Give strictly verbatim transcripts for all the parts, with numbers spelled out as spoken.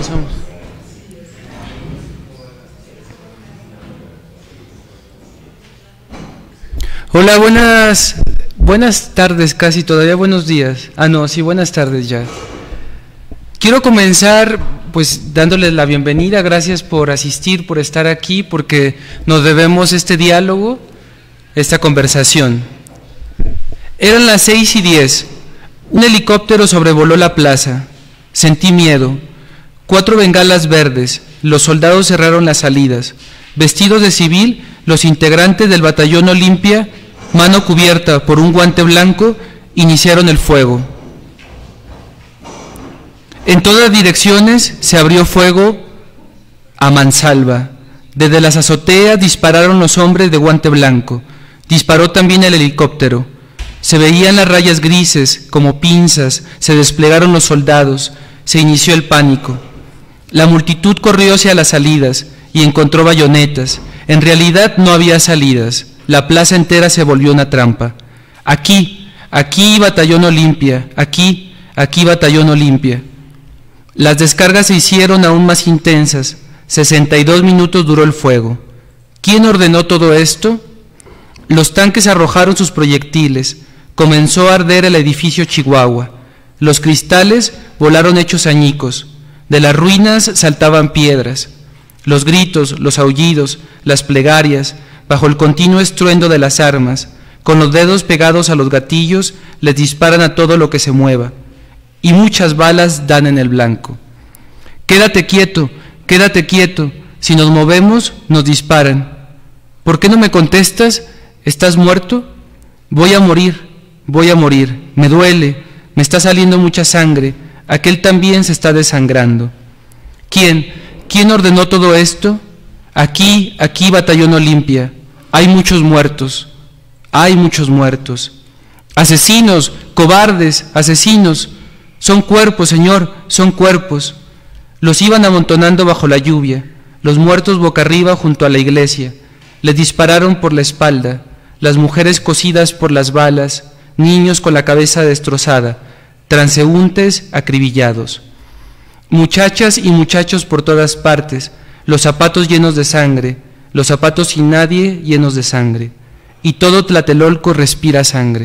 Comenzamos. Hola, buenas, buenas tardes casi, todavía buenos días. Ah, no, sí, buenas tardes ya. Quiero comenzar pues dándoles la bienvenida, gracias por asistir, por estar aquí, porque nos debemos este diálogo, esta conversación. Eran las seis y diez, un helicóptero sobrevoló la plaza, sentí miedo, cuatro bengalas verdes, los soldados cerraron las salidas, vestidos de civil, los integrantes del batallón Olimpia, mano cubierta por un guante blanco, iniciaron el fuego. En todas direcciones se abrió fuego a mansalva. Desde las azoteas dispararon los hombres de guante blanco. Disparó también el helicóptero. Se veían las rayas grises como pinzas, se desplegaron los soldados, se inició el pánico. La multitud corrió hacia las salidas y encontró bayonetas. En realidad no había salidas. La plaza entera se volvió una trampa. Aquí, aquí batallón Olimpia, aquí, aquí batallón Olimpia. Las descargas se hicieron aún más intensas. sesenta y dos minutos duró el fuego. ¿Quién ordenó todo esto? Los tanques arrojaron sus proyectiles. Comenzó a arder el edificio Chihuahua. Los cristales volaron hechos añicos. De las ruinas saltaban piedras. Los gritos, los aullidos, las plegarias, bajo el continuo estruendo de las armas, con los dedos pegados a los gatillos, les disparan a todo lo que se mueva. Y muchas balas dan en el blanco. Quédate quieto, quédate quieto, si nos movemos, nos disparan. ¿Por qué no me contestas? ¿Estás muerto? Voy a morir, voy a morir, me duele, me está saliendo mucha sangre, aquel también se está desangrando. ¿Quién? ¿Quién ordenó todo esto? Aquí, aquí batallón Olimpia, hay muchos muertos, hay muchos muertos. Asesinos, cobardes, asesinos. Son cuerpos, Señor, son cuerpos. Los iban amontonando bajo la lluvia, los muertos boca arriba junto a la iglesia. Les dispararon por la espalda, las mujeres cosidas por las balas, niños con la cabeza destrozada, transeúntes acribillados. Muchachas y muchachos por todas partes, los zapatos llenos de sangre, los zapatos sin nadie llenos de sangre. Y todo Tlatelolco respira sangre.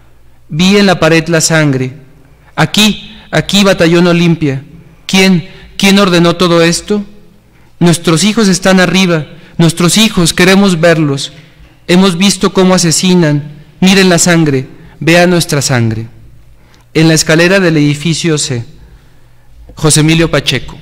Vi en la pared la sangre. Aquí, aquí batallón Olimpia. ¿Quién, quién ordenó todo esto? Nuestros hijos están arriba, nuestros hijos, queremos verlos. Hemos visto cómo asesinan, miren la sangre, vean nuestra sangre. En la escalera del edificio C. José Emilio Pacheco.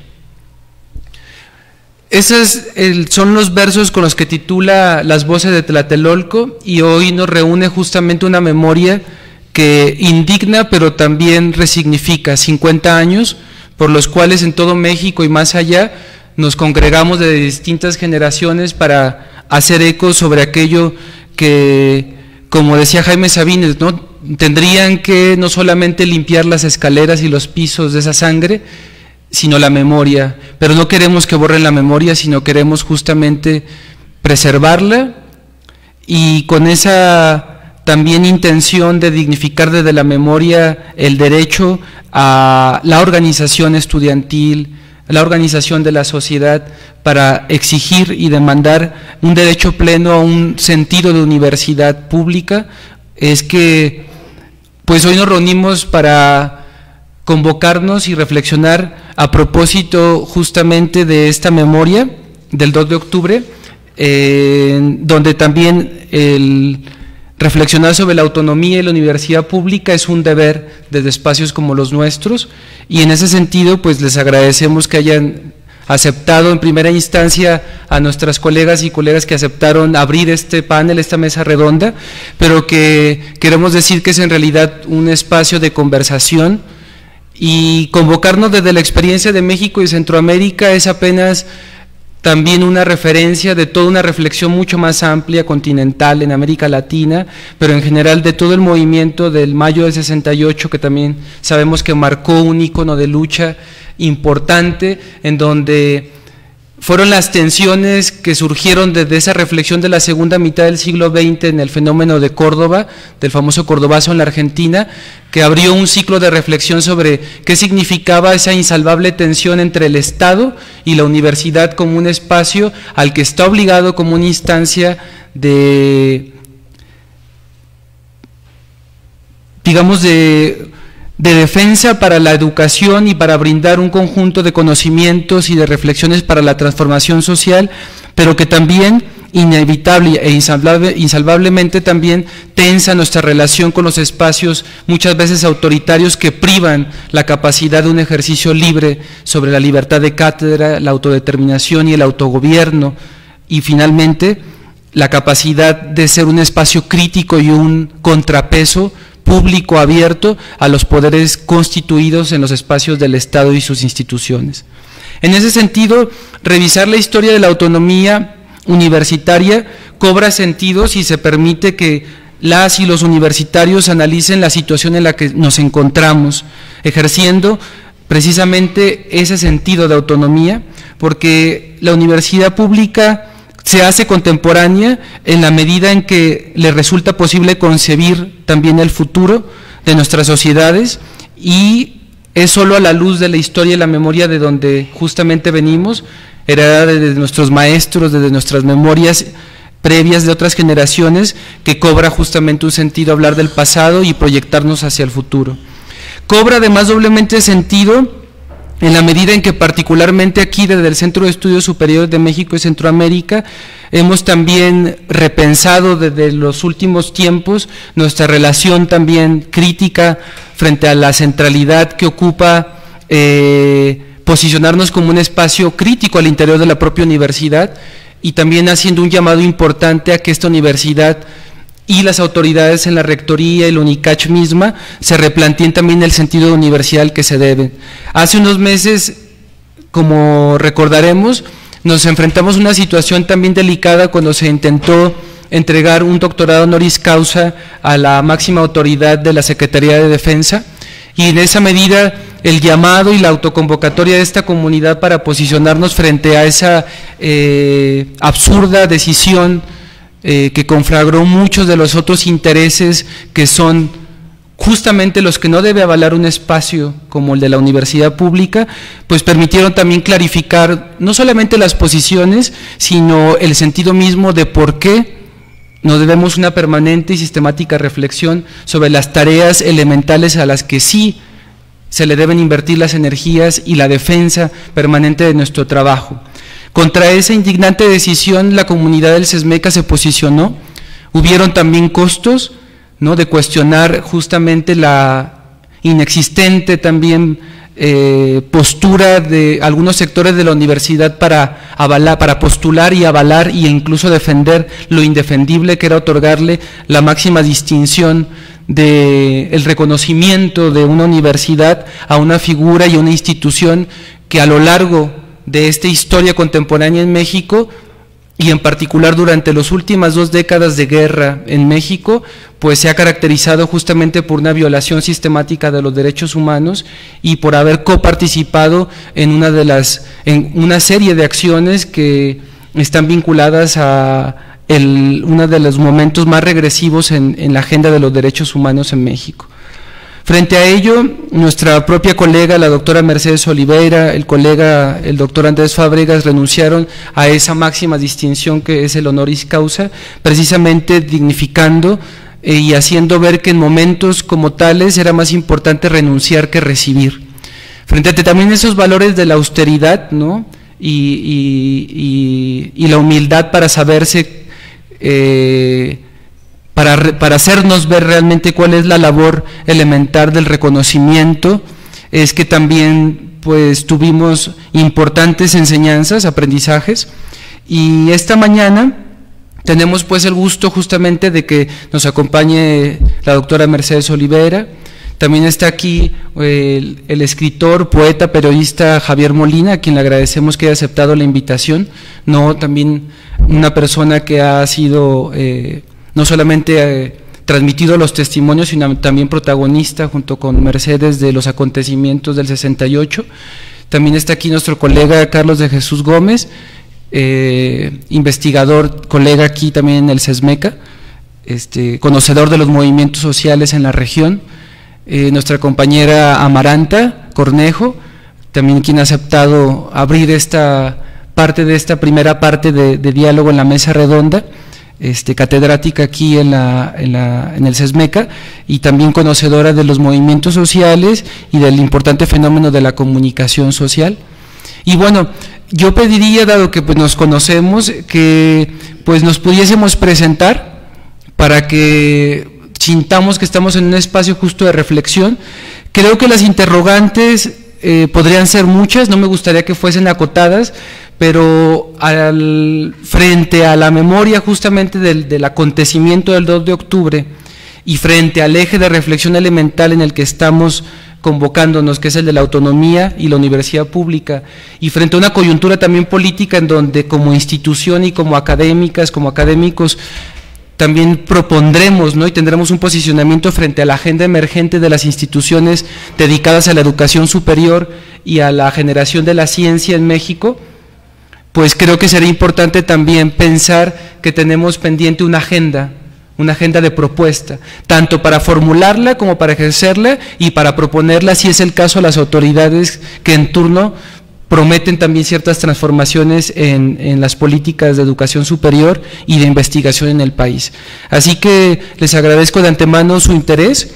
Esos son los versos con los que titula Las voces de Tlatelolco, y hoy nos reúne justamente una memoria que indigna pero también resignifica cincuenta años por los cuales en todo México y más allá nos congregamos de distintas generaciones para hacer eco sobre aquello que, como decía Jaime Sabines, ¿no?, tendrían que no solamente limpiar las escaleras y los pisos de esa sangre, sino la memoria, pero no queremos que borren la memoria, sino queremos justamente preservarla, y con esa también intención de dignificar desde la memoria el derecho a la organización estudiantil, la organización de la sociedad, para exigir y demandar un derecho pleno a un sentido de universidad pública. Es que pues hoy nos reunimos para convocarnos y reflexionar a propósito justamente de esta memoria del dos de octubre, eh, donde también el reflexionar sobre la autonomía y la universidad pública es un deber desde espacios como los nuestros, y en ese sentido pues les agradecemos que hayan aceptado en primera instancia a nuestras colegas y colegas que aceptaron abrir este panel, esta mesa redonda, pero que queremos decir que es en realidad un espacio de conversación, y convocarnos desde la experiencia de México y Centroamérica es apenas también una referencia de toda una reflexión mucho más amplia, continental, en América Latina, pero en general de todo el movimiento del mayo del sesenta y ocho, que también sabemos que marcó un ícono de lucha importante, en donde fueron las tensiones que surgieron desde esa reflexión de la segunda mitad del siglo veinte en el fenómeno de Córdoba, del famoso Cordobazo en la Argentina, que abrió un ciclo de reflexión sobre qué significaba esa insalvable tensión entre el Estado y la universidad como un espacio al que está obligado como una instancia de, digamos, de... de defensa para la educación y para brindar un conjunto de conocimientos y de reflexiones para la transformación social, pero que también inevitable e insalvable, insalvablemente también tensa nuestra relación con los espacios muchas veces autoritarios que privan la capacidad de un ejercicio libre sobre la libertad de cátedra, la autodeterminación y el autogobierno, y finalmente la capacidad de ser un espacio crítico y un contrapeso público abierto a los poderes constituidos en los espacios del Estado y sus instituciones. En ese sentido, revisar la historia de la autonomía universitaria cobra sentido si se permite que las y los universitarios analicen la situación en la que nos encontramos, ejerciendo precisamente ese sentido de autonomía, porque la universidad pública se hace contemporánea en la medida en que le resulta posible concebir también el futuro de nuestras sociedades, y es solo a la luz de la historia y la memoria de donde justamente venimos, heredada desde nuestros maestros, desde nuestras memorias previas de otras generaciones, que cobra justamente un sentido hablar del pasado y proyectarnos hacia el futuro. Cobra además doblemente sentido en la medida en que particularmente aquí desde el Centro de Estudios Superiores de México y Centroamérica hemos también repensado desde los últimos tiempos nuestra relación también crítica frente a la centralidad que ocupa eh, posicionarnos como un espacio crítico al interior de la propia universidad, y también haciendo un llamado importante a que esta universidad y las autoridades en la rectoría y la UNICACH misma se replanteen también el sentido de universidad al que se debe. Hace unos meses, como recordaremos, nos enfrentamos a una situación también delicada cuando se intentó entregar un doctorado honoris causa a la máxima autoridad de la Secretaría de Defensa, y en esa medida el llamado y la autoconvocatoria de esta comunidad para posicionarnos frente a esa eh, absurda decisión Eh, que conflagró muchos de los otros intereses que son justamente los que no debe avalar un espacio como el de la universidad pública, pues permitieron también clarificar no solamente las posiciones, sino el sentido mismo de por qué nos debemos una permanente y sistemática reflexión sobre las tareas elementales a las que sí se le deben invertir las energías y la defensa permanente de nuestro trabajo. Contra esa indignante decisión la comunidad del SESMECA se posicionó. Hubieron también costos, ¿no?, de cuestionar justamente la inexistente también eh, postura de algunos sectores de la universidad para avalar, para postular y avalar e incluso defender lo indefendible que era otorgarle la máxima distinción de el reconocimiento de una universidad a una figura y una institución que a lo largo de esta historia contemporánea en México, y en particular durante las últimas dos décadas de guerra en México, pues se ha caracterizado justamente por una violación sistemática de los derechos humanos y por haber coparticipado en una de las, en una serie de acciones que están vinculadas a el, uno de los momentos más regresivos en, en la agenda de los derechos humanos en México. Frente a ello, nuestra propia colega, la doctora Mercedes Oliveira, el colega, el doctor Andrés Fábregas, renunciaron a esa máxima distinción que es el honoris causa, precisamente dignificando eh, y haciendo ver que en momentos como tales era más importante renunciar que recibir. Frente a también esos valores de la austeridad, ¿no?, y, y, y, y la humildad para saberse eh, Para, para hacernos ver realmente cuál es la labor elemental del reconocimiento, es que también pues tuvimos importantes enseñanzas, aprendizajes, y esta mañana tenemos pues el gusto justamente de que nos acompañe la doctora Mercedes Oliveira. También está aquí el, el escritor, poeta, periodista Javier Molina, a quien le agradecemos que haya aceptado la invitación, no también una persona que ha sido eh, no solamente eh, transmitido los testimonios, sino también protagonista junto con Mercedes de los acontecimientos del sesenta y ocho. También está aquí nuestro colega Carlos de Jesús Gómez, eh, investigador, colega aquí también en el SESMECA, este, conocedor de los movimientos sociales en la región. Eh, nuestra compañera Amaranta Cornejo, también quien ha aceptado abrir esta parte de esta primera parte de, de diálogo en la mesa redonda, este, catedrática aquí en, la, en, la, en el SESMECA, y también conocedora de los movimientos sociales y del importante fenómeno de la comunicación social. Y bueno, yo pediría, dado que pues nos conocemos, que pues nos pudiésemos presentar para que sintamos que estamos en un espacio justo de reflexión. Creo que las interrogantes eh, podrían ser muchas, no me gustaría que fuesen acotadas, pero al, frente a la memoria justamente del, del acontecimiento del dos de octubre y frente al eje de reflexión elemental en el que estamos convocándonos, que es el de la autonomía y la universidad pública, y frente a una coyuntura también política en donde como institución y como académicas, como académicos, también propondremos, ¿no?, y tendremos un posicionamiento frente a la agenda emergente de las instituciones dedicadas a la educación superior y a la generación de la ciencia en México. Pues creo que sería importante también pensar que tenemos pendiente una agenda, una agenda de propuesta, tanto para formularla como para ejercerla y para proponerla, si es el caso, a las autoridades que en turno prometen también ciertas transformaciones en, en las políticas de educación superior y de investigación en el país. Así que les agradezco de antemano su interés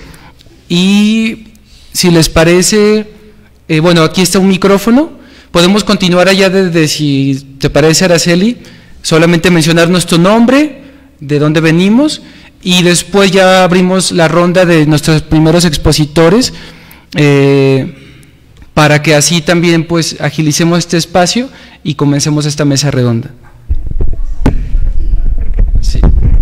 y si les parece, eh, bueno, aquí está un micrófono, podemos continuar allá desde, si te parece, Araceli, solamente mencionar nuestro nombre, de dónde venimos, y después ya abrimos la ronda de nuestros primeros expositores, eh, para que así también pues agilicemos este espacio y comencemos esta mesa redonda. Sí.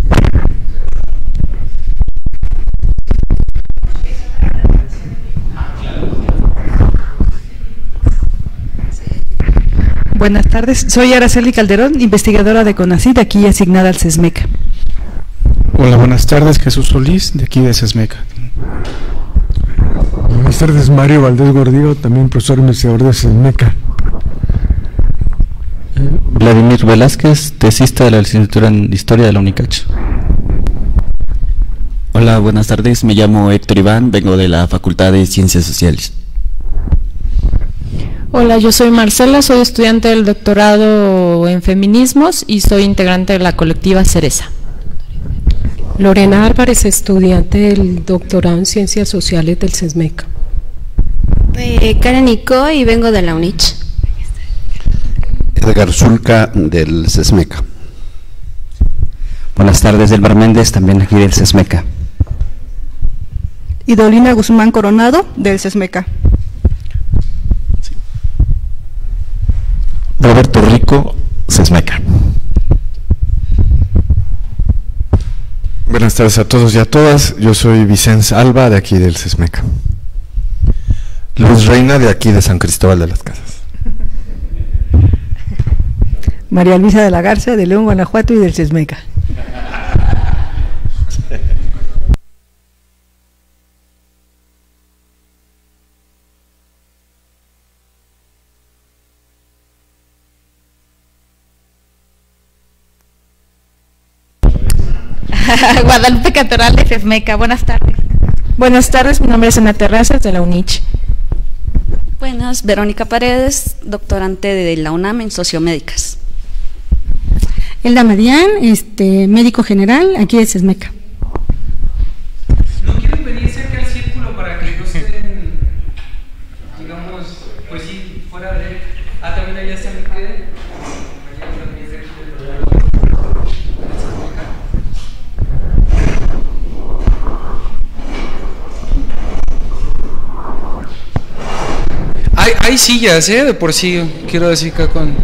Buenas tardes, soy Araceli Calderón, investigadora de CONACYT, aquí asignada al SESMECA. Hola, buenas tardes, Jesús Solís, de aquí de SESMECA. Buenas tardes, Mario Valdés Gordillo, también profesor investigador de SESMECA. Vladimir Velázquez, tesista de la licenciatura en Historia de la UNICACH. Hola, buenas tardes, me llamo Héctor Iván, vengo de la Facultad de Ciencias Sociales. Hola, yo soy Marcela, soy estudiante del doctorado en feminismos y soy integrante de la colectiva Cereza. Lorena Álvarez, estudiante del doctorado en Ciencias Sociales del SESMECA. Eh, Karen Nico y vengo de la UNICH. Edgar Zulca del SESMECA. Buenas tardes, Delmar Méndez, también aquí del SESMECA. Idolina Guzmán Coronado del SESMECA. Roberto Rico, SESMECA. Buenas tardes a todos y a todas, yo soy Vicente Alba de aquí del SESMECA. Luz Reina de aquí de San Cristóbal de las Casas. María Luisa de la Garza de León, Guanajuato y del SESMECA. Guadalupe Catoral de SESMECA. Buenas tardes. Buenas tardes, mi nombre es Ana Terrazas de la UNICH. Buenas, Verónica Paredes, doctorante de la UNAM en Sociomédicas. Elda Marián, este, médico general, aquí de SESMECA. ¿No quieren venir cerca al círculo para que no estén, digamos, pues sí, fuera de... Ah, también allá está Miguel. Hay, hay sillas, ¿eh? De por sí, quiero decir que con...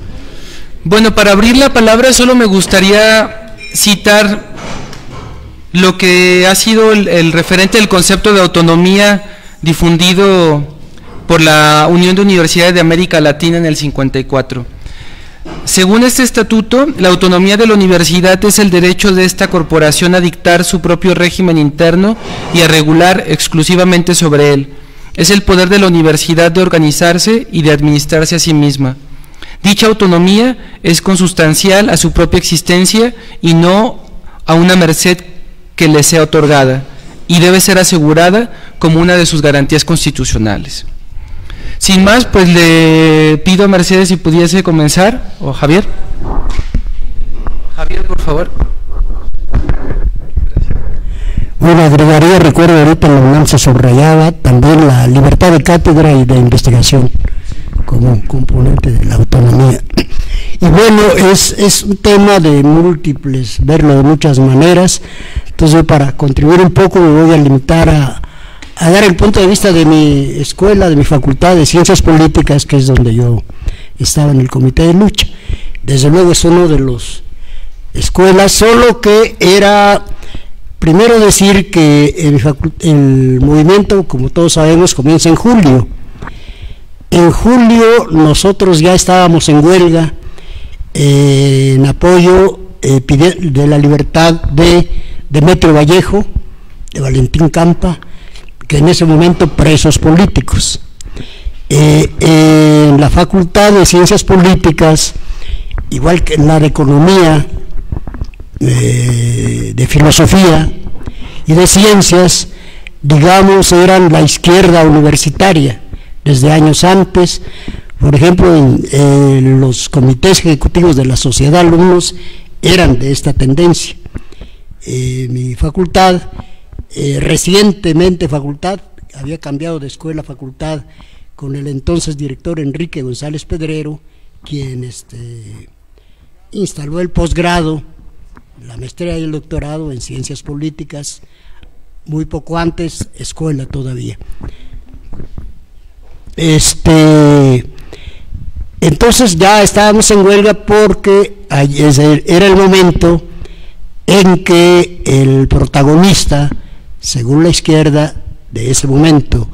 Bueno, para abrir la palabra solo me gustaría citar lo que ha sido el, el referente del concepto de autonomía difundido por la Unión de Universidades de América Latina en el cincuenta y cuatro. Según este estatuto, la autonomía de la universidad es el derecho de esta corporación a dictar su propio régimen interno y a regular exclusivamente sobre él. Es el poder de la universidad de organizarse y de administrarse a sí misma. Dicha autonomía es consustancial a su propia existencia y no a una merced que le sea otorgada, y debe ser asegurada como una de sus garantías constitucionales. Sin más, pues le pido a Mercedes si pudiese comenzar, o Javier. Javier, por favor. Bueno, agregaría, recuerdo ahorita en la UNAM se subrayaba también la libertad de cátedra y de investigación como un componente de la autonomía. Y bueno, es, es un tema de múltiples, verlo de muchas maneras. Entonces, para contribuir un poco me voy a limitar a, a dar el punto de vista de mi escuela, de mi facultad de Ciencias Políticas, que es donde yo estaba en el comité de lucha. Desde luego es uno de los escuelas, solo que era, primero decir que el, el movimiento, como todos sabemos, comienza en julio. En julio nosotros ya estábamos en huelga eh, en apoyo eh, de la libertad de Demetrio Vallejo, de Valentín Campa, que en ese momento presos políticos. Eh, eh, en la Facultad de Ciencias Políticas, igual que en la de Economía, eh, de Filosofía y de Ciencias, digamos, eran la izquierda universitaria desde años antes. Por ejemplo, en, en los comités ejecutivos de la Sociedad de Alumnos eran de esta tendencia. Eh, mi facultad, eh, recientemente facultad, había cambiado de escuela a facultad con el entonces director Enrique González Pedrero, quien este, instaló el posgrado, la maestría y el doctorado en Ciencias Políticas, muy poco antes, escuela todavía. Este, entonces ya estábamos en huelga porque era el momento en que el protagonista, según la izquierda de ese momento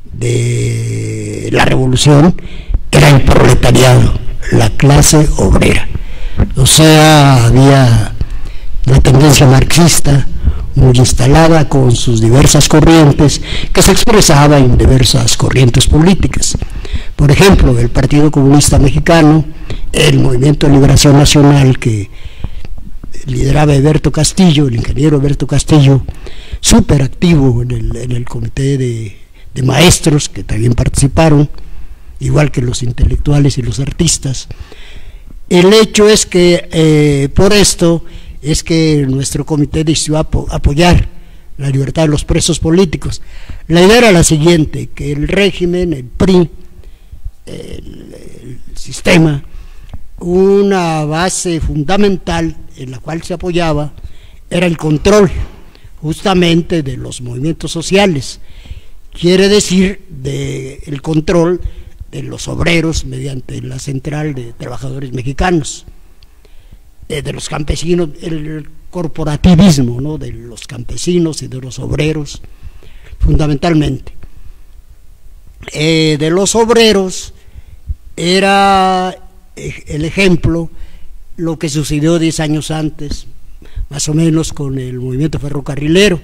de la revolución, era el proletariado, la clase obrera. O sea, había la tendencia marxista muy instalada con sus diversas corrientes, que se expresaba en diversas corrientes políticas. Por ejemplo, el Partido Comunista Mexicano, el Movimiento de Liberación Nacional que lideraba Eberto Castillo, el ingeniero Eberto Castillo, súper activo en el, en el comité de, de maestros que también participaron, igual que los intelectuales y los artistas. El hecho es que eh, por esto es que nuestro comité decidió apo apoyar la libertad de los presos políticos. La idea era la siguiente, que el régimen, el P R I, el, el sistema, una base fundamental en la cual se apoyaba era el control justamente de los movimientos sociales, quiere decir de el control de los obreros mediante la Central de Trabajadores Mexicanos, eh, de los campesinos, el corporativismo, ¿no?, de los campesinos y de los obreros fundamentalmente. Eh, de los obreros era el ejemplo lo que sucedió diez años antes, más o menos, con el movimiento ferrocarrilero,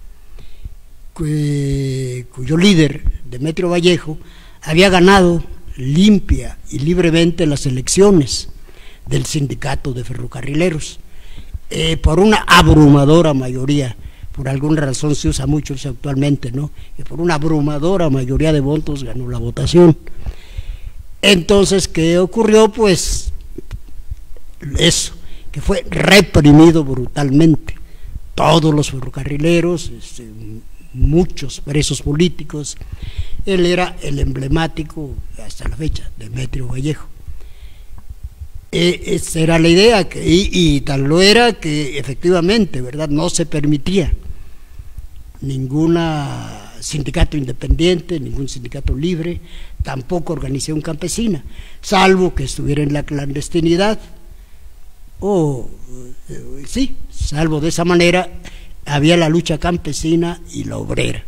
cuyo líder, Demetrio Vallejo, había ganado limpia y libremente las elecciones del sindicato de ferrocarrileros, eh, por una abrumadora mayoría. Por alguna razón se usa mucho eso actualmente, ¿no? Y por una abrumadora mayoría de votos ganó la votación. Entonces, ¿qué ocurrió? Pues eso, que fue reprimido brutalmente. Todos los ferrocarrileros, este, muchos presos políticos. Él era el emblemático, hasta la fecha, Demetrio Vallejo. Eh, esa era la idea, que, y, y tal lo era que efectivamente, ¿verdad?, no se permitía ninguna sindicato independiente, ningún sindicato libre, tampoco organización campesina, salvo que estuviera en la clandestinidad, o eh, sí, salvo de esa manera había la lucha campesina y la obrera.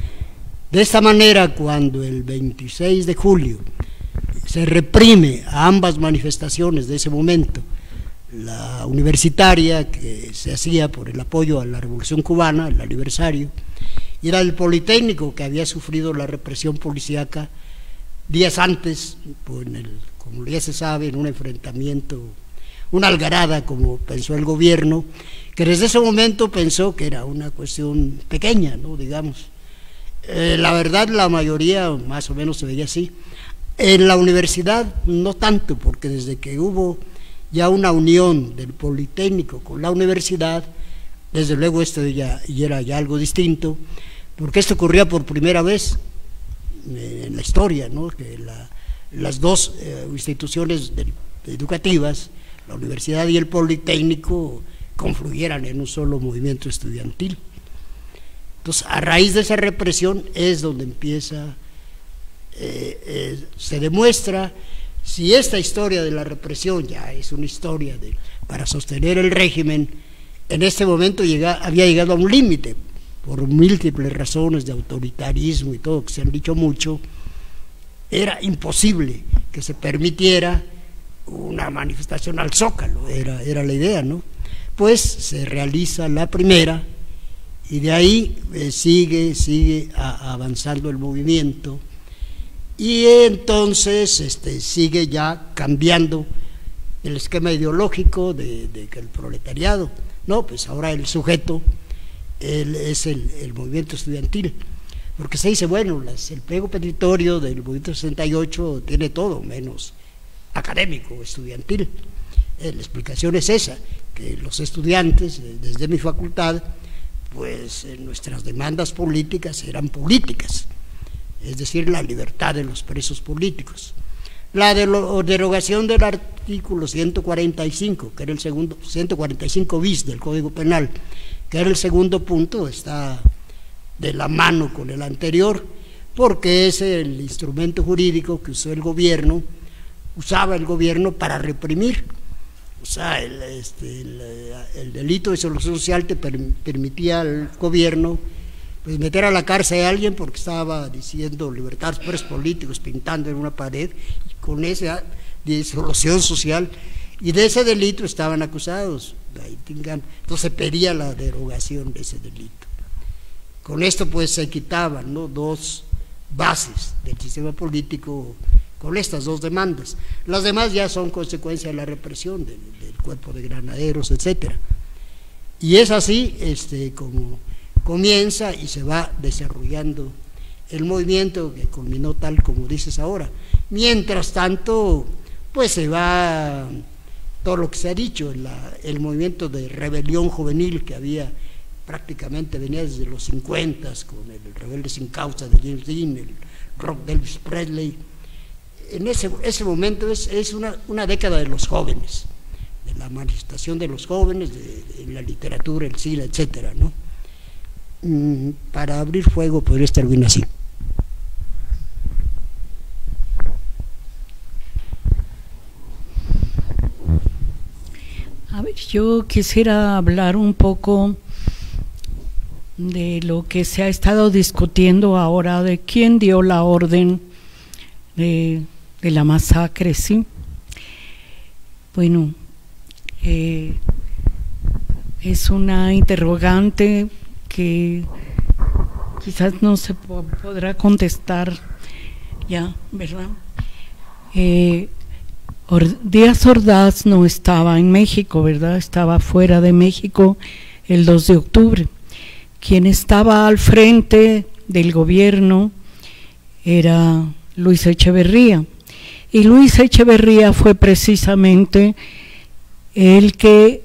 De esta manera, cuando el veintiséis de julio se reprime a ambas manifestaciones de ese momento, la universitaria que se hacía por el apoyo a la Revolución Cubana, el aniversario, y era el Politécnico, que había sufrido la represión policíaca días antes, pues en el, como ya se sabe, en un enfrentamiento, una algarada, como pensó el gobierno, que desde ese momento pensó que era una cuestión pequeña, ¿no? Digamos. Eh, la verdad, la mayoría más o menos se veía así. En la universidad no tanto, porque desde que hubo ya una unión del Politécnico con la universidad, desde luego esto ya, ya era ya algo distinto, porque esto ocurría por primera vez en la historia, ¿no? Que la, las dos eh, instituciones de, educativas, la universidad y el Politécnico, confluyeran en un solo movimiento estudiantil. Entonces, a raíz de esa represión es donde empieza, eh, eh, se demuestra si esta historia de la represión ya es una historia de, para sostener el régimen. En este momento llega, había llegado a un límite, por múltiples razones de autoritarismo y todo, que se han dicho mucho. Era imposible que se permitiera una manifestación al Zócalo, era, era la idea, ¿no? Pues se realiza la primera, y de ahí eh, sigue, sigue a, avanzando el movimiento, y entonces este, sigue ya cambiando el esquema ideológico de, de que el proletariado, no, pues ahora el sujeto el, es el, el movimiento estudiantil, porque se dice, bueno, las, el pliego petitorio del movimiento sesenta y ocho tiene todo menos académico, estudiantil. Eh, la explicación es esa, que los estudiantes, eh, desde mi facultad, pues eh, nuestras demandas políticas eran políticas, es decir, la libertad de los presos políticos. La de lo, derogación del artículo ciento cuarenta y cinco, que era el segundo, ciento cuarenta y cinco bis del Código Penal, que era el segundo punto, está de la mano con el anterior, porque es el instrumento jurídico que usó el gobierno, usaba el gobierno para reprimir. O sea, el, este, el, el delito de disolución social te per, permitía al gobierno pues meter a la cárcel a alguien porque estaba diciendo libertad a los presos políticos, pintando en una pared, y con esa disolución social, y de ese delito estaban acusados. Entonces se pedía la derogación de ese delito. Con esto pues se quitaban, ¿no?, dos bases del sistema político con estas dos demandas. Las demás ya son consecuencia de la represión del, del cuerpo de granaderos, etcétera. Y es así este, como comienza y se va desarrollando el movimiento, que culminó tal como dices ahora. Mientras tanto, pues se va todo lo que se ha dicho, la, el movimiento de rebelión juvenil que había prácticamente, venía desde los cincuenta con el Rebelde sin Causa de James Dean, el rock de Elvis Presley. En ese, ese momento es, es una, una década de los jóvenes, de la manifestación de los jóvenes, de, de la literatura, el cine, etcétera, ¿no? Mm, para abrir fuego podría estar bien así. A ver, yo quisiera hablar un poco de lo que se ha estado discutiendo ahora, de quién dio la orden de, de la masacre, ¿sí? Bueno, eh, es una interrogante que quizás no se po podrá contestar ya, ¿verdad? Eh, Díaz Ordaz no estaba en México, ¿verdad? Estaba fuera de México el dos de octubre. Quien estaba al frente del gobierno era Luis Echeverría, y Luis Echeverría fue precisamente el que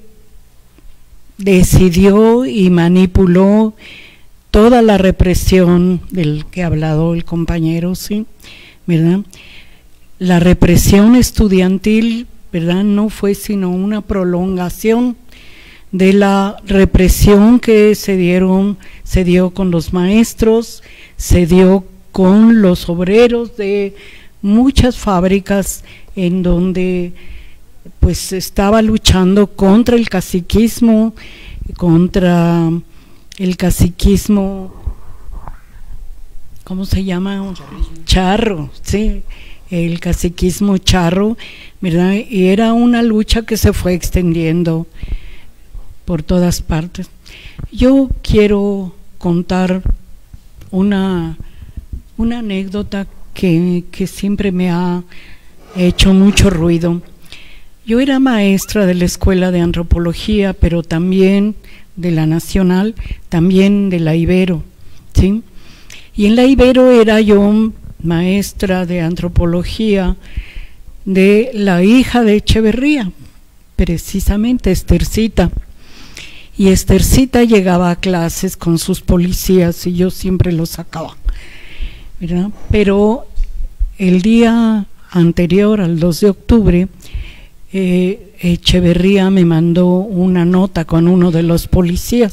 decidió y manipuló toda la represión del que ha hablado el compañero, ¿sí? ¿Verdad? La represión estudiantil, ¿verdad?, no fue sino una prolongación de la represión que se dieron, se dio con los maestros, se dio con los obreros de muchas fábricas en donde pues se estaba luchando contra el caciquismo, contra el caciquismo, ¿cómo se llama? Charro, sí, el caciquismo charro, ¿verdad? Y era una lucha que se fue extendiendo por todas partes. Yo quiero contar una, una anécdota que, que siempre me ha hecho mucho ruido. Yo era maestra de la Escuela de Antropología, pero también de la Nacional, también de la Ibero, ¿sí? Y en la Ibero era yo maestra de Antropología de la hija de Echeverría, precisamente Estercita. Y Estercita llegaba a clases con sus policías y yo siempre los sacaba, ¿verdad? Pero el día anterior, al dos de octubre, eh, Echeverría me mandó una nota con uno de los policías.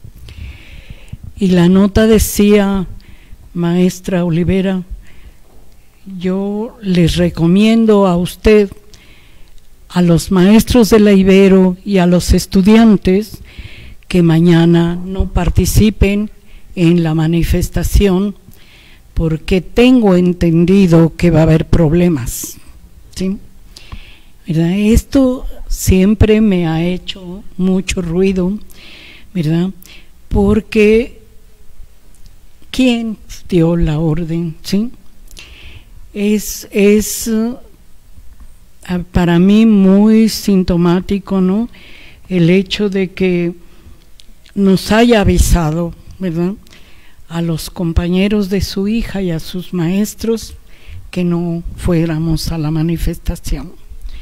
Y la nota decía: maestra Olivera, yo les recomiendo a usted, a los maestros de la Ibero y a los estudiantes, que mañana no participen en la manifestación porque tengo entendido que va a haber problemas, ¿sí? ¿Verdad? Esto siempre me ha hecho mucho ruido, ¿verdad? Porque ¿quién dio la orden? ¿Sí? Es, es para mí muy sintomático, ¿no?, el hecho de que nos haya avisado, ¿verdad?, a los compañeros de su hija y a sus maestros que no fuéramos a la manifestación.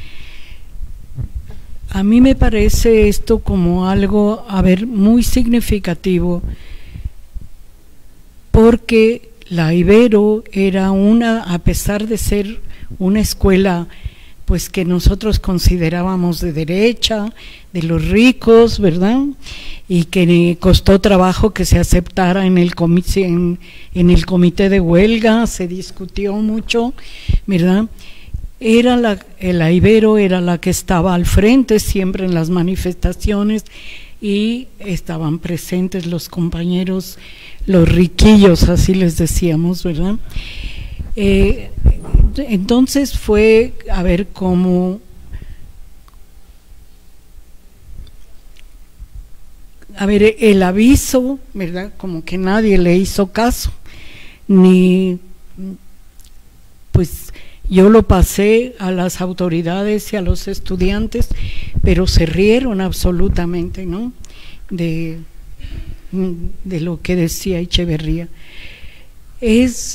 A mí me parece esto como algo, a ver, muy significativo, porque la Ibero era una, a pesar de ser una escuela pues que nosotros considerábamos de derecha, de los ricos, ¿verdad?, y que costó trabajo que se aceptara en el comité, en, en el comité de huelga, se discutió mucho, ¿verdad? Era la, la Ibero era la que estaba al frente siempre en las manifestaciones y estaban presentes los compañeros, los riquillos, así les decíamos, ¿verdad? Eh, entonces fue a ver cómo, a ver, el aviso, ¿verdad?, como que nadie le hizo caso, ni, pues yo lo pasé a las autoridades y a los estudiantes, pero se rieron absolutamente, ¿no?, de, de lo que decía Echeverría. Es,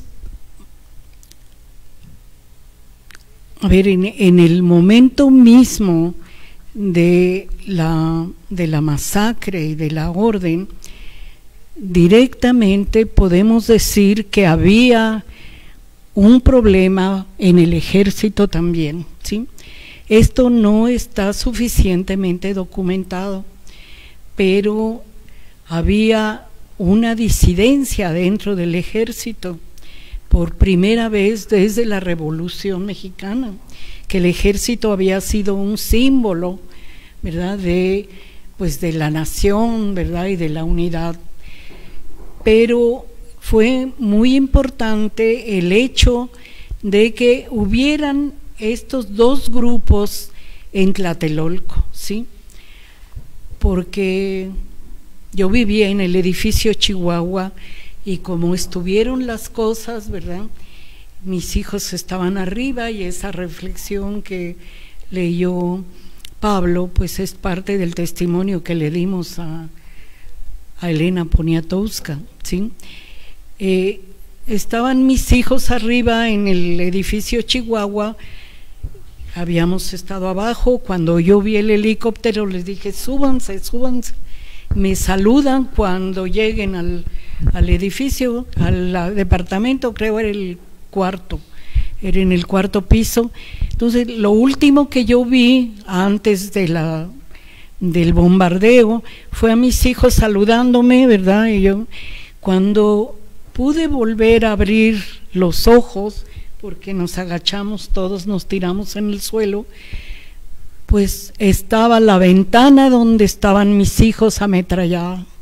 a ver, en, en el momento mismo de la, de la masacre y de la orden, directamente podemos decir que había un problema en el ejército también, ¿sí? Esto no está suficientemente documentado, pero había una disidencia dentro del ejército por primera vez desde la Revolución Mexicana, que el ejército había sido un símbolo, ¿verdad?, de, pues de la nación, ¿verdad?, y de la unidad. Pero fue muy importante el hecho de que hubieran estos dos grupos en Tlatelolco, ¿sí? Porque yo vivía en el edificio Chihuahua y como estuvieron las cosas, ¿verdad?, mis hijos estaban arriba y esa reflexión que leyó Pablo, pues es parte del testimonio que le dimos a, a Elena Poniatowska, ¿sí? Eh, estaban mis hijos arriba en el edificio Chihuahua, habíamos estado abajo, cuando yo vi el helicóptero les dije súbanse, súbanse, me saludan cuando lleguen al, al edificio, al, al departamento, creo era el cuarto, era en el cuarto piso. Entonces lo último que yo vi antes de la del bombardeo fue a mis hijos saludándome, ¿verdad? Y yo cuando pude volver a abrir los ojos, porque nos agachamos todos, nos tiramos en el suelo, pues estaba la ventana donde estaban mis hijos ametrallada,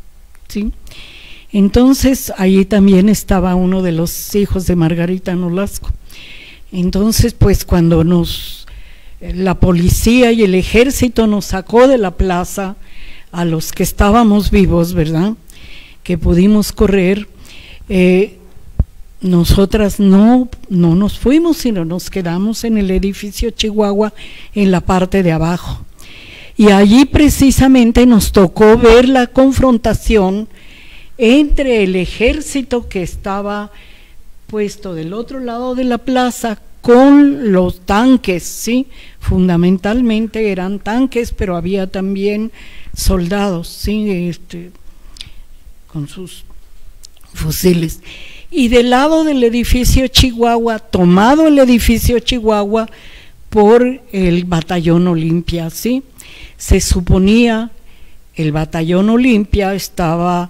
¿sí? Entonces, allí también estaba uno de los hijos de Margarita Nolasco. Entonces, pues cuando nos, la policía y el ejército nos sacó de la plaza, a los que estábamos vivos, ¿verdad?, que pudimos correr, eh, nosotras no, no nos fuimos, sino nos quedamos en el edificio Chihuahua, en la parte de abajo. Y allí precisamente nos tocó ver la confrontación entre el ejército que estaba puesto del otro lado de la plaza con los tanques, ¿sí? Fundamentalmente eran tanques, pero había también soldados, ¿sí? Este, con sus fusiles. Y del lado del edificio Chihuahua, tomado el edificio Chihuahua por el batallón Olimpia, ¿sí? Se suponía el batallón Olimpia estaba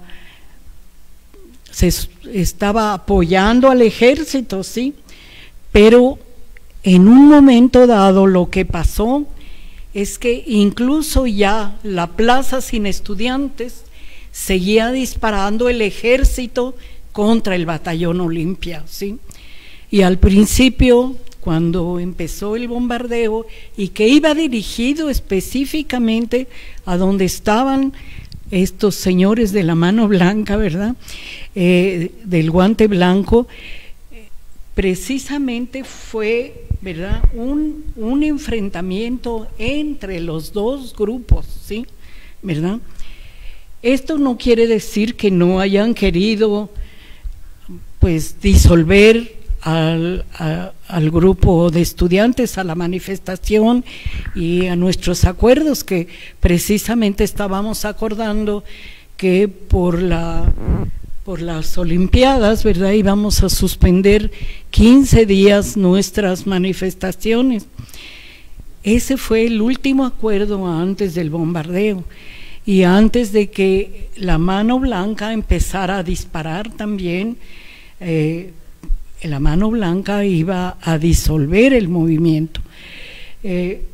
se estaba apoyando al ejército, sí, pero en un momento dado lo que pasó es que incluso ya la plaza sin estudiantes seguía disparando el ejército contra el batallón Olimpia, sí, y al principio, cuando empezó el bombardeo y que iba dirigido específicamente a donde estaban estos señores de la mano blanca, ¿verdad?, eh, del guante blanco, precisamente fue, ¿verdad?, un, un enfrentamiento entre los dos grupos, ¿sí?, ¿verdad? Esto no quiere decir que no hayan querido, pues, disolver al, a, al grupo de estudiantes, a la manifestación y a nuestros acuerdos, que precisamente estábamos acordando que por la por las Olimpiadas, ¿verdad?, íbamos a suspender quince días nuestras manifestaciones. Ese fue el último acuerdo antes del bombardeo y antes de que la mano blanca empezara a disparar también. eh, la mano blanca iba a disolver el movimiento. Eh,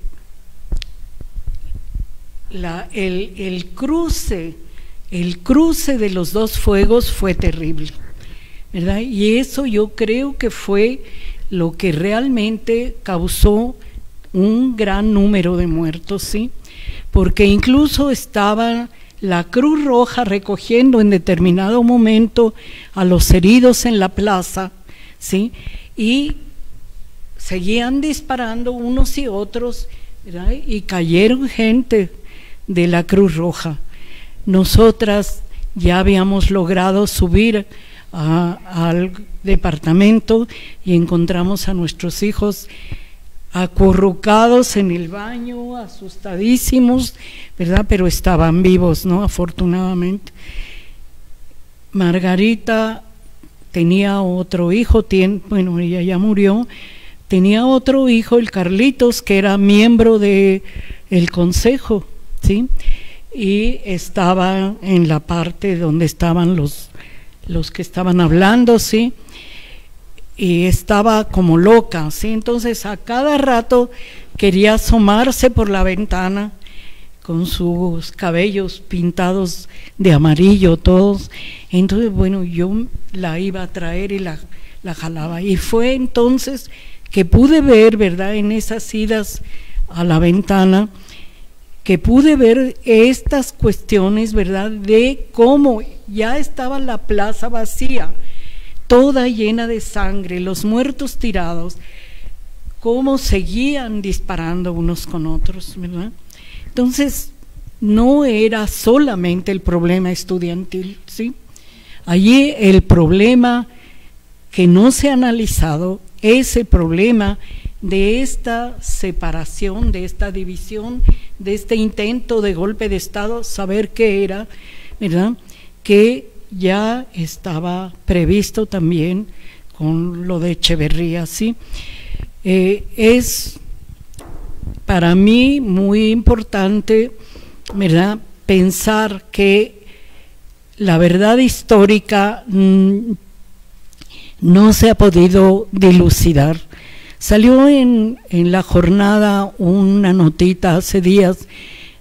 la, el, el cruce, el cruce de los dos fuegos fue terrible, ¿verdad? Y eso yo creo que fue lo que realmente causó un gran número de muertos, ¿sí? Porque incluso estaba la Cruz Roja recogiendo en determinado momento a los heridos en la plaza, ¿sí? Y seguían disparando unos y otros, ¿verdad?, y cayeron gente de la Cruz Roja. Nosotras ya habíamos logrado subir a, al departamento y encontramos a nuestros hijos acurrucados en el baño, asustadísimos, ¿verdad?, pero estaban vivos, ¿no?, afortunadamente. Margarita tenía otro hijo, tiene, bueno, ella ya murió, tenía otro hijo, el Carlitos, que era miembro de el consejo, ¿sí?, y estaba en la parte donde estaban los, los que estaban hablando, ¿sí?, y estaba como loca, ¿sí? Entonces a cada rato quería asomarse por la ventana con sus cabellos pintados de amarillo todos. Entonces, bueno, yo la iba a traer y la, la jalaba, y fue entonces que pude ver, ¿verdad?, en esas idas a la ventana, que pude ver estas cuestiones, ¿verdad?, de cómo ya estaba la plaza vacía, toda llena de sangre, los muertos tirados, cómo seguían disparando unos con otros, ¿verdad? Entonces, no era solamente el problema estudiantil, ¿sí? Allí el problema que no se ha analizado es el problema de esta separación, de esta división, de este intento de golpe de Estado, saber qué era, ¿verdad?, que ya estaba previsto también con lo de Echeverría, ¿sí? Eh, es para mí muy importante, ¿verdad?, pensar que la verdad histórica mmm, no se ha podido dilucidar. Salió en, en la jornada una notita hace días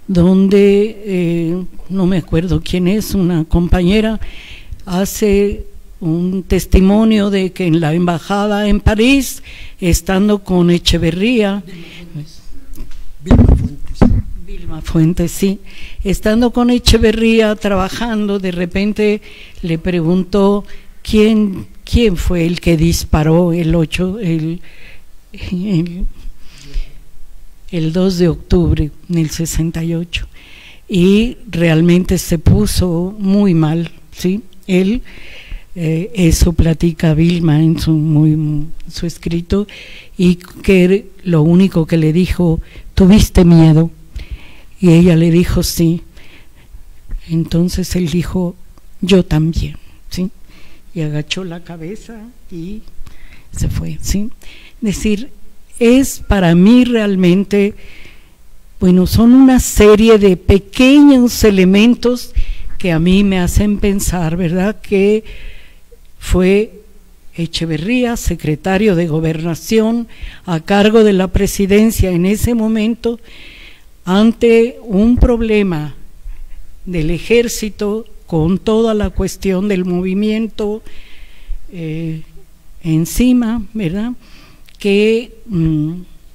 donde, eh, no me acuerdo quién es, una compañera, hace un testimonio de que en la embajada en París, estando con Echeverría, Vilma Fuentes, Vilma Fuentes, sí, estando con Echeverría trabajando, de repente le preguntó quién, quién fue el que disparó el ocho, el, el, el dos de octubre del sesenta y ocho, y realmente se puso muy mal, ¿sí? Él, eh, eso platica Vilma en su, muy, su escrito, y que lo único que le dijo, ¿tuviste miedo? Y ella le dijo sí. Entonces él dijo, yo también, ¿sí? Y agachó la cabeza y se fue, ¿sí? Es decir, es para mí realmente, bueno, son una serie de pequeños elementos que a mí me hacen pensar, ¿verdad?, que fue Echeverría, secretario de Gobernación, a cargo de la presidencia en ese momento, ante un problema del ejército con toda la cuestión del movimiento eh, encima, ¿verdad?, que mmm,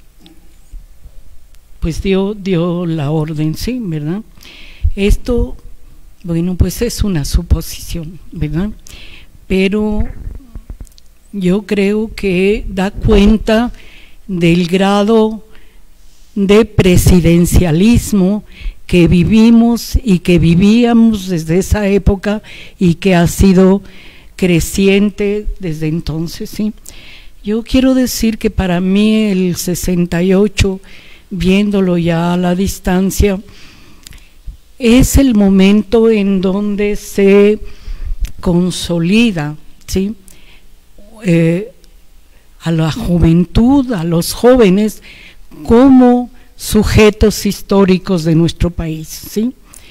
pues dio, dio la orden, sí, ¿verdad? Esto, bueno, pues es una suposición, ¿verdad? Pero yo creo que da cuenta del grado de presidencialismo que vivimos y que vivíamos desde esa época y que ha sido creciente desde entonces, ¿sí? Yo quiero decir que para mí el sesenta y ocho, viéndolo ya a la distancia, es el momento en donde se consolida, ¿sí?, eh, a la juventud, a los jóvenes, como sujetos históricos de nuestro país, ¿sí?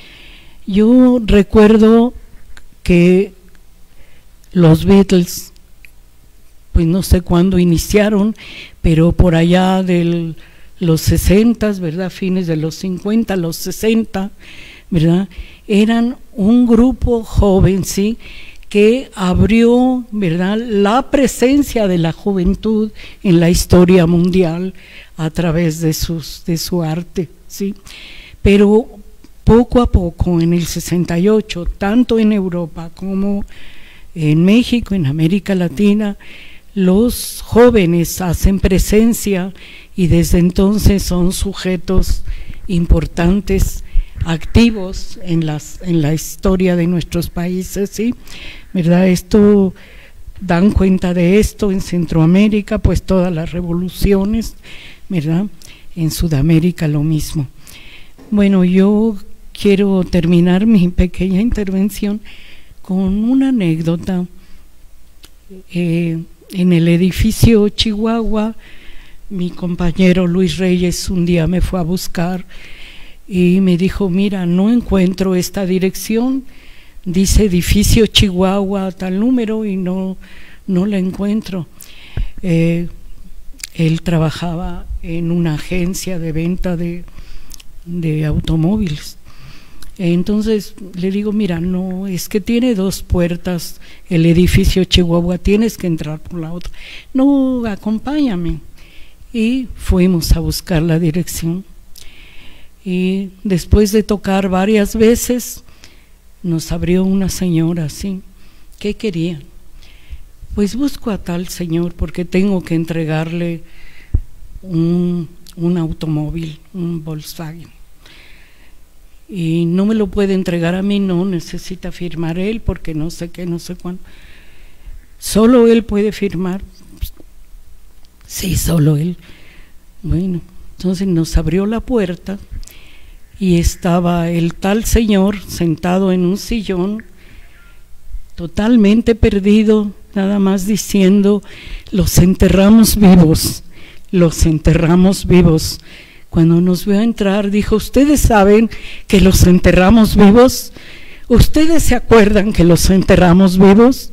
Yo recuerdo que los Beatles, pues no sé cuándo iniciaron, pero por allá de los sesentas, ¿verdad?, fines de los cincuenta, los sesenta, ¿verdad?, eran un grupo joven, ¿sí?, que abrió, ¿verdad?, la presencia de la juventud en la historia mundial a través de, sus, de su arte, ¿sí? Pero poco a poco, en el sesenta y ocho, tanto en Europa como en México, en América Latina, los jóvenes hacen presencia y desde entonces son sujetos importantes, activos en, las, en la historia de nuestros países, ¿sí? ¿Verdad? Esto, dan cuenta de esto en Centroamérica, pues todas las revoluciones, ¿verdad? En Sudamérica lo mismo. Bueno, yo quiero terminar mi pequeña intervención con una anécdota. Eh, en el edificio Chihuahua, mi compañero Luis Reyes un día me fue a buscar y me dijo, mira, no encuentro esta dirección, dice edificio Chihuahua tal número y no, no la encuentro. Eh, él trabajaba en una agencia de venta de, de automóviles. Entonces le digo, mira, no, es que tiene dos puertas el edificio Chihuahua, tienes que entrar por la otra. No, acompáñame. Y fuimos a buscar la dirección. Y después de tocar varias veces, nos abrió una señora, ¿sí? ¿Qué quería? Pues busco a tal señor porque tengo que entregarle un, un automóvil, un Volkswagen. Y no me lo puede entregar a mí, no, necesita firmar él porque no sé qué, no sé cuándo. ¿Solo él puede firmar? Sí, solo él. Bueno, entonces nos abrió la puerta y estaba el tal señor sentado en un sillón, totalmente perdido, nada más diciendo, los enterramos vivos, los enterramos vivos. Cuando nos vio entrar dijo, ¿ustedes saben que los enterramos vivos? ¿Ustedes se acuerdan que los enterramos vivos?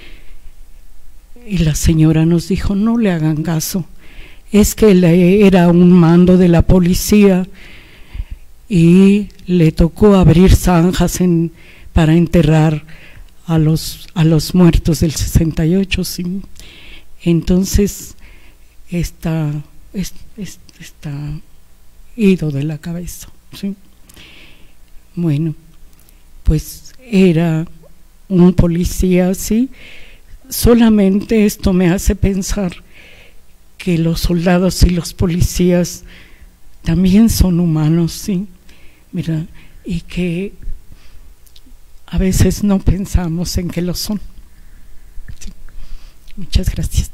Y la señora nos dijo, no le hagan caso, es que era un mando de la policía y le tocó abrir zanjas en, para enterrar a los, a los muertos del sesenta y ocho, ¿sí? Entonces está, es, es, está ido de la cabeza, ¿sí? Bueno, pues era un policía así. Solamente esto me hace pensar que los soldados y los policías también son humanos, ¿sí? ¿Verdad? Y que a veces no pensamos en que lo son. Sí. Muchas gracias.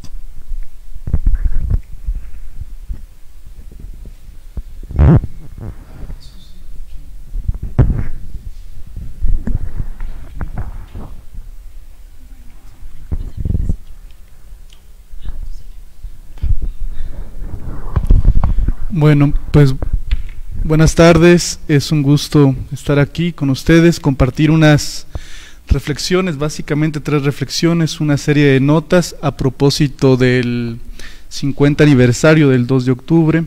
Bueno, pues buenas tardes, es un gusto estar aquí con ustedes, compartir unas reflexiones, básicamente tres reflexiones, una serie de notas a propósito del cincuenta aniversario del dos de octubre.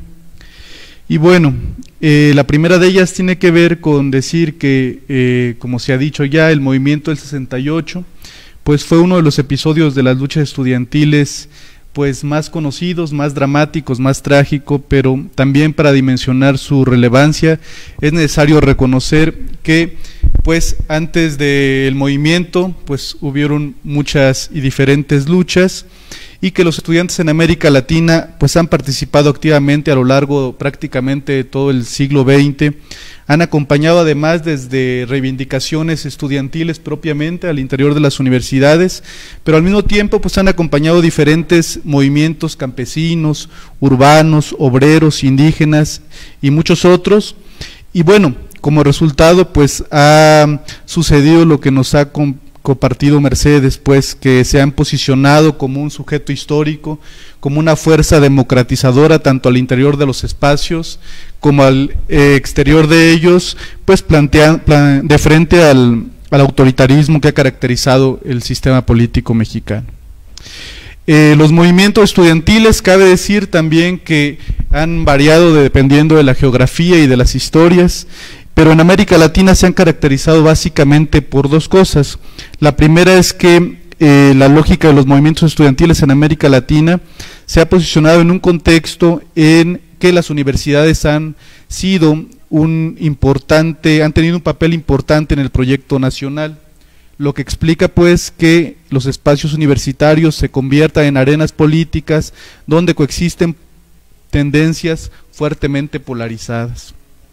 Y bueno, eh, la primera de ellas tiene que ver con decir que, eh, como se ha dicho ya, el movimiento del sesenta y ocho, pues fue uno de los episodios de las luchas estudiantiles pues más conocidos, más dramáticos, más trágico, pero también para dimensionar su relevancia es necesario reconocer que pues antes del movimiento pues hubieron muchas y diferentes luchas y que los estudiantes en América Latina pues han participado activamente a lo largo prácticamente de todo el siglo veinte, han acompañado además desde reivindicaciones estudiantiles propiamente al interior de las universidades, pero al mismo tiempo pues han acompañado diferentes movimientos campesinos, urbanos, obreros, indígenas y muchos otros, y bueno, como resultado pues ha sucedido lo que nos ha compartido Mercedes, pues que se han posicionado como un sujeto histórico, como una fuerza democratizadora tanto al interior de los espacios como al eh, exterior de ellos, pues plantean plan, de frente al, al autoritarismo que ha caracterizado el sistema político mexicano. Eh, los movimientos estudiantiles, cabe decir también que han variado de, dependiendo de la geografía y de las historias, pero en América Latina se han caracterizado básicamente por dos cosas. La primera es que eh, la lógica de los movimientos estudiantiles en América Latina se ha posicionado en un contexto en que las universidades han sido un importante, han tenido un papel importante en el proyecto nacional, lo que explica pues que los espacios universitarios se conviertan en arenas políticas donde coexisten tendencias fuertemente polarizadas.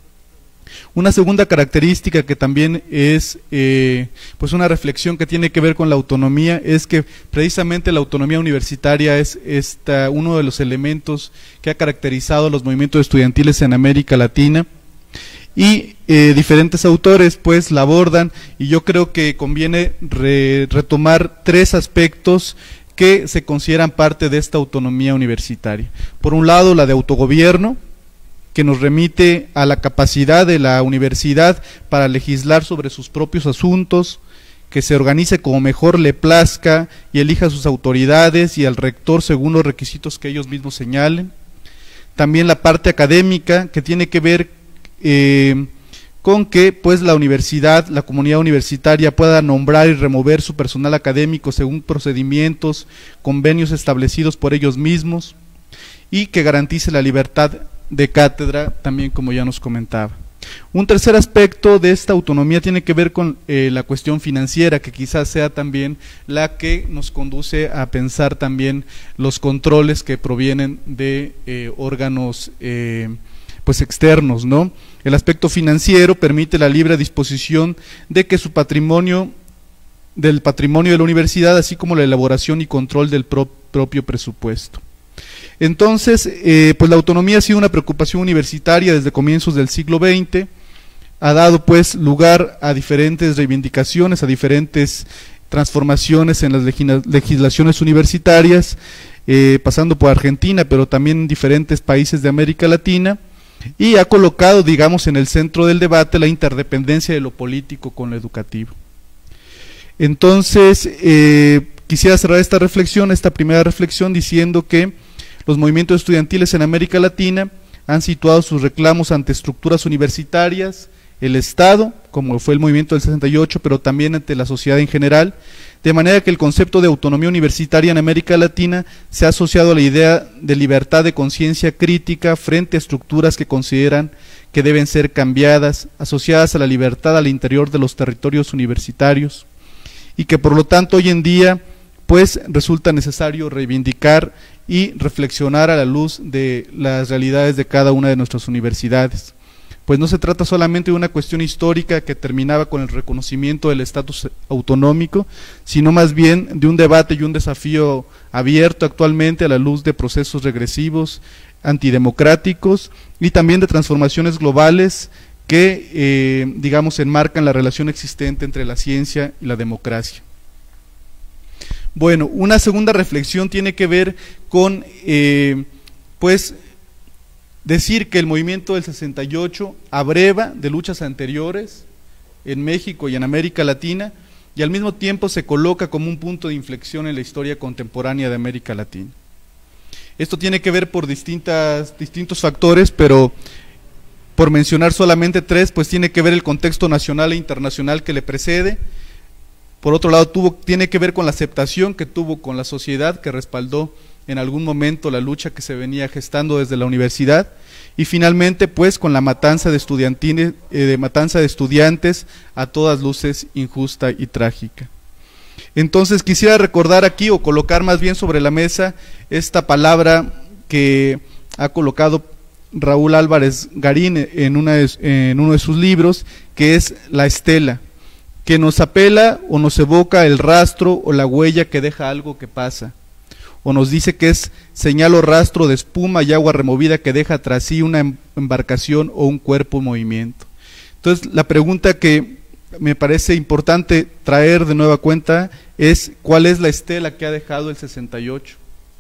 Una segunda característica que también es eh, pues una reflexión que tiene que ver con la autonomía es que precisamente la autonomía universitaria es esta, uno de los elementos que ha caracterizado a los movimientos estudiantiles en América Latina y eh, diferentes autores pues la abordan y yo creo que conviene re, retomar tres aspectos que se consideran parte de esta autonomía universitaria. Por un lado, la de autogobierno, que nos remite a la capacidad de la universidad para legislar sobre sus propios asuntos, que se organice como mejor le plazca y elija sus autoridades y al rector según los requisitos que ellos mismos señalen. También la parte académica, que tiene que ver eh, con que pues la universidad, la comunidad universitaria pueda nombrar y remover su personal académico según procedimientos, convenios establecidos por ellos mismos y que garantice la libertad de cátedra, también como ya nos comentaba. Un tercer aspecto de esta autonomía tiene que ver con eh, la cuestión financiera, que quizás sea también la que nos conduce a pensar también los controles que provienen de eh, órganos eh, pues externos, ¿no? El aspecto financiero permite la libre disposición de que su patrimonio, del patrimonio de la universidad, así como la elaboración y control del pro, propio presupuesto. Entonces, eh, pues la autonomía ha sido una preocupación universitaria desde comienzos del siglo veinte, ha dado pues lugar a diferentes reivindicaciones, a diferentes transformaciones en las legislaciones universitarias, eh, pasando por Argentina, pero también en diferentes países de América Latina, y ha colocado, digamos, en el centro del debate la interdependencia de lo político con lo educativo. Entonces, eh, quisiera cerrar esta reflexión, esta primera reflexión, diciendo que los movimientos estudiantiles en América Latina han situado sus reclamos ante estructuras universitarias, el Estado, como fue el movimiento del sesenta y ocho, pero también ante la sociedad en general, de manera que el concepto de autonomía universitaria en América Latina se ha asociado a la idea de libertad de conciencia crítica frente a estructuras que consideran que deben ser cambiadas, asociadas a la libertad al interior de los territorios universitarios, y que por lo tanto hoy en día pues resulta necesario reivindicar y reflexionar a la luz de las realidades de cada una de nuestras universidades. Pues no se trata solamente de una cuestión histórica que terminaba con el reconocimiento del estatus autonómico, sino más bien de un debate y un desafío abierto actualmente a la luz de procesos regresivos, antidemocráticos y también de transformaciones globales que, eh, digamos, enmarcan la relación existente entre la ciencia y la democracia. Bueno, una segunda reflexión tiene que ver con, eh, pues, decir que el movimiento del sesenta y ocho abreva de luchas anteriores en México y en América Latina, y al mismo tiempo se coloca como un punto de inflexión en la historia contemporánea de América Latina. Esto tiene que ver por distintas, distintos factores, pero por mencionar solamente tres, pues tiene que ver el contexto nacional e internacional que le precede. Por otro lado, tuvo, tiene que ver con la aceptación que tuvo con la sociedad, que respaldó en algún momento la lucha que se venía gestando desde la universidad, y finalmente pues con la matanza de estudiantes, eh, de matanza de estudiantes a todas luces injusta y trágica. Entonces quisiera recordar aquí, o colocar más bien sobre la mesa, esta palabra que ha colocado Raúl Álvarez Garín en, una de, en uno de sus libros, que es la estela, que nos apela o nos evoca el rastro o la huella que deja algo que pasa, o nos dice que es señal o rastro de espuma y agua removida que deja tras sí una embarcación o un cuerpo en movimiento. Entonces la pregunta que me parece importante traer de nueva cuenta es ¿cuál es la estela que ha dejado el sesenta y ocho?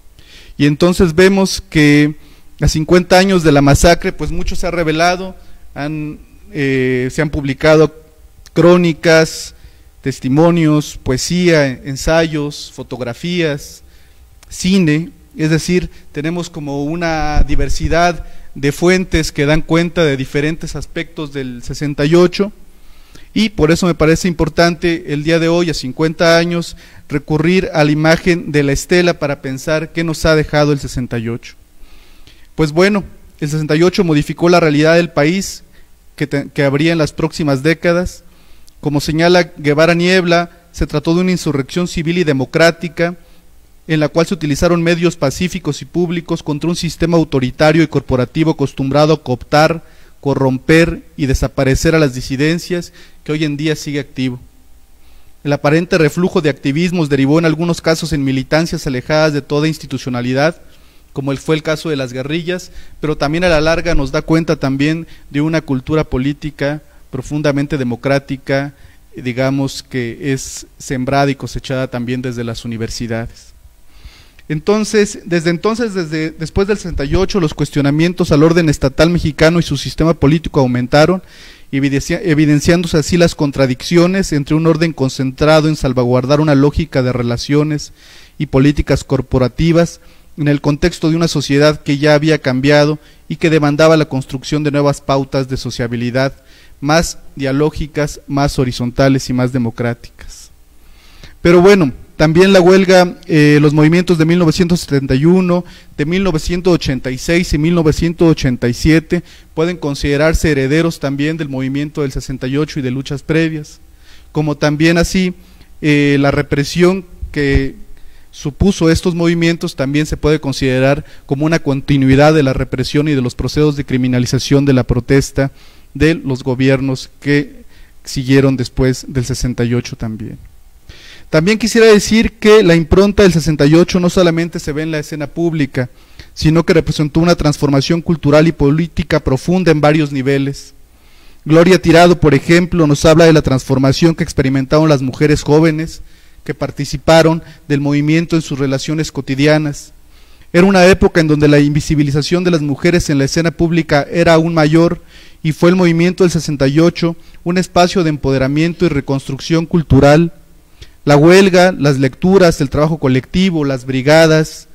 Y entonces vemos que a cincuenta años de la masacre pues mucho se ha revelado, han, eh, se han publicado crónicas, testimonios, poesía, ensayos, fotografías, cine, es decir, tenemos como una diversidad de fuentes que dan cuenta de diferentes aspectos del sesenta y ocho, y por eso me parece importante el día de hoy, a cincuenta años, recurrir a la imagen de la estela para pensar qué nos ha dejado el sesenta y ocho. Pues bueno, el sesenta y ocho modificó la realidad del país que, te, que habría en las próximas décadas. Como señala Guevara Niebla, se trató de una insurrección civil y democrática en la cual se utilizaron medios pacíficos y públicos contra un sistema autoritario y corporativo acostumbrado a cooptar, corromper y desaparecer a las disidencias, que hoy en día sigue activo. El aparente reflujo de activismos derivó en algunos casos en militancias alejadas de toda institucionalidad, como fue el caso de las guerrillas, pero también a la larga nos da cuenta también de una cultura política profundamente democrática, digamos que es sembrada y cosechada también desde las universidades. Entonces, desde entonces, desde después del sesenta y ocho, los cuestionamientos al orden estatal mexicano y su sistema político aumentaron, evidencia, evidenciándose así las contradicciones entre un orden concentrado en salvaguardar una lógica de relaciones y políticas corporativas en el contexto de una sociedad que ya había cambiado y que demandaba la construcción de nuevas pautas de sociabilidad más dialógicas, más horizontales y más democráticas. Pero bueno, también la huelga, eh, los movimientos de mil novecientos setenta y uno, de mil novecientos ochenta y seis y mil novecientos ochenta y siete pueden considerarse herederos también del movimiento del sesenta y ocho y de luchas previas, como también así eh, la represión que supuso estos movimientos también se puede considerar como una continuidad de la represión y de los procesos de criminalización de la protesta de los gobiernos que siguieron después del sesenta y ocho también. También quisiera decir que la impronta del sesenta y ocho no solamente se ve en la escena pública, sino que representó una transformación cultural y política profunda en varios niveles. Gloria Tirado, por ejemplo, nos habla de la transformación que experimentaron las mujeres jóvenes que participaron del movimiento en sus relaciones cotidianas. Era una época en donde la invisibilización de las mujeres en la escena pública era aún mayor, y fue el movimiento del sesenta y ocho un espacio de empoderamiento y reconstrucción cultural. La huelga, las lecturas, el trabajo colectivo, las brigadas,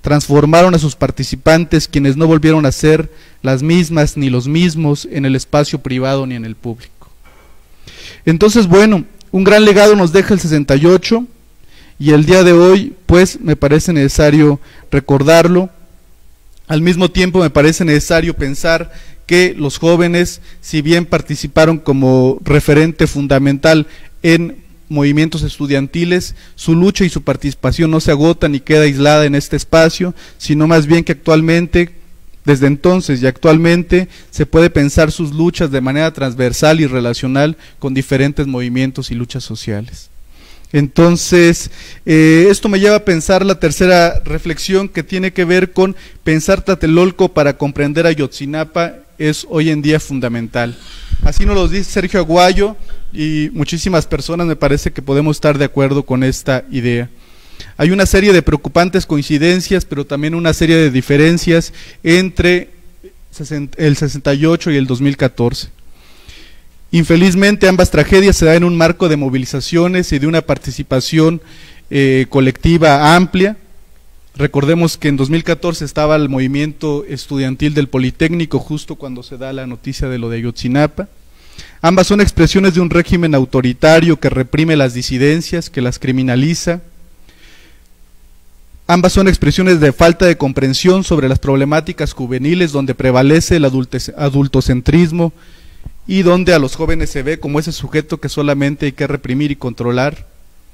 transformaron a sus participantes, quienes no volvieron a ser las mismas ni los mismos en el espacio privado ni en el público. Entonces, bueno, un gran legado nos deja el sesenta y ocho, y el día de hoy, pues, me parece necesario recordarlo. Al mismo tiempo me parece necesario pensar que los jóvenes, si bien participaron como referente fundamental en movimientos estudiantiles, su lucha y su participación no se agota ni queda aislada en este espacio, sino más bien que actualmente, desde entonces y actualmente, se puede pensar sus luchas de manera transversal y relacional con diferentes movimientos y luchas sociales. Entonces, eh, esto me lleva a pensar la tercera reflexión, que tiene que ver con pensar Tlatelolco para comprender Ayotzinapa es hoy en día fundamental. Así nos lo dice Sergio Aguayo, y muchísimas personas me parece que podemos estar de acuerdo con esta idea. Hay una serie de preocupantes coincidencias, pero también una serie de diferencias entre el sesenta y ocho y el dos mil catorce. Infelizmente, ambas tragedias se dan en un marco de movilizaciones y de una participación eh, colectiva amplia. Recordemos que en dos mil catorce estaba el movimiento estudiantil del Politécnico, justo cuando se da la noticia de lo de Ayotzinapa. Ambas son expresiones de un régimen autoritario que reprime las disidencias, que las criminaliza. Ambas son expresiones de falta de comprensión sobre las problemáticas juveniles, donde prevalece el adultocentrismo y donde a los jóvenes se ve como ese sujeto que solamente hay que reprimir y controlar.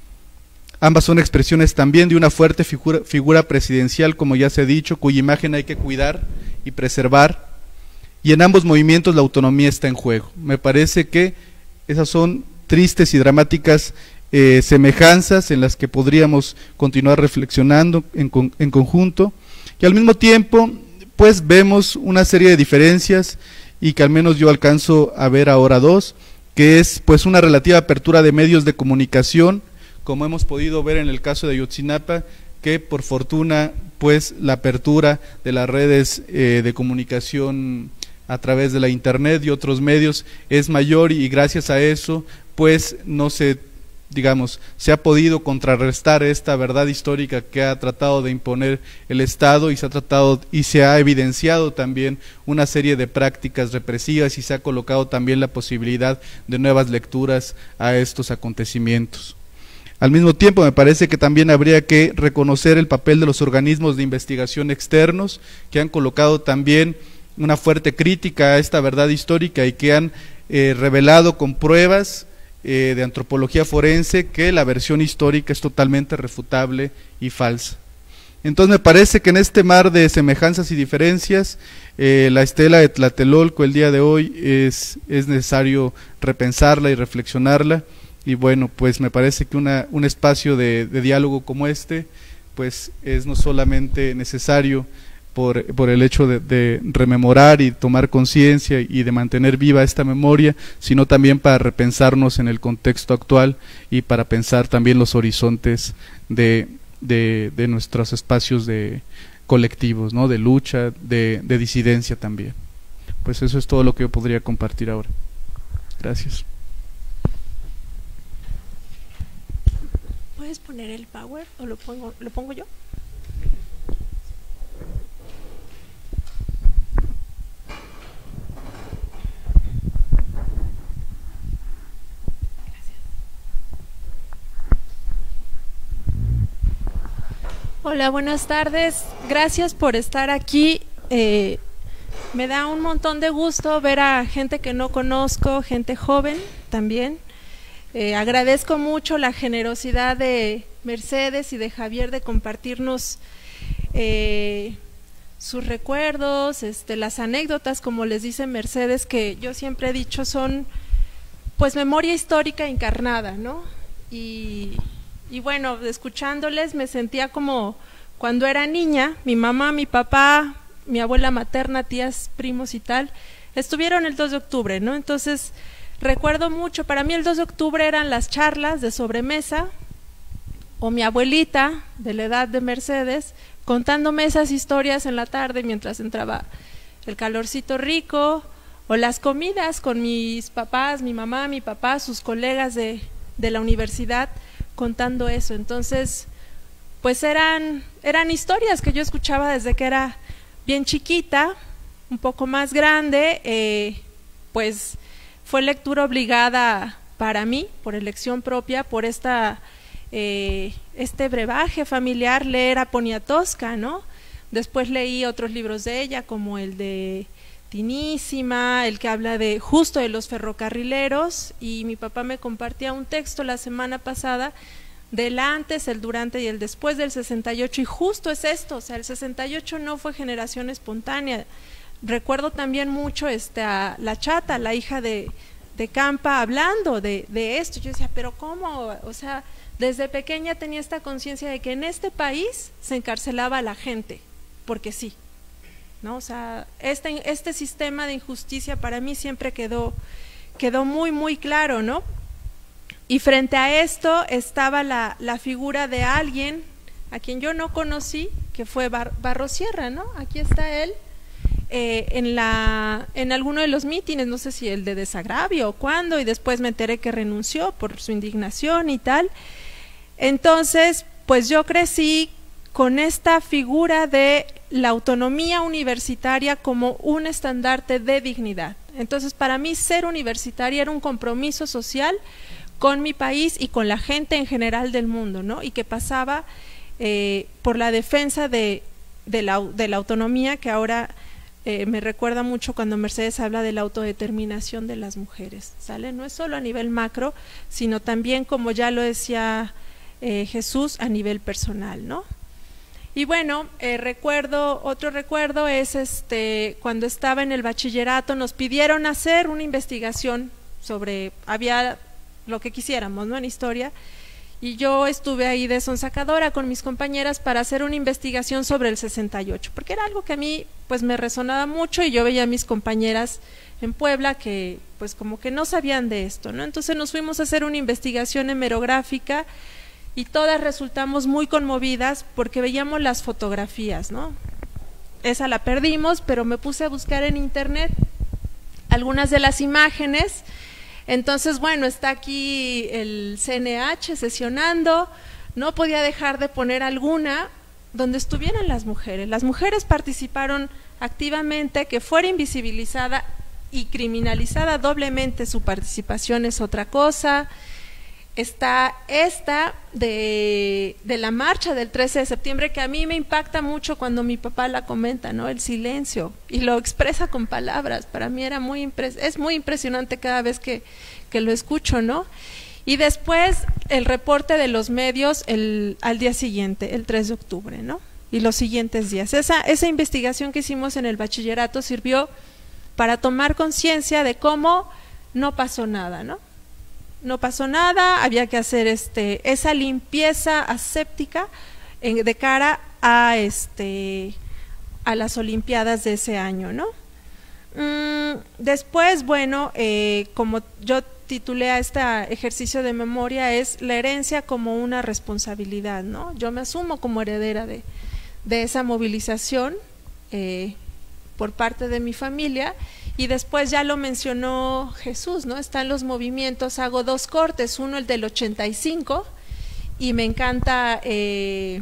Ambas son expresiones también de una fuerte figura, figura presidencial, como ya se ha dicho, cuya imagen hay que cuidar y preservar, y en ambos movimientos la autonomía está en juego. Me parece que esas son tristes y dramáticas eh, semejanzas en las que podríamos continuar reflexionando en, con, en conjunto, y al mismo tiempo pues vemos una serie de diferencias, y que al menos yo alcanzo a ver ahora dos, que es pues una relativa apertura de medios de comunicación, como hemos podido ver en el caso de Ayotzinapa, que por fortuna pues la apertura de las redes eh, de comunicación a través de la internet y otros medios es mayor, y gracias a eso pues no se, digamos, se ha podido contrarrestar esta verdad histórica que ha tratado de imponer el Estado, y se ha tratado y se ha evidenciado también una serie de prácticas represivas, y se ha colocado también la posibilidad de nuevas lecturas a estos acontecimientos. Al mismo tiempo me parece que también habría que reconocer el papel de los organismos de investigación externos, que han colocado también una fuerte crítica a esta verdad histórica y que han eh, revelado con pruebas eh, de antropología forense que la versión histórica es totalmente refutable y falsa. Entonces me parece que en este mar de semejanzas y diferencias, eh, la estela de Tlatelolco el día de hoy es, es necesario repensarla y reflexionarla. Y bueno, pues me parece que una, un espacio de, de diálogo como este pues es no solamente necesario por, por el hecho de, de rememorar y tomar conciencia y de mantener viva esta memoria, sino también para repensarnos en el contexto actual y para pensar también los horizontes de, de, de nuestros espacios de colectivos, ¿no? De lucha, de, de disidencia también. Pues eso es todo lo que yo podría compartir ahora. Gracias. ¿Puedes poner el power o lo pongo, lo pongo yo? Hola, buenas tardes. Gracias por estar aquí. Eh, me da un montón de gusto ver a gente que no conozco, gente joven también. Eh, agradezco mucho la generosidad de Mercedes y de Javier de compartirnos eh, sus recuerdos, este, las anécdotas, como les dice Mercedes, que yo siempre he dicho son pues memoria histórica encarnada, ¿no? Y... Y bueno, escuchándoles me sentía como cuando era niña, mi mamá, mi papá, mi abuela materna, tías, primos y tal, estuvieron el dos de octubre, ¿no? Entonces, recuerdo mucho, para mí el dos de octubre eran las charlas de sobremesa, o mi abuelita, de la edad de Mercedes, contándome esas historias en la tarde mientras entraba el calorcito rico, o las comidas con mis papás, mi mamá, mi papá, sus colegas de, de la universidad, contando eso. Entonces pues eran, eran historias que yo escuchaba desde que era bien chiquita, un poco más grande, eh, pues fue lectura obligada para mí, por elección propia, por esta, eh, este brebaje familiar, leer a Poniatowska, ¿no? Después leí otros libros de ella, como el de Tinísima, el que habla de justo de los ferrocarrileros, y mi papá me compartía un texto la semana pasada del antes, el durante y el después del sesenta y ocho, y justo es esto, o sea, el sesenta y ocho no fue generación espontánea. Recuerdo también mucho este, a la Chata, la hija de, de Campa, hablando de, de esto. Yo decía, pero ¿cómo? O sea, desde pequeña tenía esta conciencia de que en este país se encarcelaba a la gente, porque sí, ¿no? O sea, este, este sistema de injusticia para mí siempre quedó, quedó muy, muy claro, ¿no? Y frente a esto estaba la, la figura de alguien a quien yo no conocí, que fue Bar, Barrosierra, ¿no? Aquí está él. Eh, en la en alguno de los mítines, no sé si el de desagravio o cuándo, y después me enteré que renunció por su indignación y tal. Entonces, pues yo crecí con esta figura de la autonomía universitaria como un estandarte de dignidad. Entonces, para mí ser universitaria era un compromiso social con mi país y con la gente en general del mundo, ¿no? Y que pasaba eh, por la defensa de, de, la, de la autonomía, que ahora Eh, me recuerda mucho cuando Mercedes habla de la autodeterminación de las mujeres, ¿sale? No es solo a nivel macro, sino también, como ya lo decía eh, Jesús, a nivel personal, ¿no? Y bueno, eh, recuerdo, otro recuerdo es este cuando estaba en el bachillerato, nos pidieron hacer una investigación sobre, había lo que quisiéramos, ¿no? En historia, y yo estuve ahí de sonsacadora con mis compañeras para hacer una investigación sobre el sesenta y ocho, porque era algo que a mí pues me resonaba mucho, y yo veía a mis compañeras en Puebla que pues como que no sabían de esto, ¿no? Entonces nos fuimos a hacer una investigación hemerográfica y todas resultamos muy conmovidas porque veíamos las fotografías, ¿no? Esa la perdimos, pero me puse a buscar en internet algunas de las imágenes. Entonces, bueno, está aquí el C N H sesionando, no podía dejar de poner alguna donde estuvieran las mujeres. Las mujeres participaron activamente, que fuera invisibilizada y criminalizada doblemente su participación es otra cosa. Está esta de, de la marcha del trece de septiembre, que a mí me impacta mucho cuando mi papá la comenta, ¿no? El silencio, y lo expresa con palabras. Para mí era muy impres es muy impresionante cada vez que, que lo escucho, ¿no? Y después el reporte de los medios el, al día siguiente, el tres de octubre, ¿no? Y los siguientes días. Esa, esa investigación que hicimos en el bachillerato sirvió para tomar conciencia de cómo no pasó nada, ¿no? No pasó nada, había que hacer este esa limpieza aséptica en, de cara a este a las Olimpiadas de ese año, ¿no? Mm, después, bueno, eh, como yo titulé a este ejercicio de memoria, es la herencia como una responsabilidad, ¿no? Yo me asumo como heredera de, de esa movilización eh, por parte de mi familia. Y después ya lo mencionó Jesús, ¿no? Están los movimientos, hago dos cortes, uno el del ochenta y cinco, y me encanta eh,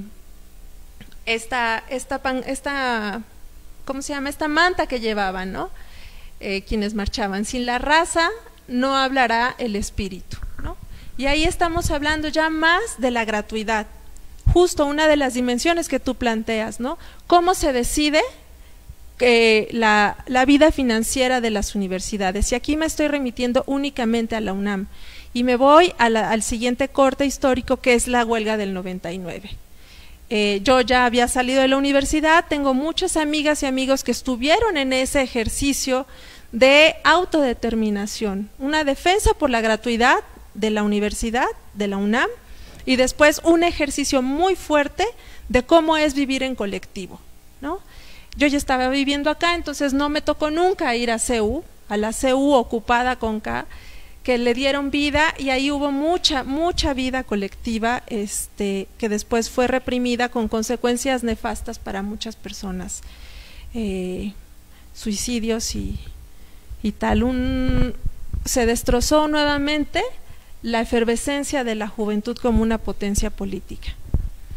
esta, esta, pan, esta, ¿cómo se llama? Esta manta que llevaban, ¿no? Eh, quienes marchaban, sin la raza no hablará el espíritu, ¿no? Y ahí estamos hablando ya más de la gratuidad, justo una de las dimensiones que tú planteas, ¿no? ¿Cómo se decide que la, la vida financiera de las universidades? Y aquí me estoy remitiendo únicamente a la UNAM, y me voy a la, al siguiente corte histórico, que es la huelga del noventa y nueve. Eh, yo ya había salido de la universidad, tengo muchas amigas y amigos que estuvieron en ese ejercicio de autodeterminación, una defensa por la gratuidad de la universidad, de la UNAM, y después un ejercicio muy fuerte de cómo es vivir en colectivo, ¿no? Yo ya estaba viviendo acá, entonces no me tocó nunca ir a C U, a la C U ocupada con K, que le dieron vida, y ahí hubo mucha, mucha vida colectiva este, que después fue reprimida con consecuencias nefastas para muchas personas, eh, suicidios y, y tal. Un, se destrozó nuevamente la efervescencia de la juventud como una potencia política.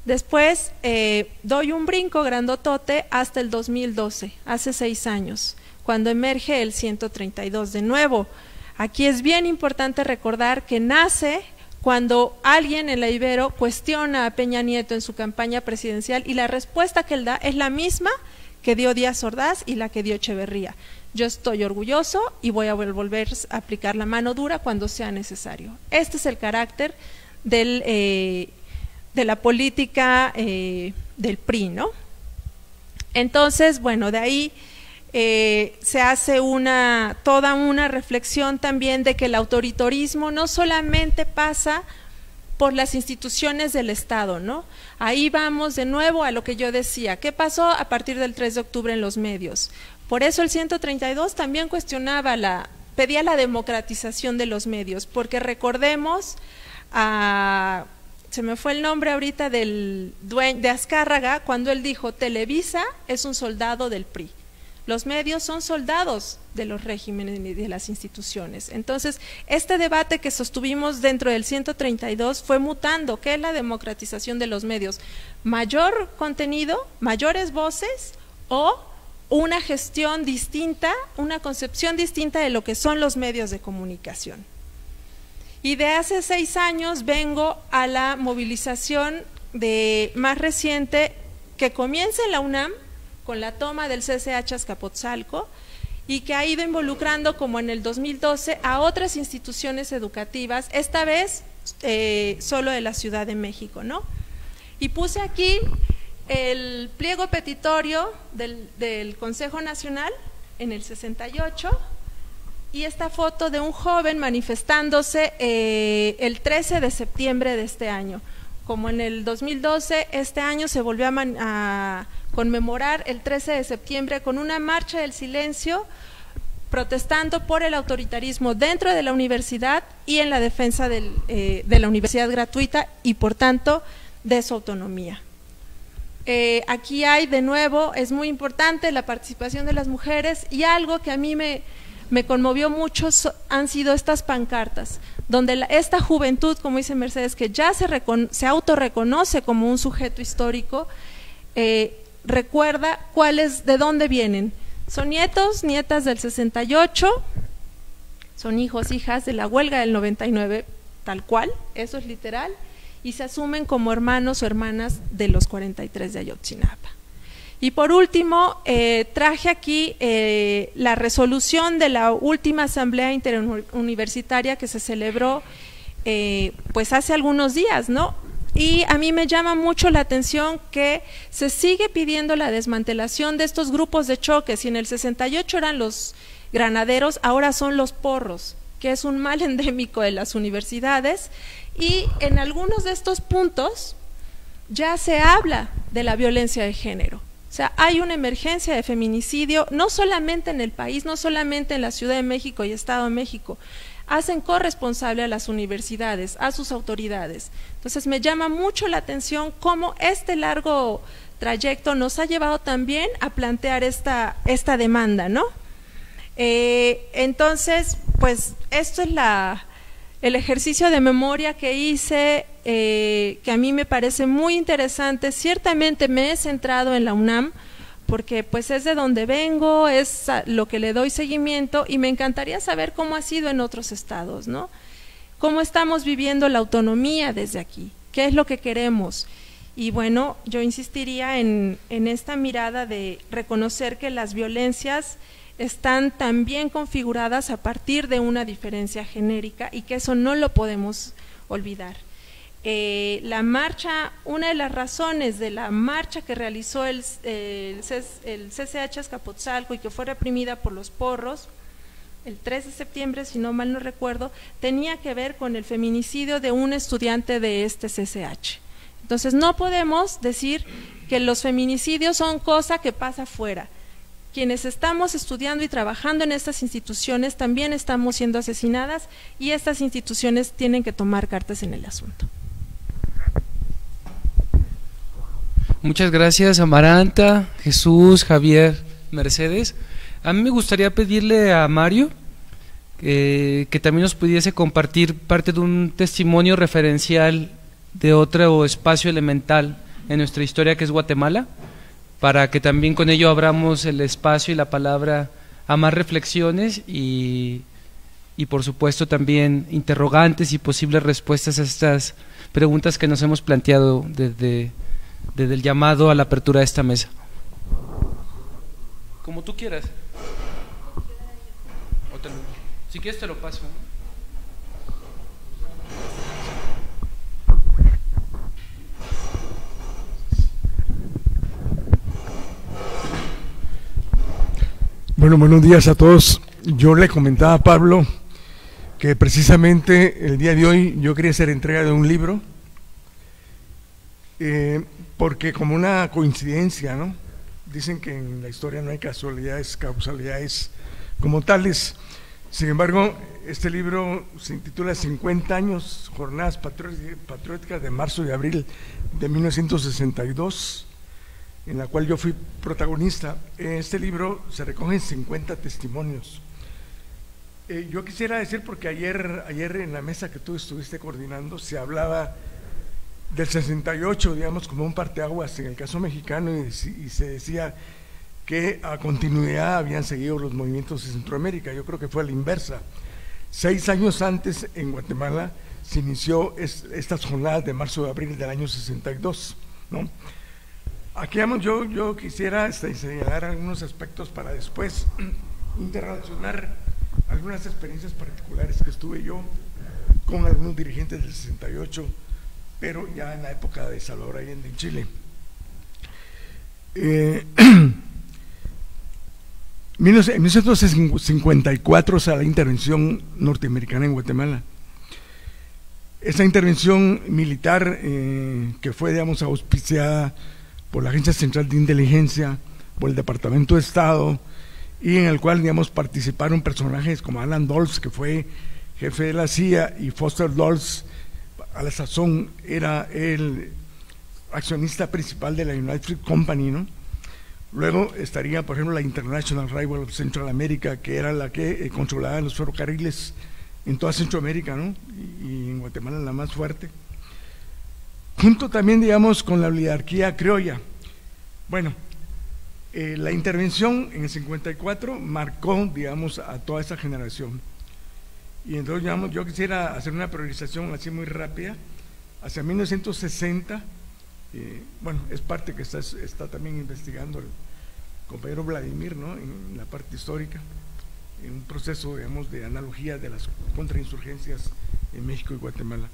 Después eh, doy un brinco grandotote hasta el dos mil doce, hace seis años, cuando emerge el ciento treinta y dos de nuevo. Aquí es bien importante recordar que nace cuando alguien en la Ibero cuestiona a Peña Nieto en su campaña presidencial y la respuesta que él da es la misma que dio Díaz Ordaz y la que dio Echeverría. Yo estoy orgulloso y voy a volver a aplicar la mano dura cuando sea necesario. Este es el carácter del, eh, de la política eh, del P R I, ¿no? Entonces, bueno, de ahí eh, se hace una toda una reflexión también de que el autoritarismo no solamente pasa por las instituciones del Estado, ¿no? Ahí vamos de nuevo a lo que yo decía, ¿qué pasó a partir del tres de octubre en los medios? Por eso el ciento treinta y dos también cuestionaba la, pedía la democratización de los medios, porque recordemos a, se me fue el nombre ahorita del dueño de Azcárraga, cuando él dijo, Televisa es un soldado del P R I. Los medios son soldados de los regímenes y de las instituciones. Entonces, este debate que sostuvimos dentro del ciento treinta y dos fue mutando. ¿Qué es la democratización de los medios? ¿Mayor contenido, mayores voces o una gestión distinta, una concepción distinta de lo que son los medios de comunicación? Y de hace seis años vengo a la movilización de más reciente que comienza en la UNAM, con la toma del C C H Azcapotzalco y que ha ido involucrando, como en el dos mil doce, a otras instituciones educativas, esta vez eh, solo de la Ciudad de México, ¿no? Y puse aquí el pliego petitorio del, del Consejo Nacional en el sesenta y ocho y esta foto de un joven manifestándose eh, el trece de septiembre de este año. Como en el dos mil doce, este año se volvió a, man, a conmemorar el trece de septiembre con una marcha del silencio protestando por el autoritarismo dentro de la universidad y en la defensa del, eh, de la universidad gratuita y por tanto de su autonomía. Eh, aquí hay de nuevo, es muy importante la participación de las mujeres y algo que a mí me, me conmovió mucho so, han sido estas pancartas, donde la, esta juventud, como dice Mercedes, que ya se, se autorreconoce como un sujeto histórico, eh, recuerda cuáles, de dónde vienen. Son nietos, nietas del sesenta y ocho, son hijos, hijas de la huelga del noventa y nueve, tal cual, eso es literal, y se asumen como hermanos o hermanas de los cuarenta y tres de Ayotzinapa. Y por último, eh, traje aquí eh, la resolución de la última asamblea interuniversitaria que se celebró eh, pues hace algunos días, ¿no? Y a mí me llama mucho la atención que se sigue pidiendo la desmantelación de estos grupos de choque. Si en el sesenta y ocho eran los granaderos, ahora son los porros, que es un mal endémico de las universidades, y en algunos de estos puntos ya se habla de la violencia de género. O sea, hay una emergencia de feminicidio, no solamente en el país, no solamente en la Ciudad de México y Estado de México, hacen corresponsable a las universidades, a sus autoridades. Entonces me llama mucho la atención cómo este largo trayecto nos ha llevado también a plantear esta, esta demanda, ¿no? Eh, entonces, pues esto es la, el ejercicio de memoria que hice, eh, que a mí me parece muy interesante. Ciertamente me he centrado en la UNAM, porque pues es de donde vengo, es lo que le doy seguimiento y me encantaría saber cómo ha sido en otros estados, ¿no? Cómo estamos viviendo la autonomía desde aquí, qué es lo que queremos. Y bueno, yo insistiría en, en esta mirada de reconocer que las violencias están también configuradas a partir de una diferencia genérica y que eso no lo podemos olvidar. Eh, la marcha, una de las razones de la marcha que realizó el, el, el C C H Azcapotzalco y que fue reprimida por los porros el tres de septiembre, si no mal no recuerdo, tenía que ver con el feminicidio de un estudiante de este C C H. Entonces no podemos decir que los feminicidios son cosa que pasa afuera. Quienes estamos estudiando y trabajando en estas instituciones también estamos siendo asesinadas y estas instituciones tienen que tomar cartas en el asunto. Muchas gracias, Amaranta, Jesús, Javier, Mercedes. A mí me gustaría pedirle a Mario eh, que también nos pudiese compartir parte de un testimonio referencial de otro espacio elemental en nuestra historia que es Guatemala, para que también con ello abramos el espacio y la palabra a más reflexiones y, y por supuesto también interrogantes y posibles respuestas a estas preguntas que nos hemos planteado desde, desde el llamado a la apertura de esta mesa. Como tú quieras. O te lo, si quieres te lo paso, ¿no? Bueno, buenos días a todos. Yo le comentaba a Pablo que precisamente el día de hoy yo quería hacer entrega de un libro, eh, porque como una coincidencia, ¿no? Dicen que en la historia no hay casualidades, causalidades como tales. Sin embargo, este libro se intitula cincuenta años, Jornadas Patrióticas de marzo y abril de mil novecientos sesenta y dos, en la cual yo fui protagonista. En este libro se recogen cincuenta testimonios. Eh, yo quisiera decir, porque ayer, ayer en la mesa que tú estuviste coordinando se hablaba del sesenta y ocho, digamos, como un parteaguas en el caso mexicano, y, y se decía que a continuidad habían seguido los movimientos de Centroamérica. Yo creo que fue a la inversa. Seis años antes en Guatemala se inició es, estas jornadas de marzo y abril del año sesenta y dos, ¿no? Aquí vamos, yo, yo quisiera este, señalar algunos aspectos para después interrelacionar algunas experiencias particulares que estuve yo con algunos dirigentes del sesenta y ocho, pero ya en la época de Salvador Allende en Chile. Eh, en mil novecientos cincuenta y cuatro sale la intervención norteamericana en Guatemala. Esa intervención militar eh, que fue, digamos, auspiciada por la Agencia Central de Inteligencia, por el Departamento de Estado, y en el cual, digamos, participaron personajes como Alan Dulles, que fue jefe de la C I A, y Foster Dulles, a la sazón era el accionista principal de la United Fruit Company, ¿no? Luego estaría, por ejemplo, la International Railway of Central America, que era la que eh, controlaba los ferrocarriles en toda Centroamérica, ¿no? Y, y en Guatemala la más fuerte. Junto también, digamos, con la oligarquía criolla. Bueno, eh, la intervención en el cincuenta y cuatro marcó, digamos, a toda esa generación. Y entonces, digamos, yo quisiera hacer una priorización así muy rápida. Hacia mil novecientos sesenta, eh, bueno, es parte que está, está también investigando el compañero Vladimir, ¿no? En la parte histórica, en un proceso, digamos, de analogía de las contrainsurgencias en México y Guatemala.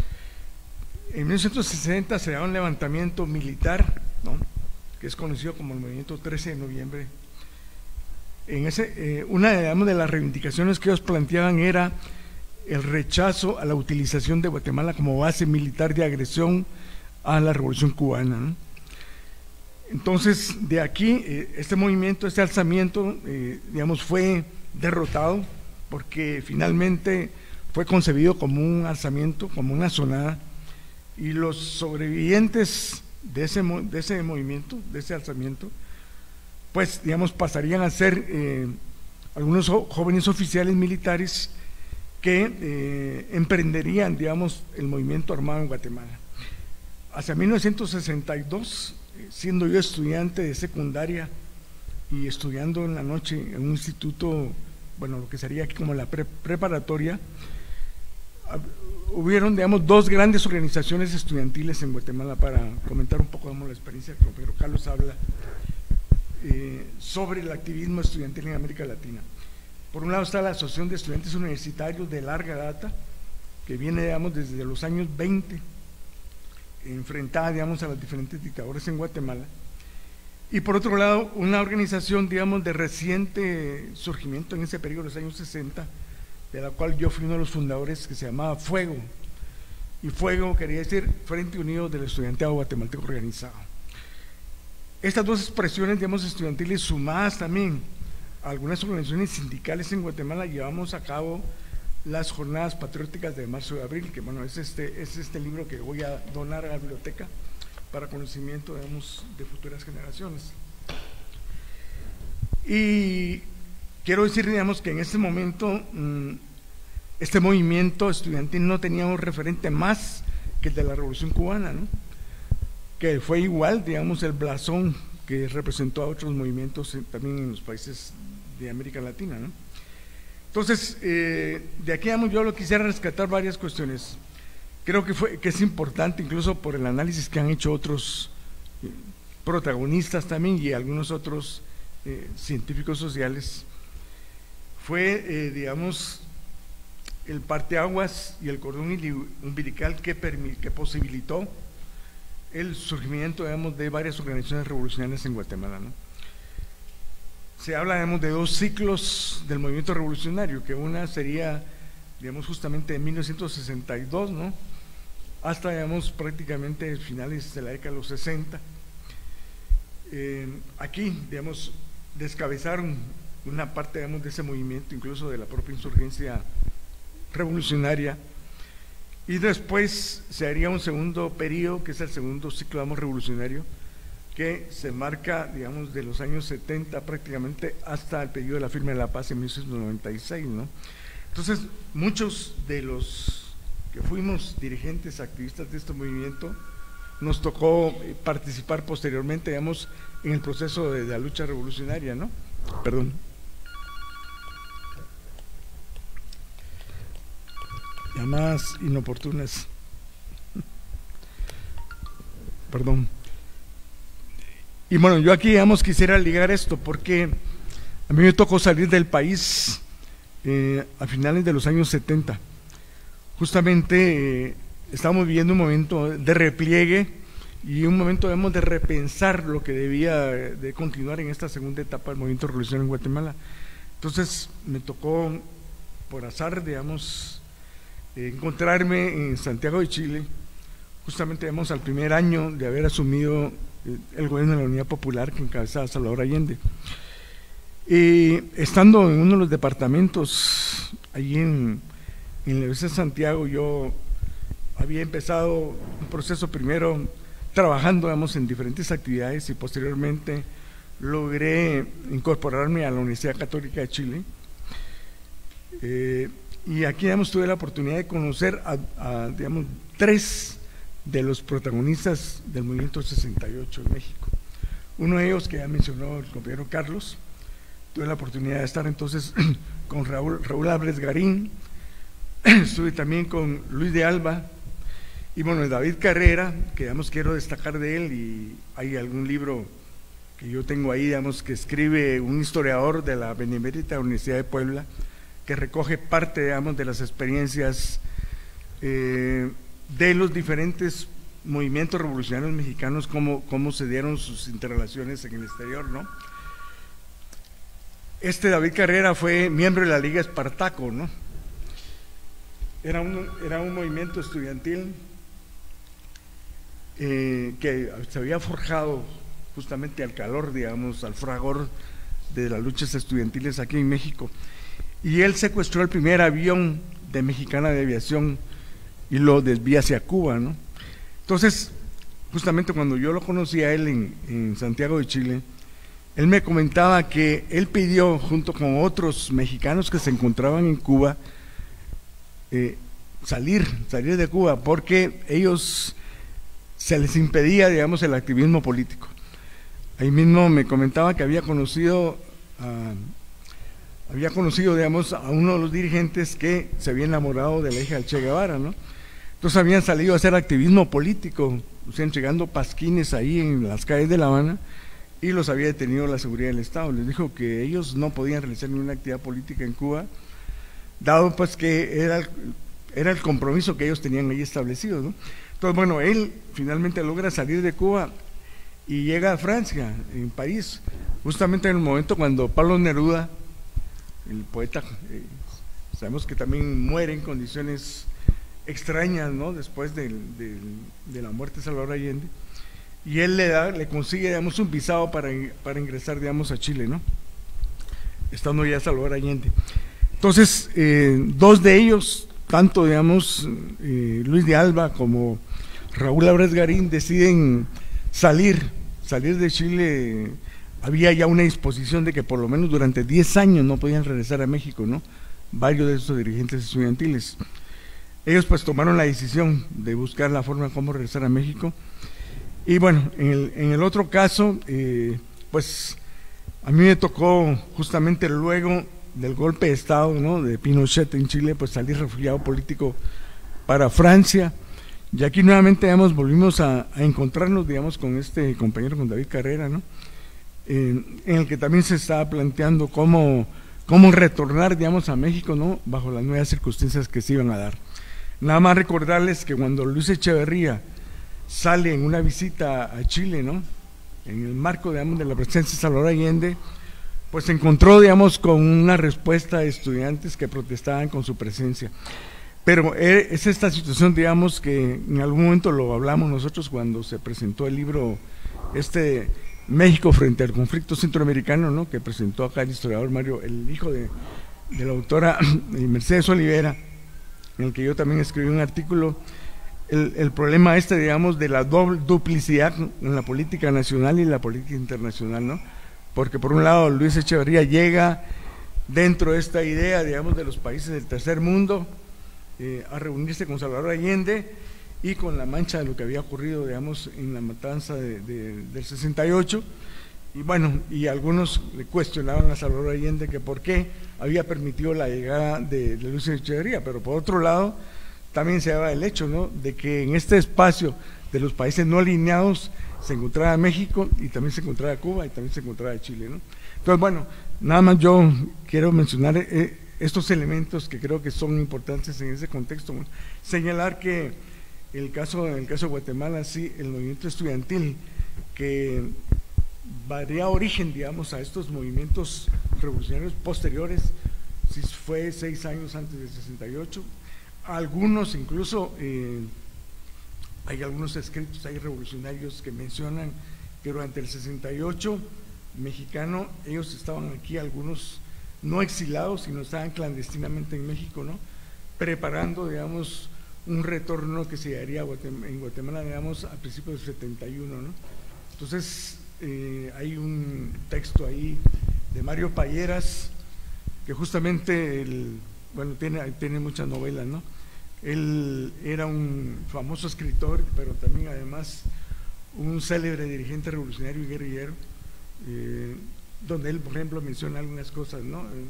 En mil novecientos sesenta se da un levantamiento militar, ¿no? Que es conocido como el movimiento trece de noviembre. En ese, eh, una digamos, de las reivindicaciones que ellos planteaban era el rechazo a la utilización de Guatemala como base militar de agresión a la Revolución Cubana, ¿no? Entonces, de aquí, eh, este movimiento, este alzamiento, eh, digamos, fue derrotado porque finalmente fue concebido como un alzamiento, como una sonada, y los sobrevivientes de ese, de ese movimiento, de ese alzamiento, pues, digamos, pasarían a ser eh, algunos jóvenes oficiales militares que eh, emprenderían, digamos, el movimiento armado en Guatemala. Hacia mil novecientos sesenta y dos, siendo yo estudiante de secundaria y estudiando en la noche en un instituto, bueno, lo que sería aquí como la pre preparatoria, hubieron, digamos, dos grandes organizaciones estudiantiles en Guatemala, para comentar un poco, digamos, la experiencia que Pedro Carlos habla eh, sobre el activismo estudiantil en América Latina. Por un lado está la Asociación de Estudiantes Universitarios de larga data, que viene, digamos, desde los años veinte, enfrentada, digamos, a las diferentes dictaduras en Guatemala. Y por otro lado, una organización, digamos, de reciente surgimiento en ese periodo de los años sesenta, de la cual yo fui uno de los fundadores, que se llamaba Fuego. Y Fuego quería decir Frente Unido del Estudiantado Guatemalteco Organizado. Estas dos expresiones, digamos, estudiantiles, sumadas también a algunas organizaciones sindicales en Guatemala, llevamos a cabo las jornadas patrióticas de marzo y abril, que bueno, es este, es este libro que voy a donar a la biblioteca para conocimiento, digamos, de futuras generaciones. Y quiero decir, digamos, que en este momento mmm, este movimiento estudiantil no tenía un referente más que el de la Revolución Cubana, ¿no? que fue igual, digamos, el blasón que representó a otros movimientos también en los países de América Latina, ¿no? Entonces, eh, de aquí, digamos, yo lo quisiera rescatar varias cuestiones. Creo que, fue, que es importante, incluso por el análisis que han hecho otros eh, protagonistas también y algunos otros eh, científicos sociales, fue, eh, digamos, el parteaguas y el cordón umbilical que, que posibilitó el surgimiento, digamos, de varias organizaciones revolucionarias en Guatemala, ¿no? Se habla, digamos, de dos ciclos del movimiento revolucionario, que una sería, digamos, justamente de mil novecientos sesenta y dos, ¿no?, hasta, digamos, prácticamente finales de la década de los sesenta. Eh, aquí, digamos, descabezaron una parte, digamos, de ese movimiento, incluso de la propia insurgencia revolucionaria, y después se haría un segundo periodo, que es el segundo ciclo, digamos, revolucionario, que se marca, digamos, de los años setenta prácticamente hasta el periodo de la firma de la paz en mil novecientos noventa y seis, ¿no? Entonces, muchos de los que fuimos dirigentes, activistas de este movimiento, nos tocó participar posteriormente, digamos, en el proceso de, de la lucha revolucionaria, ¿no? Perdón. Llamadas inoportunas. Perdón. Y bueno, yo aquí, digamos, quisiera ligar esto, porque a mí me tocó salir del país eh, a finales de los años setenta. Justamente eh, estamos viviendo un momento de repliegue y un momento, digamos, de repensar lo que debía de continuar en esta segunda etapa del movimiento revolucionario en Guatemala. Entonces me tocó, por azar, digamos, eh, encontrarme en Santiago de Chile, justamente, digamos, al primer año de haber asumido eh, el gobierno de la Unidad Popular que encabezaba Salvador Allende. Y estando en uno de los departamentos allí en En la Universidad de Santiago, yo había empezado un proceso primero trabajando, digamos, en diferentes actividades, y posteriormente logré incorporarme a la Universidad Católica de Chile. Eh, y aquí, digamos, tuve la oportunidad de conocer a, a, digamos, tres de los protagonistas del movimiento sesenta y ocho en México. Uno de ellos, que ya mencionó el compañero Carlos, tuve la oportunidad de estar entonces con Raúl, Raúl Álvarez Garín. Estuve también con Luis de Alba y bueno, David Carrera, que, digamos, quiero destacar de él, y hay algún libro que yo tengo ahí, digamos, que escribe un historiador de la Benemérita Universidad de Puebla, que recoge parte, digamos, de las experiencias eh, de los diferentes movimientos revolucionarios mexicanos, cómo, cómo se dieron sus interrelaciones en el exterior, ¿no? Este David Carrera fue miembro de la Liga Espartaco, ¿no? Era un, era un movimiento estudiantil eh, que se había forjado justamente al calor, digamos, al fragor de las luchas estudiantiles aquí en México. Y él secuestró el primer avión de Mexicana de Aviación y lo desvía hacia Cuba, ¿no? Entonces, justamente cuando yo lo conocí a él en, en Santiago de Chile, él me comentaba que él pidió, junto con otros mexicanos que se encontraban en Cuba, Eh, salir, salir de Cuba, porque ellos se les impedía, digamos, el activismo político. Ahí mismo me comentaba que había conocido, uh, había conocido, digamos, a uno de los dirigentes que se había enamorado de la hija del Che Guevara, ¿no? Entonces habían salido a hacer activismo político, o sea, entregando pasquines ahí en las calles de La Habana, y los había detenido la seguridad del Estado. Les dijo que ellos no podían realizar ninguna actividad política en Cuba, dado pues que era el, era el compromiso que ellos tenían ahí establecido, ¿no? Entonces, bueno, él finalmente logra salir de Cuba y llega a Francia, en París, justamente en el momento cuando Pablo Neruda, el poeta, eh, sabemos que también muere en condiciones extrañas, ¿no?, después de, de, de la muerte de Salvador Allende, y él le da, le consigue, digamos, un visado para, para ingresar, digamos, a Chile, ¿no?, estando ya Salvador Allende. Entonces, eh, dos de ellos, tanto, digamos, eh, Luis de Alba como Raúl Álvarez Garín, deciden salir, salir de Chile. Había ya una disposición de que por lo menos durante diez años no podían regresar a México, ¿no?, varios de esos dirigentes estudiantiles. Ellos pues tomaron la decisión de buscar la forma de cómo regresar a México, Y bueno, en el, en el otro caso, eh, pues a mí me tocó justamente luego del golpe de Estado, ¿no?, de Pinochet en Chile, pues salir refugiado político para Francia, y aquí nuevamente, digamos, volvimos a, a encontrarnos, digamos, con este compañero, con David Carrera, ¿no?, eh, en el que también se estaba planteando cómo, cómo retornar, digamos, a México, ¿no?, bajo las nuevas circunstancias que se iban a dar. Nada más recordarles que cuando Luis Echeverría sale en una visita a Chile, ¿no?, en el marco, digamos, de la presidencia de Salvador Allende, pues se encontró, digamos, con una respuesta de estudiantes que protestaban con su presencia. Pero es esta situación, digamos, que en algún momento lo hablamos nosotros cuando se presentó el libro este México frente al conflicto centroamericano, ¿no?, que presentó acá el historiador Mario, el hijo de, de la autora Mercedes Olivera, en el que yo también escribí un artículo. El, el problema este, digamos, de la doble duplicidad en la política nacional y la política internacional, ¿no? Porque por un lado Luis Echeverría llega dentro de esta idea, digamos, de los países del tercer mundo, eh, a reunirse con Salvador Allende y con la mancha de lo que había ocurrido, digamos, en la matanza de, de, del sesenta y ocho, y bueno, y algunos le cuestionaban a Salvador Allende que por qué había permitido la llegada de, de Luis Echeverría, pero por otro lado también se daba el hecho, ¿no?, de que en este espacio de los países no alineados se encontraba México y también se encontraba Cuba y también se encontraba Chile, ¿no? Entonces, bueno, nada más yo quiero mencionar eh, estos elementos que creo que son importantes en ese contexto. Bueno, señalar que el caso, en el caso de Guatemala, sí, el movimiento estudiantil que daría origen, digamos, a estos movimientos revolucionarios posteriores, si fue seis años antes del sesenta y ocho, algunos incluso, eh, hay algunos escritos ahí revolucionarios que mencionan que durante el sesenta y ocho mexicano, ellos estaban aquí, algunos no exilados, sino estaban clandestinamente en México, ¿no?, preparando, digamos, un retorno que se daría en Guatemala, digamos, a principios del setenta y uno, ¿no? Entonces, eh, hay un texto ahí de Mario Payeras, que justamente, el, bueno, tiene, tiene muchas novelas, ¿no? Él era un famoso escritor, pero también además un célebre dirigente revolucionario y guerrillero, eh, donde él, por ejemplo, menciona algunas cosas, ¿no? Eh,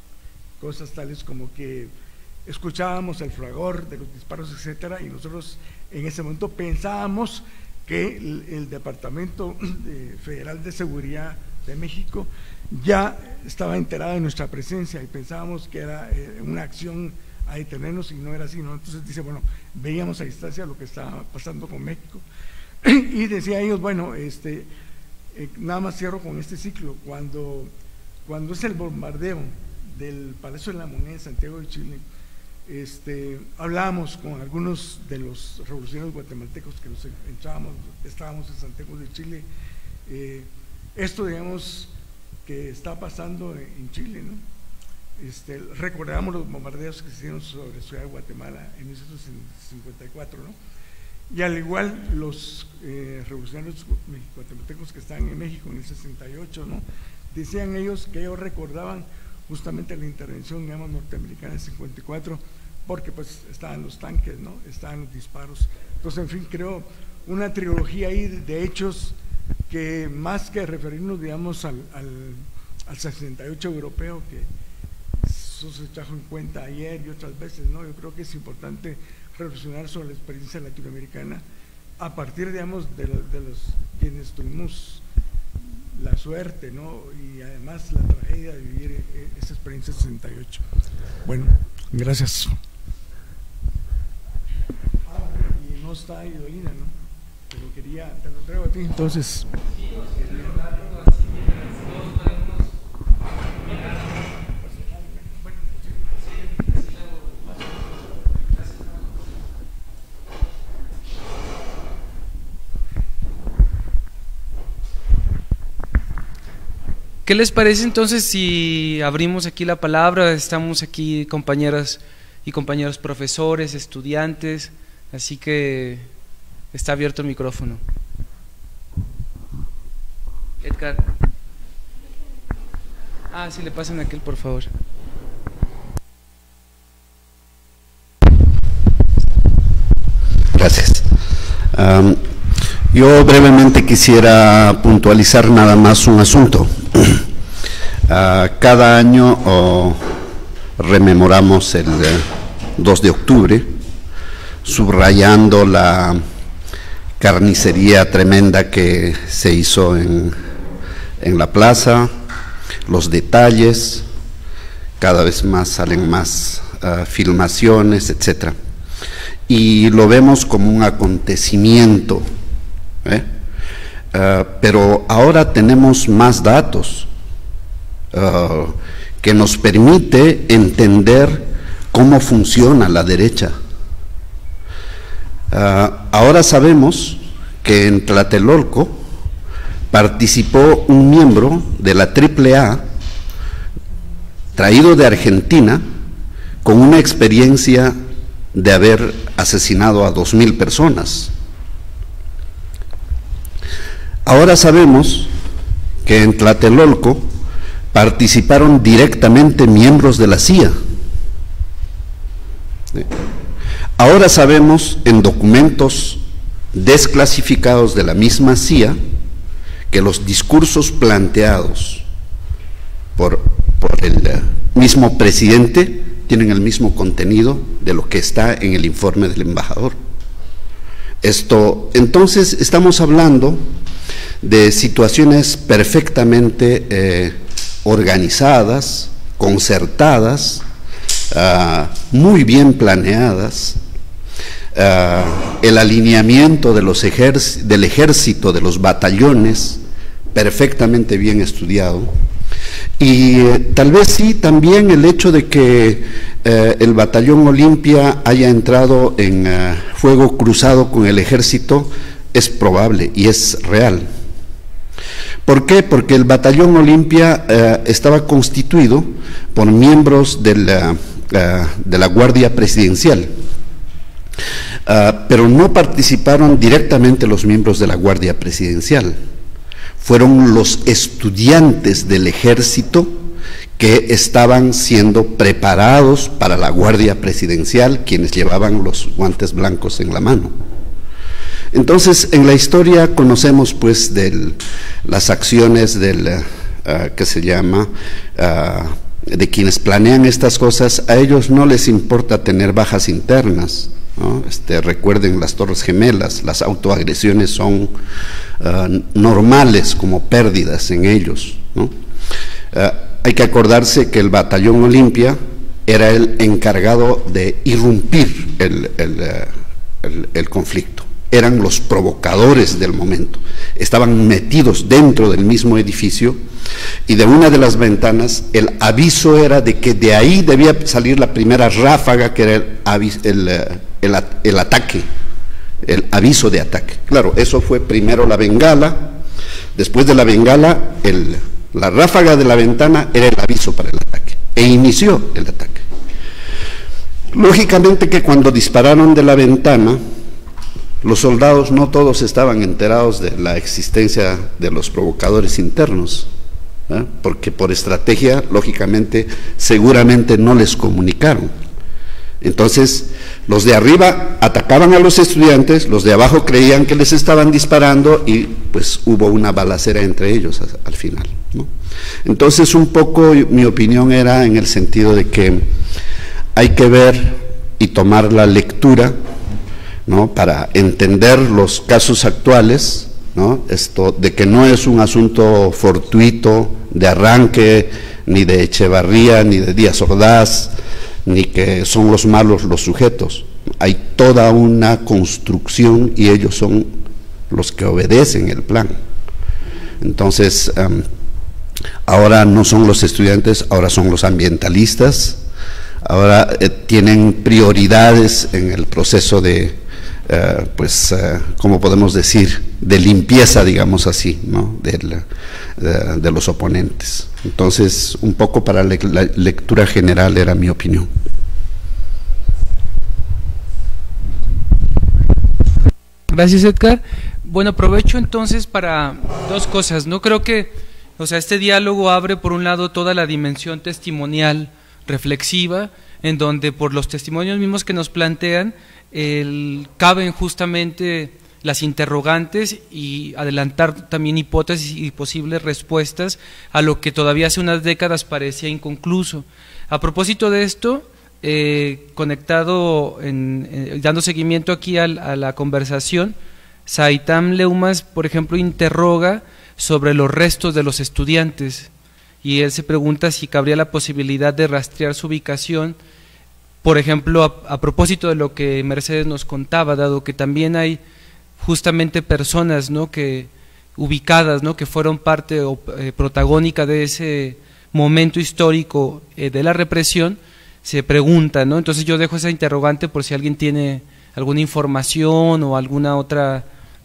cosas tales como que escuchábamos el fragor de los disparos, etcétera, y nosotros en ese momento pensábamos que el, el Departamento de Federal de Seguridad de México ya estaba enterado de nuestra presencia y pensábamos que era eh, una acción a detenernos, y no era así, ¿no? Entonces dice, bueno, veíamos a distancia lo que estaba pasando con México y decía ellos, bueno, este, eh, nada más cierro con este ciclo, cuando, cuando es el bombardeo del Palacio de la Moneda en Santiago de Chile, este, hablábamos con algunos de los revolucionarios guatemaltecos que nos entrábamos, estábamos en Santiago de Chile, eh, esto, digamos, que está pasando en Chile, ¿no? Este, recordamos los bombardeos que se hicieron sobre Ciudad de Guatemala en mil novecientos cincuenta y cuatro, ¿no? Y al igual los eh, revolucionarios guatemaltecos que estaban en México en el sesenta y ocho, ¿no?, decían ellos que ellos recordaban justamente la intervención, digamos, norteamericana en cincuenta y cuatro, porque pues estaban los tanques, ¿no?, estaban los disparos. Entonces, en fin, creo una trilogía ahí de hechos que más que referirnos, digamos, al, al, al sesenta y ocho europeo, que eso se trajo en cuenta ayer y otras veces, ¿no? Yo creo que es importante reflexionar sobre la experiencia latinoamericana a partir, digamos, de, de los quienes tuvimos la suerte, ¿no?, y además la tragedia de vivir esa experiencia del sesenta y ocho. Bueno, gracias. Ah, y no está Idolina, ¿no?, pero quería, te lo traigo a ti, entonces. ¿Qué les parece entonces si abrimos aquí la palabra? Estamos aquí compañeras y compañeros profesores, estudiantes, así que está abierto el micrófono. Edgar. Ah, si le pasan a aquel, por favor. Gracias. Um, Yo brevemente quisiera puntualizar nada más un asunto. Uh, cada año oh, rememoramos el eh, dos de octubre, subrayando la carnicería tremenda que se hizo en, en la plaza, los detalles, cada vez más salen más uh, filmaciones, etcétera. Y lo vemos como un acontecimiento, ¿eh? Uh, pero ahora tenemos más datos uh, que nos permite entender cómo funciona la derecha. Uh, ahora sabemos que en Tlatelolco participó un miembro de la triple A traído de Argentina con una experiencia de haber asesinado a dos mil personas. Ahora sabemos que en Tlatelolco participaron directamente miembros de la C I A. Ahora sabemos en documentos desclasificados de la misma C I A que los discursos planteados por, por el mismo presidente tienen el mismo contenido de lo que está en el informe del embajador. Esto, entonces, estamos hablando de situaciones perfectamente eh, organizadas, concertadas, uh, muy bien planeadas, uh, el alineamiento de los ejérc- del ejército, de los batallones, perfectamente bien estudiado. Y eh, tal vez sí también el hecho de que eh, el batallón Olimpia haya entrado en uh, fuego cruzado con el ejército es probable y es real. ¿Por qué? Porque el batallón Olimpia uh, estaba constituido por miembros de la, uh, de la Guardia Presidencial, uh, pero no participaron directamente los miembros de la Guardia Presidencial. Fueron los estudiantes del ejército que estaban siendo preparados para la Guardia Presidencial, quienes llevaban los guantes blancos en la mano. Entonces, en la historia conocemos pues de las acciones del, uh, que se llama, uh, de quienes planean estas cosas. A ellos no les importa tener bajas internas, ¿no? Este, recuerden las Torres Gemelas, las autoagresiones son uh, normales como pérdidas en ellos, ¿no? Uh, hay que acordarse que el batallón Olimpia era el encargado de irrumpir el, el, uh, el, el conflicto. Eran los provocadores del momento, estaban metidos dentro del mismo edificio y de una de las ventanas el aviso era de que de ahí debía salir la primera ráfaga, que era el, el, el, el ataque, el aviso de ataque. Claro, eso fue primero la bengala, después de la bengala el, la ráfaga de la ventana era el aviso para el ataque e inició el ataque. Lógicamente que cuando dispararon de la ventana, los soldados no todos estaban enterados de la existencia de los provocadores internos, ¿eh? Porque por estrategia, lógicamente, seguramente no les comunicaron. Entonces, los de arriba atacaban a los estudiantes, los de abajo creían que les estaban disparando y pues hubo una balacera entre ellos al final, ¿no? Entonces, un poco mi opinión era en el sentido de que hay que ver y tomar la lectura, ¿no?, para entender los casos actuales, ¿no?, esto de que no es un asunto fortuito de arranque, ni de Echevarría, ni de Díaz Ordaz, ni que son los malos los sujetos. Hay toda una construcción y ellos son los que obedecen el plan. Entonces, um, ahora no son los estudiantes, ahora son los ambientalistas, ahora eh, tienen prioridades en el proceso de Uh, pues, uh, ¿cómo podemos decir?, de limpieza, digamos así, ¿no?, de, la, de, de los oponentes. Entonces, un poco para le, la lectura general era mi opinión. Gracias, Edgar. Bueno, aprovecho entonces para dos cosas, ¿no? Creo que, o sea, este diálogo abre por un lado toda la dimensión testimonial reflexiva, en donde por los testimonios mismos que nos plantean, el, caben justamente las interrogantes y adelantar también hipótesis y posibles respuestas a lo que todavía hace unas décadas parecía inconcluso. A propósito de esto, eh, conectado, en, eh, dando seguimiento aquí a, a la conversación, Saitam Leumas, por ejemplo, interroga sobre los restos de los estudiantes y él se pregunta si cabría la posibilidad de rastrear su ubicación, por ejemplo, a, a propósito de lo que Mercedes nos contaba, dado que también hay justamente personas, ¿no?, que ubicadas, ¿no?, que fueron parte o, eh, protagónica de ese momento histórico eh, de la represión, se pregunta, ¿no? Entonces yo dejo esa interrogante por si alguien tiene alguna información o alguna otra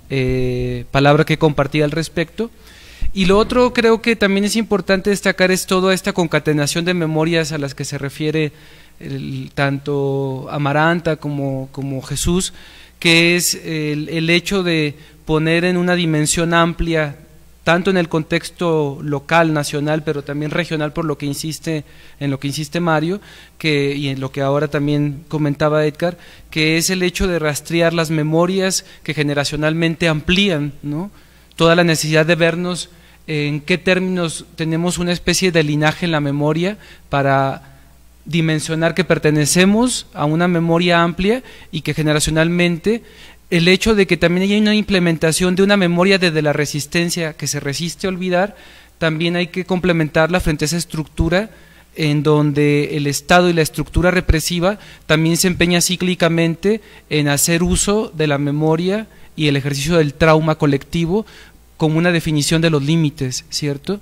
eh, palabra que compartir al respecto. Y lo otro creo que también es importante destacar es toda esta concatenación de memorias a las que se refiere el, tanto Amaranta como, como Jesús, que es el, el hecho de poner en una dimensión amplia, tanto en el contexto local, nacional, pero también regional, por lo que insiste, en lo que insiste Mario, que, y en lo que ahora también comentaba Edgar, que es el hecho de rastrear las memorias que generacionalmente amplían, ¿no?, toda la necesidad de vernos en qué términos tenemos una especie de linaje en la memoria para dimensionar que pertenecemos a una memoria amplia y que generacionalmente el hecho de que también hay una implementación de una memoria desde la resistencia que se resiste a olvidar, también hay que complementarla frente a esa estructura en donde el Estado y la estructura represiva también se empeña cíclicamente en hacer uso de la memoria y el ejercicio del trauma colectivo como una definición de los límites, ¿cierto?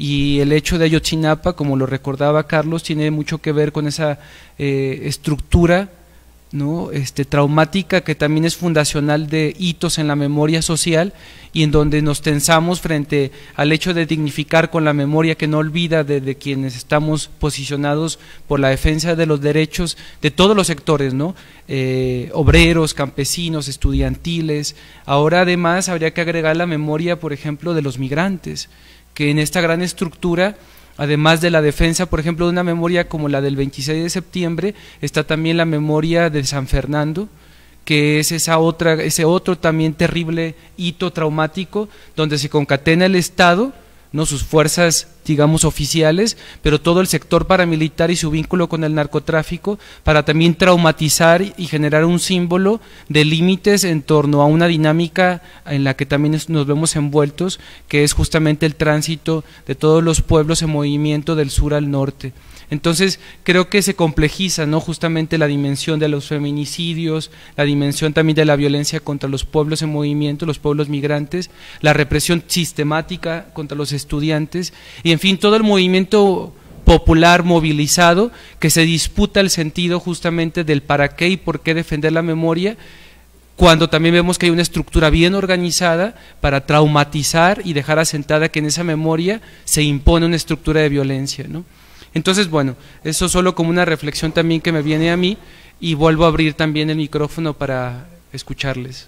Y el hecho de Ayotzinapa, como lo recordaba Carlos, tiene mucho que ver con esa eh, estructura, ¿no?, este, traumática, que también es fundacional de hitos en la memoria social y en donde nos tensamos frente al hecho de dignificar con la memoria que no olvida de, de quienes estamos posicionados por la defensa de los derechos de todos los sectores, ¿no?, eh, obreros, campesinos, estudiantiles. Ahora además habría que agregar la memoria, por ejemplo, de los migrantes, que en esta gran estructura, además de la defensa, por ejemplo, de una memoria como la del veintiséis de septiembre, está también la memoria de San Fernando, que es esa otra, ese otro también terrible hito traumático, donde se concatena el Estado, no sus fuerzas, digamos, oficiales, pero todo el sector paramilitar y su vínculo con el narcotráfico, para también traumatizar y generar un símbolo de límites en torno a una dinámica en la que también nos vemos envueltos, que es justamente el tránsito de todos los pueblos en movimiento del sur al norte. Entonces creo que se complejiza, ¿no?, justamente la dimensión de los feminicidios, la dimensión también de la violencia contra los pueblos en movimiento, los pueblos migrantes, la represión sistemática contra los estudiantes y en fin todo el movimiento popular movilizado que se disputa el sentido justamente del para qué y por qué defender la memoria, cuando también vemos que hay una estructura bien organizada para traumatizar y dejar asentada que en esa memoria se impone una estructura de violencia, ¿no? Entonces, bueno, eso solo como una reflexión también que me viene a mí y vuelvo a abrir también el micrófono para escucharles.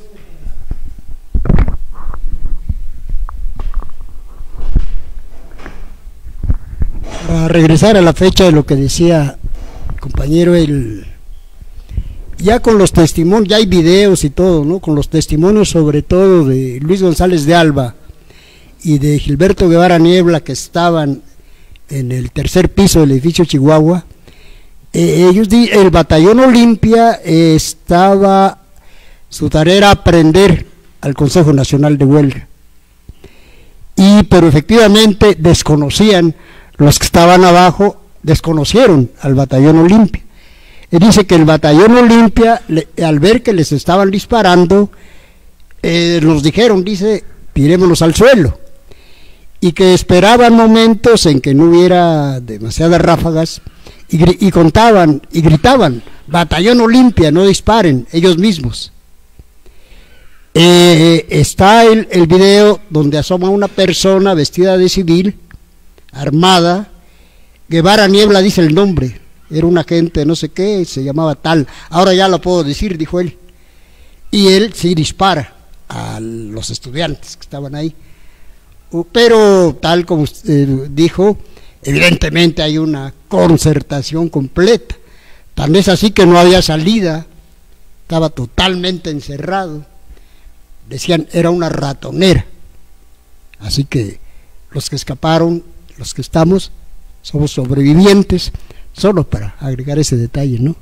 Para regresar a la fecha de lo que decía el compañero, el, ya con los testimonios, ya hay videos y todo, ¿no?, con los testimonios sobre todo de Luis González de Alba y de Gilberto Guevara Niebla, que estaban en el tercer piso del edificio Chihuahua. Eh, ellos, el batallón Olimpia eh, estaba, su tarea era aprender al Consejo Nacional de Huelga, y pero efectivamente desconocían, los que estaban abajo desconocieron al batallón Olimpia. Él dice que el batallón Olimpia, le, al ver que les estaban disparando, eh, nos dijeron, dice, tirémonos al suelo, y que esperaban momentos en que no hubiera demasiadas ráfagas y, y contaban y gritaban, batallón Olimpia, no disparen, ellos mismos. Eh, está el, el video donde asoma una persona vestida de civil, armada. Guevara Niebla dice el nombre, era un agente no sé qué, se llamaba tal, ahora ya lo puedo decir, dijo él, y él sí dispara a los estudiantes que estaban ahí. Pero tal como usted dijo, evidentemente hay una concertación completa, tan es así que no había salida, estaba totalmente encerrado, decían era una ratonera. Así que los que escaparon, los que estamos, somos sobrevivientes, solo para agregar ese detalle, ¿no?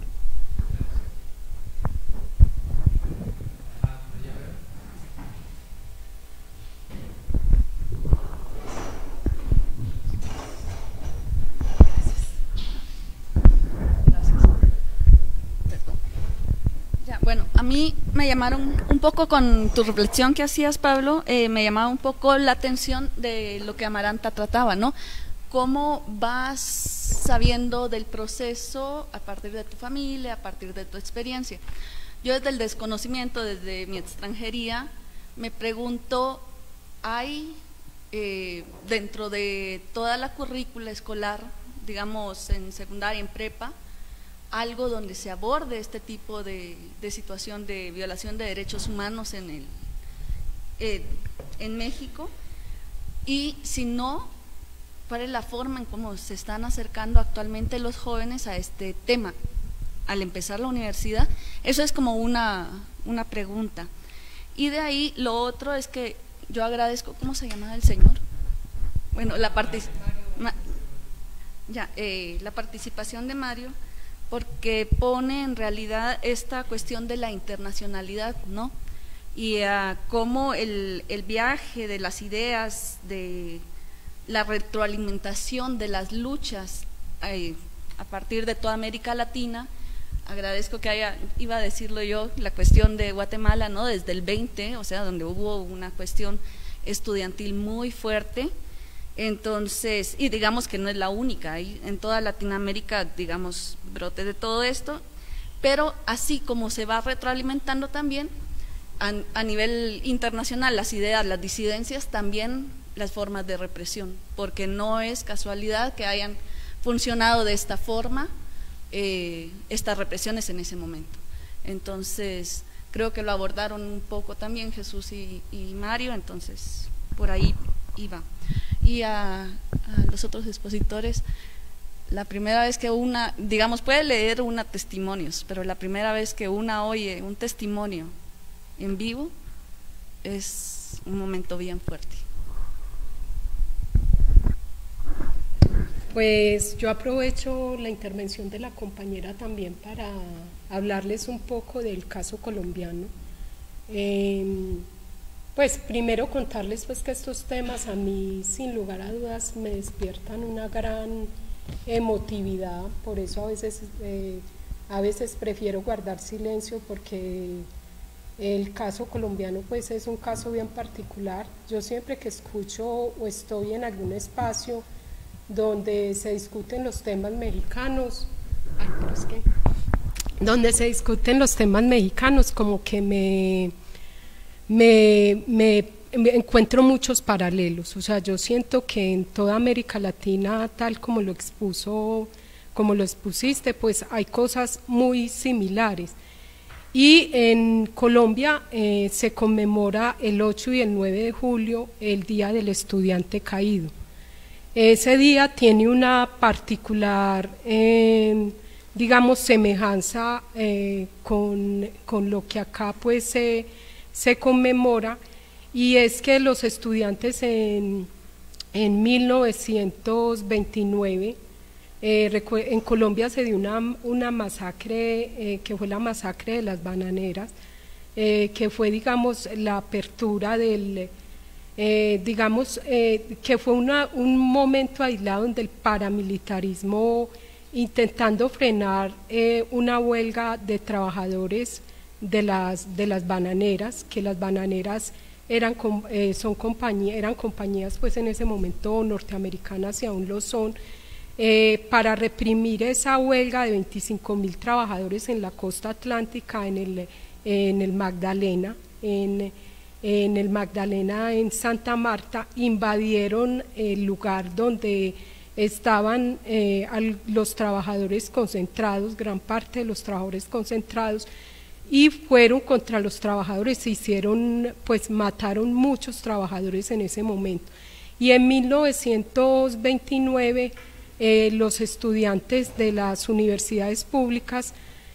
Bueno, a mí me llamaron un poco con tu reflexión que hacías, Pablo, eh, me llamaba un poco la atención de lo que Amaranta trataba, ¿no? Cómo vas sabiendo del proceso a partir de tu familia, a partir de tu experiencia. Yo desde el desconocimiento, desde mi extranjería, me pregunto, ¿hay eh, dentro de toda la currícula escolar, digamos en secundaria, en prepa, algo donde se aborde este tipo de, de situación de violación de derechos humanos en, el, eh, en México? Y si no, ¿cuál es la forma en cómo se están acercando actualmente los jóvenes a este tema al empezar la universidad? Eso es como una, una pregunta. Y de ahí lo otro es que yo agradezco, ¿cómo se llama el señor? Bueno, la, partic ya, eh, la participación de Mario, porque pone en realidad esta cuestión de la internacionalidad, ¿no? Y uh, cómo el, el viaje de las ideas, de la retroalimentación de las luchas eh, a partir de toda América Latina. Agradezco que haya, iba a decirlo yo, la cuestión de Guatemala, ¿no? Desde el veinte, o sea, donde hubo una cuestión estudiantil muy fuerte. Entonces, y digamos que no es la única, hay en toda Latinoamérica, digamos, brote de todo esto, pero así como se va retroalimentando también a, a nivel internacional las ideas, las disidencias, también las formas de represión, porque no es casualidad que hayan funcionado de esta forma eh, estas represiones en ese momento. Entonces, creo que lo abordaron un poco también Jesús y, y Mario, entonces por ahí iba. Y a, a los otros expositores, la primera vez que una, digamos, puede leer una testimonios, pero la primera vez que una oye un testimonio en vivo es un momento bien fuerte. Pues yo aprovecho la intervención de la compañera también para hablarles un poco del caso colombiano. Eh, Pues primero contarles pues que estos temas a mí sin lugar a dudas me despiertan una gran emotividad, por eso a veces, eh, a veces prefiero guardar silencio, porque el caso colombiano pues es un caso bien particular. Yo siempre que escucho o estoy en algún espacio donde se discuten los temas mexicanos, ay, pero es que, donde se discuten los temas mexicanos, como que me... Me, me, me encuentro muchos paralelos, o sea, yo siento que en toda América Latina, tal como lo expuso, como lo expusiste, pues hay cosas muy similares. Y en Colombia eh, se conmemora el ocho y el nueve de julio el Día del Estudiante Caído. Ese día tiene una particular, eh, digamos, semejanza eh, con, con lo que acá pues se... Eh, se conmemora, y es que los estudiantes en, en mil novecientos veintinueve, eh, en Colombia se dio una, una masacre, eh, que fue la masacre de las bananeras, eh, que fue, digamos, la apertura del, eh, digamos, eh, que fue una, un momento aislado donde el paramilitarismo, intentando frenar eh, una huelga de trabajadores de las, de las bananeras, que las bananeras eran, eh, son compañía, eran compañías pues en ese momento norteamericanas y aún lo son, eh, para reprimir esa huelga de veinticinco mil trabajadores en la costa atlántica, en el, en el Magdalena, en, en el Magdalena en Santa Marta, invadieron el lugar donde estaban eh, al, los trabajadores concentrados, gran parte de los trabajadores concentrados, y fueron contra los trabajadores, se hicieron, pues mataron muchos trabajadores en ese momento. Y en mil novecientos veintinueve eh, los estudiantes de las universidades públicas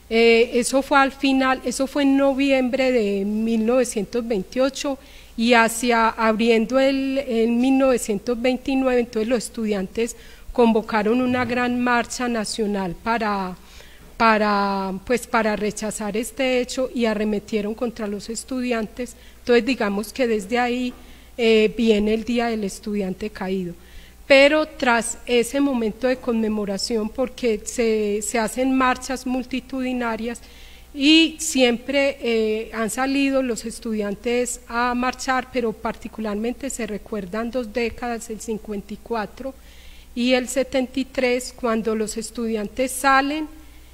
Eh, eso fue al final, eso fue en noviembre de mil novecientos veintiocho, y hacia abriendo el en mil novecientos veintinueve, entonces los estudiantes convocaron una gran marcha nacional para, para, pues, para rechazar este hecho y arremetieron contra los estudiantes. Entonces digamos que desde ahí eh, viene el Día del Estudiante Caído. Pero tras ese momento de conmemoración, porque se, se hacen marchas multitudinarias y siempre eh, han salido los estudiantes a marchar, pero particularmente se recuerdan dos décadas, el cincuenta y cuatro y el setenta y tres, cuando los estudiantes salen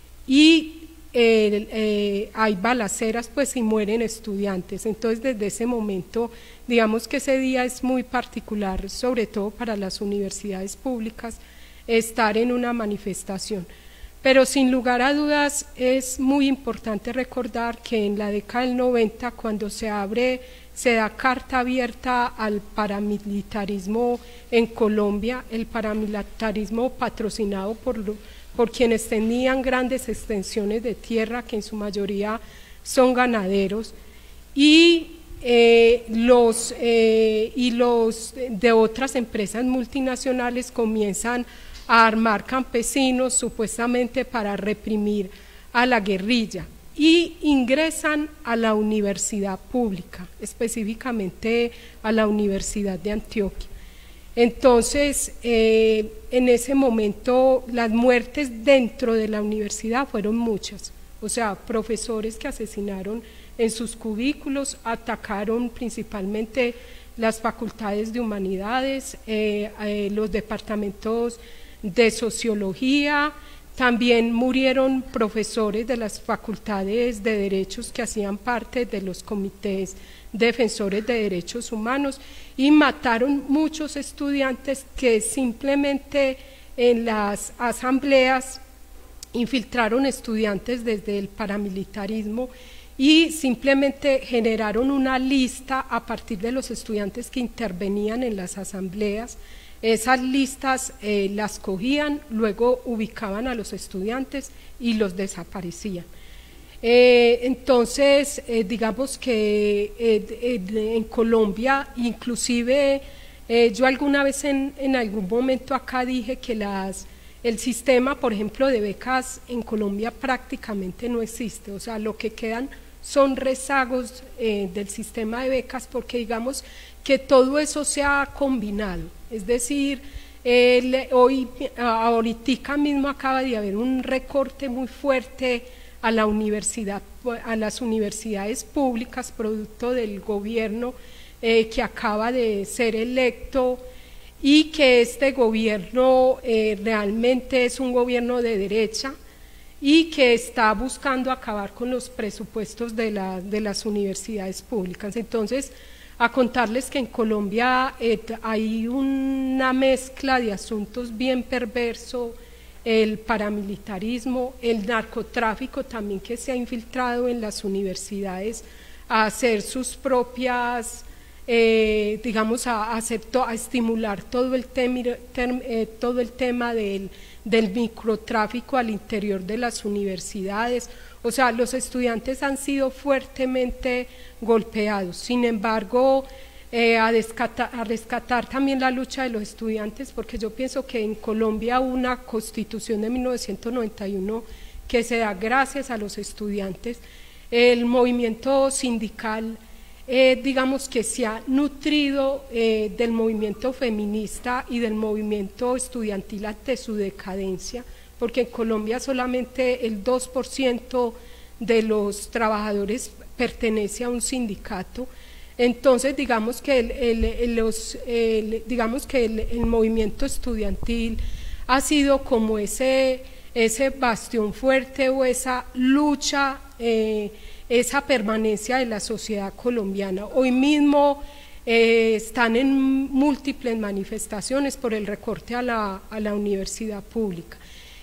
y eh, eh, hay balaceras, pues, y mueren estudiantes. Entonces desde ese momento, digamos que ese día es muy particular, sobre todo para las universidades públicas, estar en una manifestación. Pero sin lugar a dudas es muy importante recordar que en la década del noventa, cuando se abre, se da carta abierta al paramilitarismo en Colombia, el paramilitarismo patrocinado por, por quienes tenían grandes extensiones de tierra, que en su mayoría son ganaderos, y eh, los, eh, y los de otras empresas multinacionales comienzan a armar campesinos supuestamente para reprimir a la guerrilla, y ingresan a la universidad pública, específicamente a la Universidad de Antioquia. Entonces, eh, en ese momento las muertes dentro de la universidad fueron muchas, o sea, profesores que asesinaron en sus cubículos, atacaron principalmente las facultades de humanidades, eh, eh, los departamentos de sociología. También murieron profesores de las facultades de derechos que hacían parte de los comités defensores de derechos humanos, y mataron muchos estudiantes que simplemente en las asambleas infiltraron estudiantes desde el paramilitarismo y simplemente generaron una lista a partir de los estudiantes que intervenían en las asambleas. Esas listas eh, las cogían, luego ubicaban a los estudiantes y los desaparecían. Eh, entonces, eh, digamos que eh, eh, en Colombia, inclusive eh, yo alguna vez en, en algún momento acá dije que las, el sistema, por ejemplo, de becas en Colombia prácticamente no existe, o sea, lo que quedan son rezagos eh, del sistema de becas, porque digamos que todo eso se ha combinado, es decir, el, hoy, ahorita mismo acaba de haber un recorte muy fuerte a la universidad, a las universidades públicas, producto del gobierno eh, que acaba de ser electo, y que este gobierno eh, realmente es un gobierno de derecha y que está buscando acabar con los presupuestos de, la, de las universidades públicas. Entonces, a contarles que en Colombia eh, hay una mezcla de asuntos bien perverso, el paramilitarismo, el narcotráfico también, que se ha infiltrado en las universidades a hacer sus propias, eh, digamos, a, hacer to, a estimular todo el, tem, term, eh, todo el tema del, del microtráfico al interior de las universidades. O sea, los estudiantes han sido fuertemente golpeados. Sin embargo, eh, a, descatar, a rescatar también la lucha de los estudiantes, porque yo pienso que en Colombia hubo una constitución de mil novecientos noventa y uno que se da gracias a los estudiantes. El movimiento sindical, eh, digamos que se ha nutrido eh, del movimiento feminista y del movimiento estudiantil ante su decadencia, porque en Colombia solamente el dos por ciento de los trabajadores pertenece a un sindicato. Entonces digamos que el, el, el, los, el, digamos que el, el movimiento estudiantil ha sido como ese, ese bastión fuerte o esa lucha, eh, esa permanencia de la sociedad colombiana. Hoy mismo eh, están en múltiples manifestaciones por el recorte a la, a la universidad pública.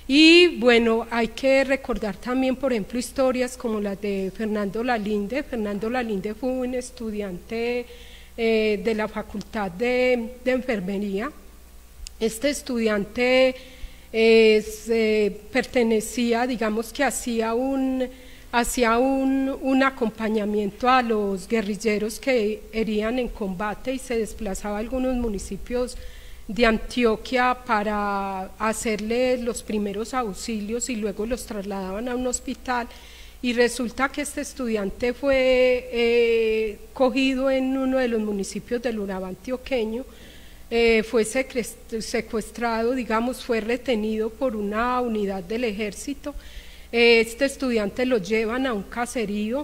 Y bueno, hay que recordar también, por ejemplo, historias como las de Fernando Lalinde. Fernando Lalinde fue un estudiante eh, de la Facultad de, de Enfermería. Este estudiante es, eh, pertenecía, digamos que hacía un, hacía un, un acompañamiento a los guerrilleros que herían en combate y se desplazaba a algunos municipios de Antioquia para hacerle los primeros auxilios y luego los trasladaban a un hospital. Y resulta que este estudiante fue eh, cogido en uno de los municipios del Urabá antioqueño, eh, fue secuestrado, digamos, fue retenido por una unidad del ejército. Eh, este estudiante lo llevan a un caserío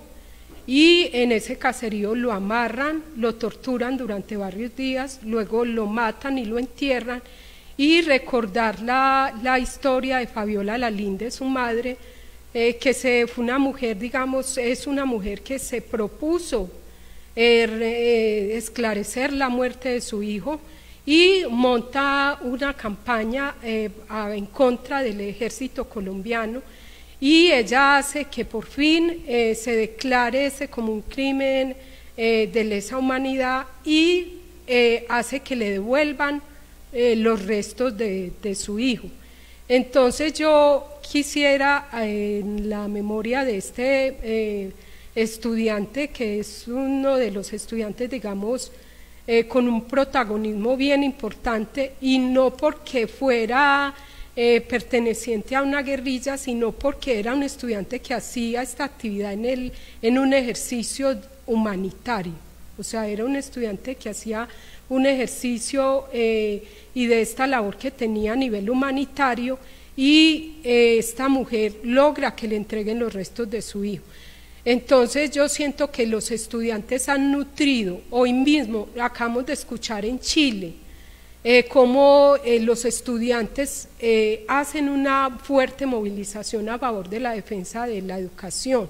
y en ese caserío lo amarran, lo torturan durante varios días, luego lo matan y lo entierran. Y recordar la, la historia de Fabiola Lalinde, su madre, Eh, que se, fue una mujer, digamos, es una mujer que se propuso eh, eh, esclarecer la muerte de su hijo y monta una campaña eh, a, en contra del ejército colombiano, y ella hace que por fin eh, se declare ese como un crimen eh, de lesa humanidad y eh, hace que le devuelvan eh, los restos de, de su hijo. Entonces yo quisiera, eh, en la memoria de este eh, estudiante, que es uno de los estudiantes, digamos, eh, con un protagonismo bien importante, y no porque fuera eh, perteneciente a una guerrilla, sino porque era un estudiante que hacía esta actividad en, el, en un ejercicio humanitario, o sea, era un estudiante que hacía un ejercicio eh, y de esta labor que tenía a nivel humanitario, y eh, esta mujer logra que le entreguen los restos de su hijo. Entonces yo siento que los estudiantes han nutrido, hoy mismo acabamos de escuchar en Chile, eh, cómo eh, los estudiantes eh, hacen una fuerte movilización a favor de la defensa de la educación,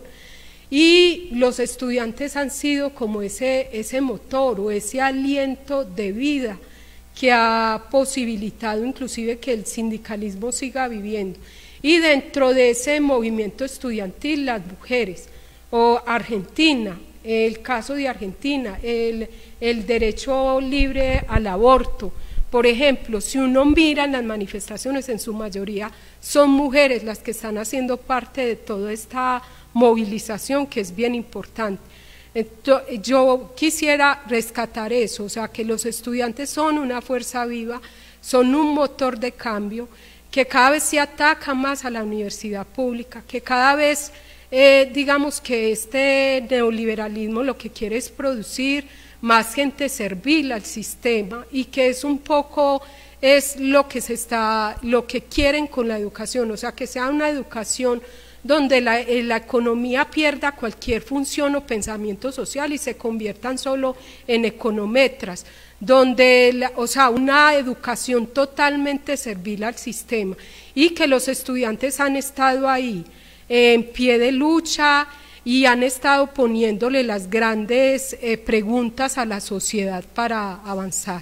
y los estudiantes han sido como ese, ese motor o ese aliento de vida que ha posibilitado inclusive que el sindicalismo siga viviendo. Y dentro de ese movimiento estudiantil, las mujeres, o Argentina, el caso de Argentina, el, el derecho libre al aborto, por ejemplo, si uno mira en las manifestaciones, en su mayoría son mujeres las que están haciendo parte de toda esta movilización, que es bien importante. Entonces, yo quisiera rescatar eso, o sea, que los estudiantes son una fuerza viva, son un motor de cambio, que cada vez se ataca más a la universidad pública, que cada vez, eh, digamos que este neoliberalismo lo que quiere es producir más gente servil al sistema, y que es un poco, es lo que se está, lo que quieren con la educación, o sea, que sea una educación donde la, eh, la economía pierda cualquier función o pensamiento social y se conviertan solo en econometras, donde, la, o sea, una educación totalmente servil al sistema, y que los estudiantes han estado ahí eh, en pie de lucha y han estado poniéndole las grandes eh, preguntas a la sociedad para avanzar.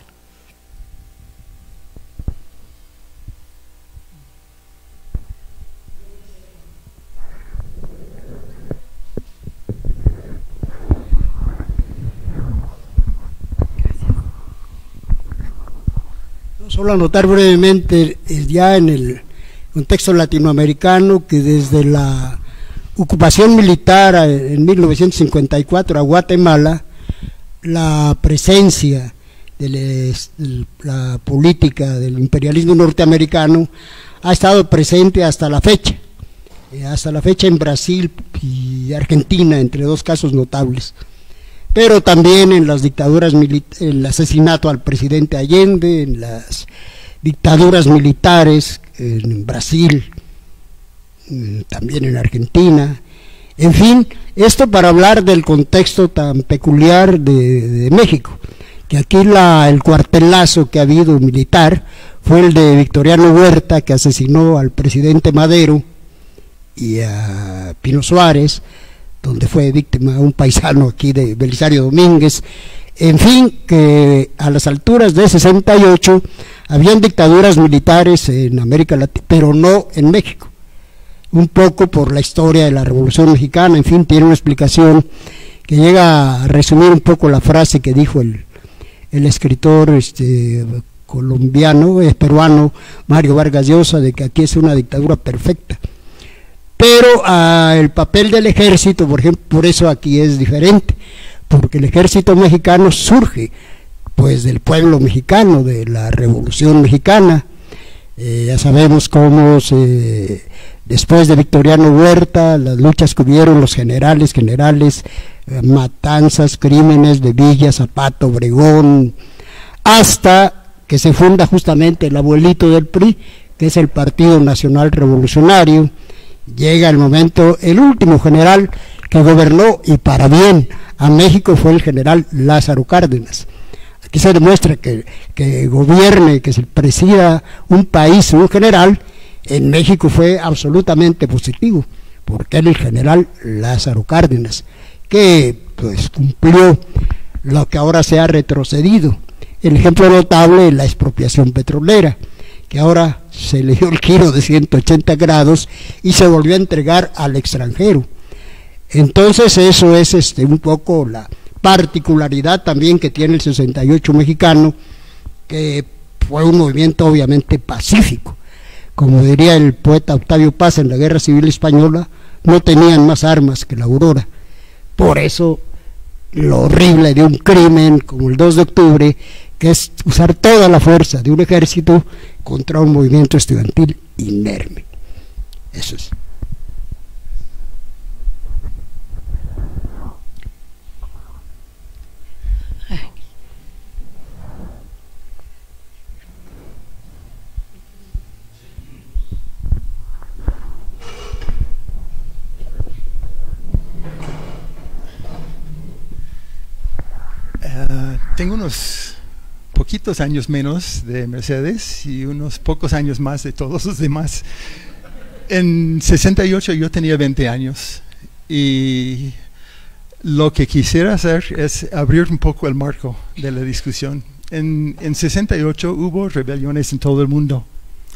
Solo anotar brevemente, ya en el contexto latinoamericano, que desde la ocupación militar en mil novecientos cincuenta y cuatro a Guatemala, la presencia de la política del imperialismo norteamericano ha estado presente hasta la fecha, hasta la fecha en Brasil y Argentina, entre dos casos notables. Pero también en las dictaduras, el asesinato al presidente Allende, en las dictaduras militares en Brasil, también en Argentina, en fin, esto para hablar del contexto tan peculiar de, de México, que aquí la, el cuartelazo que ha habido militar fue el de Victoriano Huerta, que asesinó al presidente Madero y a Pino Suárez, donde fue víctima un paisano aquí de Belisario Domínguez. En fin, que a las alturas de sesenta y ocho habían dictaduras militares en América Latina, pero no en México, un poco por la historia de la Revolución Mexicana. En fin, tiene una explicación que llega a resumir un poco la frase que dijo el, el escritor este, colombiano, es peruano, Mario Vargas Llosa, de que aquí es una dictadura perfecta. Pero ah, el papel del ejército, por ejemplo, por eso aquí es diferente, porque el ejército mexicano surge pues del pueblo mexicano, de la Revolución Mexicana. Eh, ya sabemos cómo se, después de Victoriano Huerta, las luchas que hubieron los generales, generales, eh, matanzas, crímenes de Villa, Zapato, Obregón, hasta que se funda justamente el abuelito del P R I, que es el Partido Nacional Revolucionario. Llega el momento, el último general que gobernó, y para bien, a México fue el general Lázaro Cárdenas. Aquí se demuestra que, que gobierne, que se presida un país, un general, en México fue absolutamente positivo, porque era el general Lázaro Cárdenas, que pues cumplió lo que ahora se ha retrocedido. El ejemplo notable es la expropiación petrolera, que ahora se le dio el giro de ciento ochenta grados y se volvió a entregar al extranjero. Entonces eso es este, un poco la particularidad también que tiene el sesenta y ocho mexicano, que fue un movimiento obviamente pacífico. Como diría el poeta Octavio Paz en la Guerra Civil Española, no tenían más armas que la aurora. Por eso lo horrible de un crimen como el dos de octubre, que es usar toda la fuerza de un ejército contra un movimiento estudiantil inerme. Eso es. Uh, tengo unos poquitos años menos de Mercedes y unos pocos años más de todos los demás. En sesenta y ocho yo tenía veinte años y lo que quisiera hacer es abrir un poco el marco de la discusión. En, en sesenta y ocho hubo rebeliones en todo el mundo.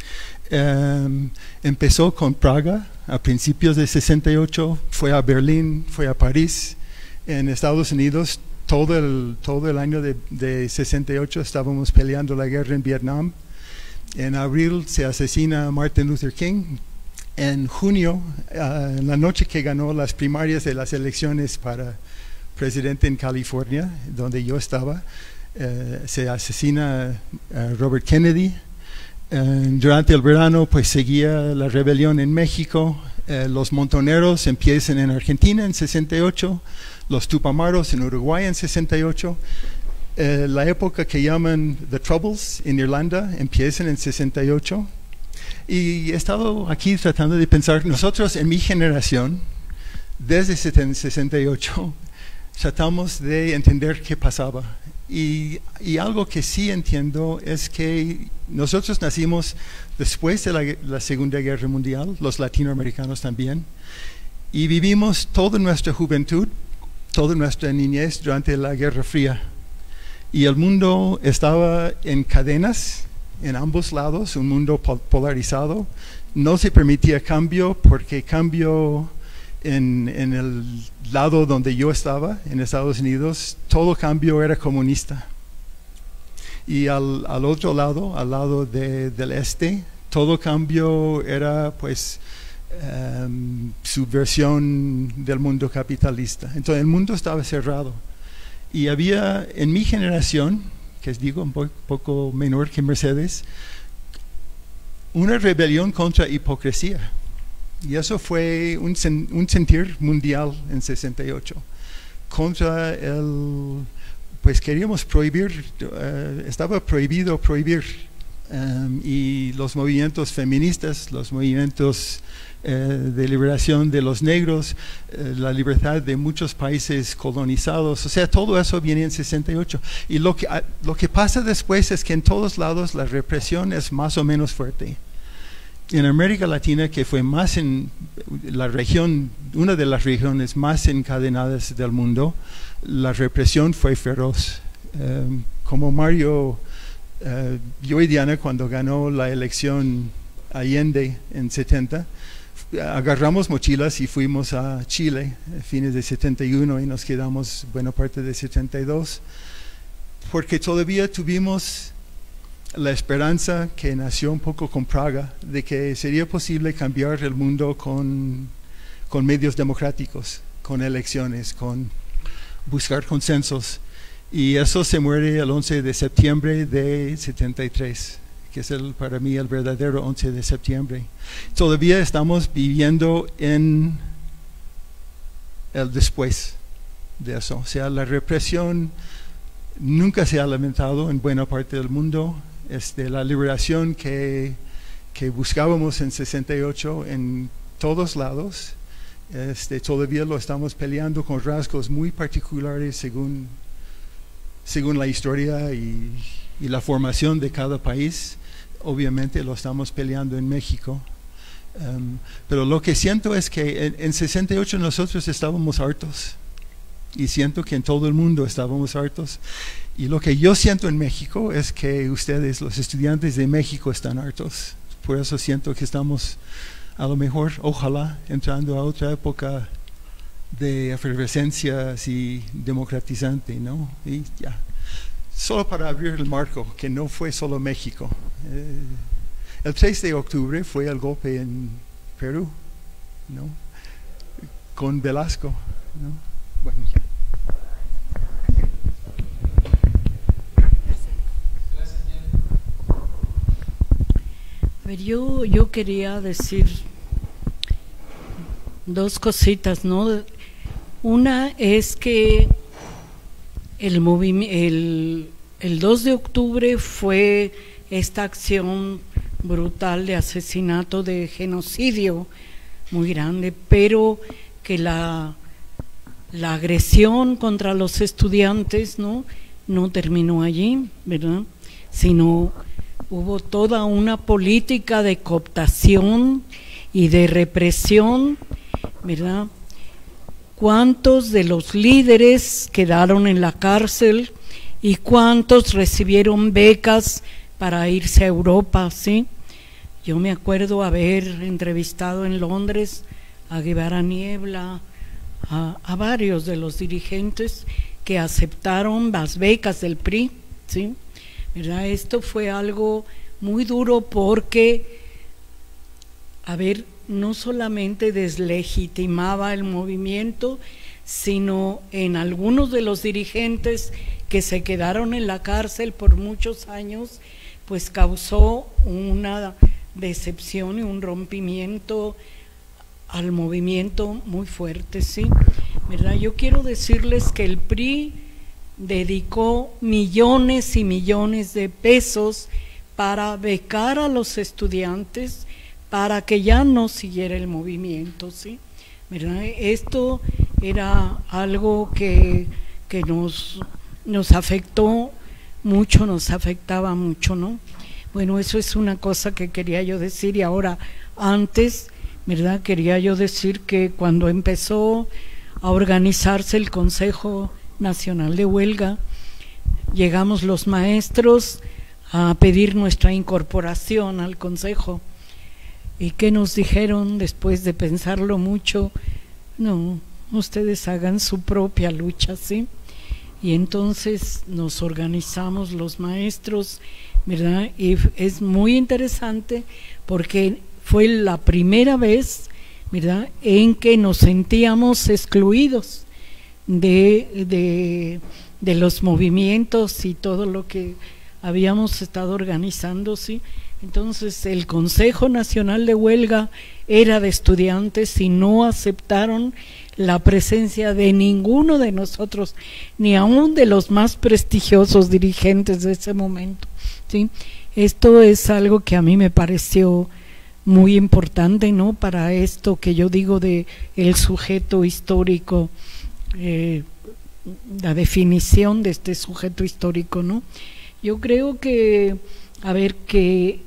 Um, empezó con Praga a principios de sesenta y ocho, fue a Berlín, fue a París. En Estados Unidos todo el, todo el año de, de sesenta y ocho estábamos peleando la guerra en Vietnam. En abril se asesina a Martin Luther King. En junio, uh, en la noche que ganó las primarias de las elecciones para presidente en California, donde yo estaba, uh, se asesina a Robert Kennedy. Uh, durante el verano pues seguía la rebelión en México. Uh, los montoneros empiezan en Argentina en sesenta y ocho, los Tupamaros en Uruguay en sesenta y ocho. Uh, la época que llaman The Troubles en Irlanda empiezan en sesenta y ocho. Y he estado aquí tratando de pensar, nosotros en mi generación, desde sesenta y ocho, tratamos de entender qué pasaba. Y, y algo que sí entiendo es que nosotros nacimos después de la, la Segunda Guerra Mundial, los latinoamericanos también, y vivimos toda nuestra juventud, toda nuestra niñez durante la Guerra Fría. Y el mundo estaba en cadenas en ambos lados, un mundo polarizado. No se permitía cambio porque cambio en, en el lado donde yo estaba, en Estados Unidos, todo cambio era comunista. Y al, al otro lado, al lado de, del este, todo cambio era pues um, subversión del mundo capitalista. Entonces el mundo estaba cerrado. Y había en mi generación, que es digo un po poco menor que Mercedes, una rebelión contra hipocresía. Y eso fue un, sen un sentir mundial en sesenta y ocho. Contra el, pues queríamos prohibir, uh, estaba prohibido prohibir. Um, y los movimientos feministas, los movimientos uh, de liberación de los negros, uh, la libertad de muchos países colonizados, o sea, todo eso viene en sesenta y ocho. Y lo que, uh, lo que pasa después es que en todos lados la represión es más o menos fuerte. En América Latina, que fue más en la región, una de las regiones más encadenadas del mundo, la represión fue feroz. Um, como Mario Uh, yo y Diana, cuando ganó la elección Allende en setenta, agarramos mochilas y fuimos a Chile a fines de setenta y uno y nos quedamos buena parte de setenta y dos, porque todavía tuvimos la esperanza que nació un poco con Praga de que sería posible cambiar el mundo con, con medios democráticos, con elecciones, con buscar consensos. Y eso se muere el once de septiembre de setenta y tres, que es el, para mí el verdadero once de septiembre. Todavía estamos viviendo en el después de eso. O sea, la represión nunca se ha lamentado en buena parte del mundo. Este, la liberación que, que buscábamos en sesenta y ocho en todos lados, este, todavía lo estamos peleando con rasgos muy particulares según, según la historia y, y la formación de cada país. Obviamente lo estamos peleando en México. Um, pero lo que siento es que en, en sesenta y ocho nosotros estábamos hartos. Y siento que en todo el mundo estábamos hartos. Y lo que yo siento en México es que ustedes, los estudiantes de México, están hartos. Por eso siento que estamos, a lo mejor, ojalá, entrando a otra época de efervescencia así democratizante, ¿no? Y ya. Solo para abrir el marco, que no fue solo México. Eh, el tres de octubre fue el golpe en Perú, ¿no? Con Velasco, ¿no? Bueno, ya. A ver, yo, yo quería decir dos cositas, ¿no? Una es que el, el, el dos de octubre fue esta acción brutal de asesinato, de genocidio muy grande, pero que la, la agresión contra los estudiantes, ¿no?, no terminó allí, ¿verdad?, sino hubo toda una política de cooptación y de represión, ¿verdad? ¿Cuántos de los líderes quedaron en la cárcel y cuántos recibieron becas para irse a Europa, ¿sí? Yo me acuerdo haber entrevistado en Londres a Guevara Niebla, a, a varios de los dirigentes que aceptaron las becas del P R I, ¿sí? ¿Verdad? Esto fue algo muy duro porque, a ver, no solamente deslegitimaba el movimiento, sino en algunos de los dirigentes que se quedaron en la cárcel por muchos años, pues causó una decepción y un rompimiento al movimiento muy fuerte, ¿sí? ¿Verdad? Yo quiero decirles que el P R I dedicó millones y millones de pesos para becar a los estudiantes para que ya no siguiera el movimiento, ¿sí? ¿Verdad? Esto era algo que, que nos, nos afectó mucho, nos afectaba mucho, ¿no? Bueno, eso es una cosa que quería yo decir. Y ahora, antes, ¿verdad?, quería yo decir que cuando empezó a organizarse el Consejo Nacional de Huelga, llegamos los maestros a pedir nuestra incorporación al Consejo. ¿Y qué nos dijeron después de pensarlo mucho? No, ustedes hagan su propia lucha, ¿sí? Y entonces nos organizamos los maestros, ¿verdad? Y es muy interesante porque fue la primera vez, ¿verdad?, en que nos sentíamos excluidos de, de, de los movimientos y todo lo que habíamos estado organizando, ¿sí? Entonces el Consejo Nacional de Huelga era de estudiantes y no aceptaron la presencia de ninguno de nosotros, ni aún de los más prestigiosos dirigentes de ese momento, ¿sí? Esto es algo que a mí me pareció muy importante, ¿no?, para esto que yo digo de el sujeto histórico, eh, la definición de este sujeto histórico, ¿no? Yo creo que, a ver, que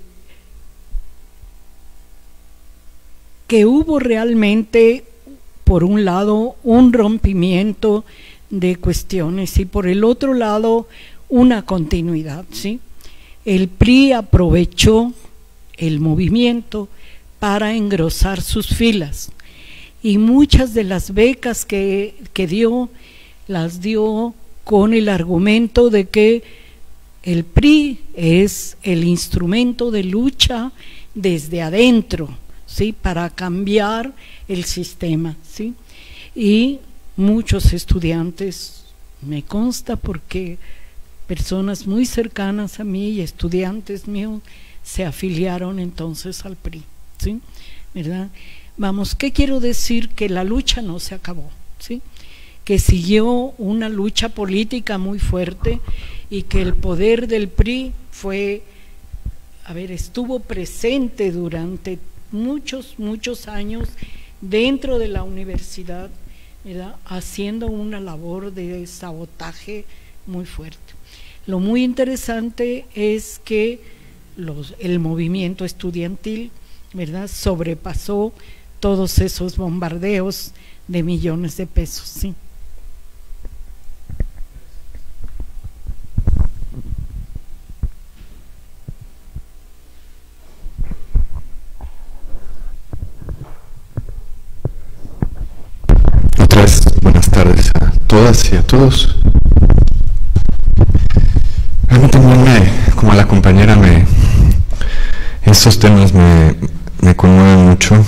que hubo realmente, por un lado, un rompimiento de cuestiones y por el otro lado, una continuidad, ¿sí? El P R I aprovechó el movimiento para engrosar sus filas y muchas de las becas que, que dio, las dio con el argumento de que El P R I es el instrumento de lucha desde adentro, ¿sí?, para cambiar el sistema, ¿sí? Y muchos estudiantes, me consta porque personas muy cercanas a mí y estudiantes míos se afiliaron entonces al P R I, ¿sí?, ¿verdad? Vamos, ¿qué quiero decir? Que la lucha no se acabó, ¿sí?, que siguió una lucha política muy fuerte y que el poder del P R I fue, a ver, estuvo presente durante muchos, muchos años dentro de la universidad, ¿verdad?, haciendo una labor de sabotaje muy fuerte. Lo muy interesante es que los, el movimiento estudiantil, ¿verdad?, sobrepasó todos esos bombardeos de millones de pesos, sí. Otra vez, buenas tardes a todas y a todos. A mí también me, como a la compañera, me, estos temas me, me conmueven mucho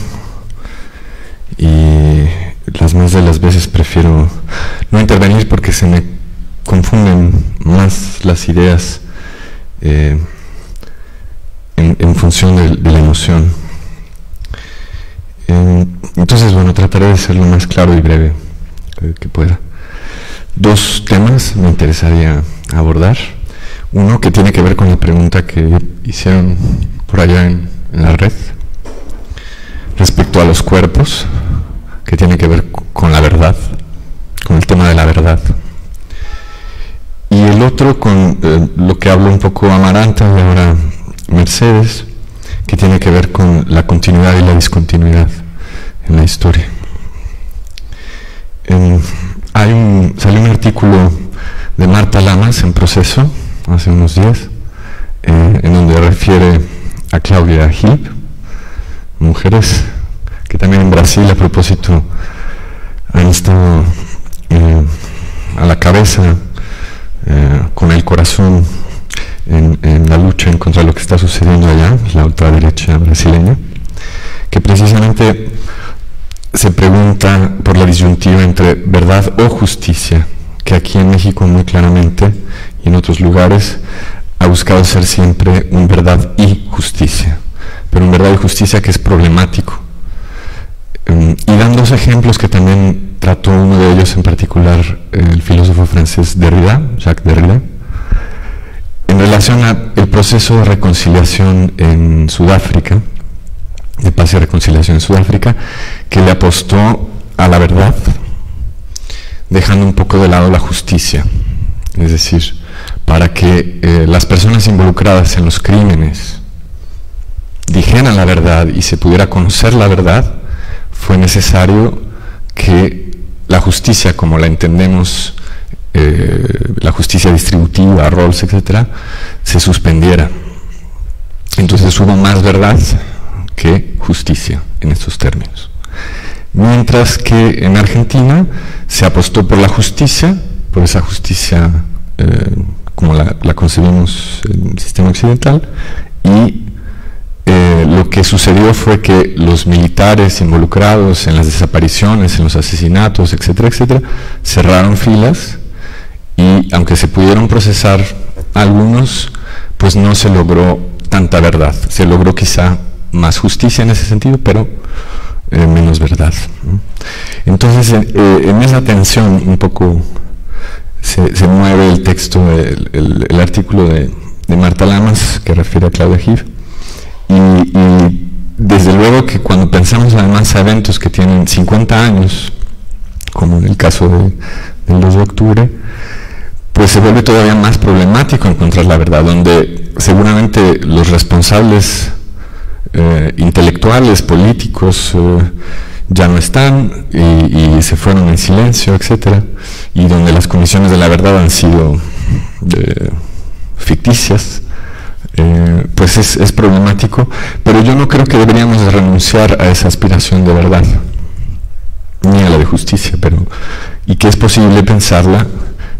y las más de las veces prefiero no intervenir porque se me confunden más las ideas eh, en, en función de, de la emoción. Eh, entonces, bueno, trataré de ser lo más claro y breve eh, que pueda. Dos temas me interesaría abordar. Uno que tiene que ver con la pregunta que hicieron por allá en, en la red respecto a los cuerpos, que tiene que ver con la verdad, con el tema de la verdad. Y el otro con eh, lo que habló un poco Amaranta y ahora Mercedes, que tiene que ver con la continuidad y la discontinuidad en la historia. Eh, hay un, salió un artículo de Marta Lamas en Proceso hace unos días, eh, en donde refiere a Claudia Gil, mujeres que también en Brasil a propósito han estado eh, a la cabeza, eh, con el corazón en, en la lucha en contra de lo que está sucediendo allá, la ultraderecha brasileña, que precisamente se pregunta por la disyuntiva entre verdad o justicia, que aquí en México muy claramente y en otros lugares ha buscado ser siempre un verdad y justicia, pero un verdad y justicia que es problemático. Um, y dan dos ejemplos que también trató uno de ellos en particular, el filósofo francés Derrida, Jacques Derrida, en relación al proceso de reconciliación en Sudáfrica, de paz y reconciliación en Sudáfrica, que le apostó a la verdad, dejando un poco de lado la justicia. Es decir, para que eh, las personas involucradas en los crímenes dijeran la verdad y se pudiera conocer la verdad, fue necesario que la justicia, como la entendemos, eh, la justicia distributiva, roles, etcétera, se suspendiera. Entonces hubo más verdad que justicia en estos términos. Mientras que en Argentina se apostó por la justicia, por esa justicia eh, como la, la concebimos en el sistema occidental, y eh, lo que sucedió fue que los militares involucrados en las desapariciones, en los asesinatos, etcétera, etcétera, cerraron filas, y aunque se pudieron procesar algunos, pues no se logró tanta verdad. Se logró quizá más justicia en ese sentido, pero eh, menos verdad. Entonces, eh, en esa tensión un poco se, se mueve el texto, el, el, el artículo de, de Marta Lamas, que refiere a Claudia Gil, y, y desde luego que cuando pensamos además a eventos que tienen cincuenta años, como en el caso de, del dos de octubre, pues se vuelve todavía más problemático encontrar la verdad, donde seguramente los responsables eh, intelectuales, políticos, eh, ya no están y, y se fueron en silencio, etcétera, y donde las condiciones de la verdad han sido eh, ficticias, eh, pues es, es problemático, pero yo no creo que deberíamos de renunciar a esa aspiración de verdad, ni a la de justicia, pero y que es posible pensarla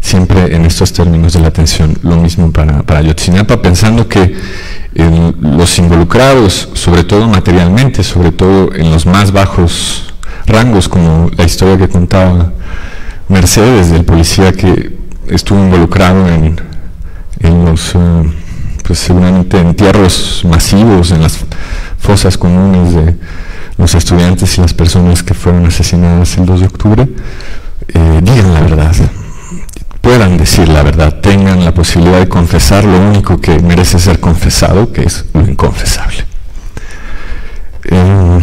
siempre en estos términos de la atención. Lo mismo para, para Ayotzinapa, pensando que eh, los involucrados, sobre todo materialmente, sobre todo en los más bajos rangos, como la historia que contaba Mercedes, del policía que estuvo involucrado en, en los, uh, pues seguramente entierros masivos, en las fosas comunes de los estudiantes y las personas que fueron asesinadas el dos de octubre, eh, digan la verdad, puedan decir la verdad, tengan la posibilidad de confesar lo único que merece ser confesado, que es lo inconfesable. Eh,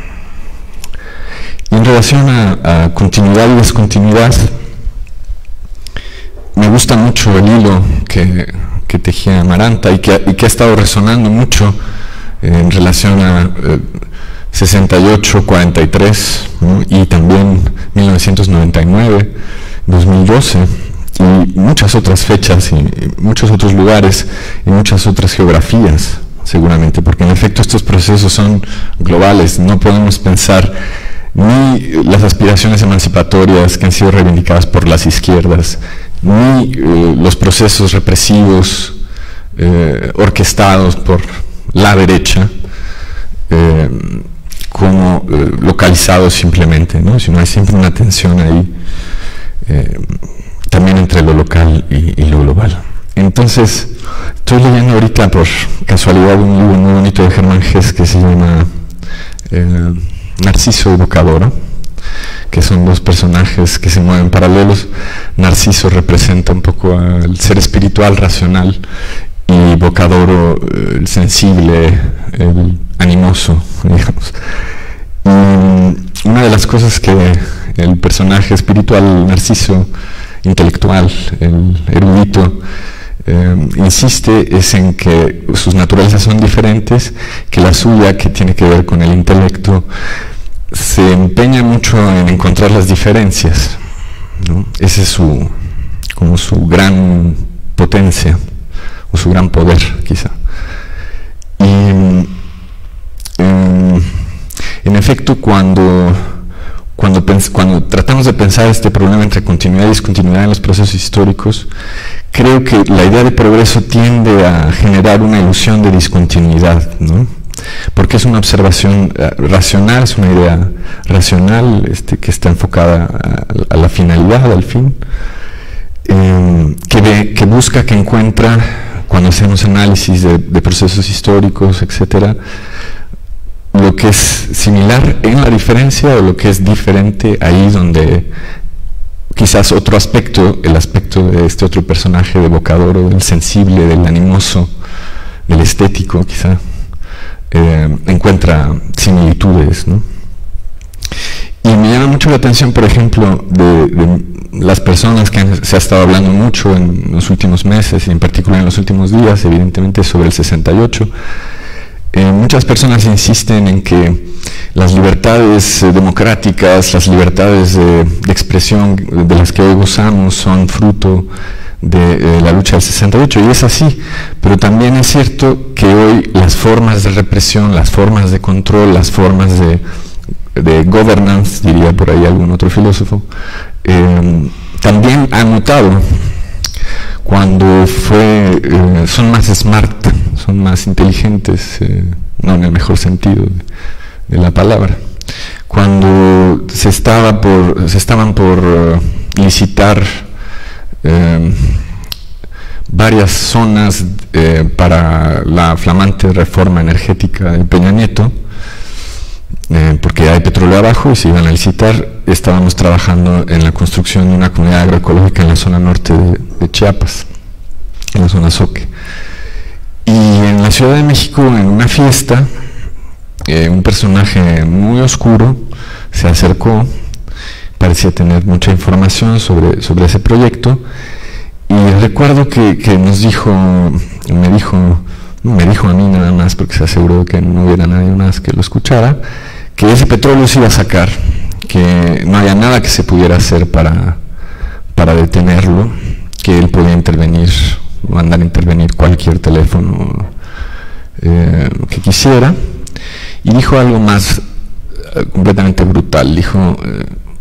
y en relación a, a continuidad y descontinuidad, me gusta mucho el hilo que, que tejía Amaranta y que, y que ha estado resonando mucho en relación a eh, sesenta y ocho, cuarenta y tres, ¿no? Y también mil novecientos noventa y nueve, dos mil doce y muchas otras fechas y, y muchos otros lugares y muchas otras geografías, seguramente, porque en efecto estos procesos son globales. No podemos pensar ni las aspiraciones emancipatorias que han sido reivindicadas por las izquierdas, ni eh, los procesos represivos eh, orquestados por la derecha eh, como eh, localizados simplemente, ¿no? Sino hay siempre una tensión ahí eh, también entre lo local y, y lo global. Entonces, estoy leyendo ahorita por casualidad un libro muy bonito de Germán Hesse que se llama eh, Narciso y Vocadoro, que son dos personajes que se mueven paralelos. Narciso representa un poco al ser espiritual, racional, y Vocadoro, el sensible, el animoso, digamos. Y una de las cosas que el personaje espiritual, Narciso, intelectual, el erudito, eh, insiste es en que sus naturalezas son diferentes, que la suya, que tiene que ver con el intelecto, se empeña mucho en encontrar las diferencias, ¿no? Ese es su, como su gran potencia, o su gran poder, quizá. Y eh, en efecto, cuando, cuando, cuando tratamos de pensar este problema entre continuidad y discontinuidad en los procesos históricos, creo que la idea de progreso tiende a generar una ilusión de discontinuidad, ¿no? Porque es una observación uh, racional, es una idea racional este, que está enfocada a, a la finalidad, al fin, eh, que, ve, que busca, que encuentra, cuando hacemos análisis de, de procesos históricos, etcétera, lo que es similar en la diferencia o lo que es diferente ahí donde quizás otro aspecto, el aspecto de este otro personaje de Vocadoro, del sensible, del animoso, del estético, quizá, Eh, encuentra similitudes, ¿no? Y me llama mucho la atención, por ejemplo, de, de las personas que han, se ha estado hablando mucho en los últimos meses y en particular en los últimos días, evidentemente sobre el sesenta y ocho. Eh, muchas personas insisten en que las libertades eh, democráticas, las libertades de, de expresión de las que hoy gozamos son fruto de eh, la lucha del sesenta y ocho, y es así, pero también es cierto que hoy las formas de represión, las formas de control, las formas de, de governance, diría por ahí algún otro filósofo, eh, también han mutado. Cuando fue, eh, son más smart, son más inteligentes, eh, no en el mejor sentido de, de la palabra. Cuando se estaba por, se estaban por uh, licitar Eh, varias zonas eh, para la flamante reforma energética de Peña Nieto, eh, porque hay petróleo abajo y se iban a licitar. Estábamos trabajando en la construcción de una comunidad agroecológica en la zona norte de, de Chiapas, en la zona Soque. Y en la Ciudad de México, en una fiesta, eh, un personaje muy oscuro se acercó, parecía tener mucha información sobre, sobre ese proyecto, y recuerdo que, que nos dijo, me dijo, no me dijo a mí nada más, porque se aseguró que no hubiera nadie más que lo escuchara, que ese petróleo se iba a sacar, que no había nada que se pudiera hacer para, para detenerlo, que él podía intervenir, mandar a intervenir cualquier teléfono eh, que quisiera, y dijo algo más eh, completamente brutal. Dijo, eh,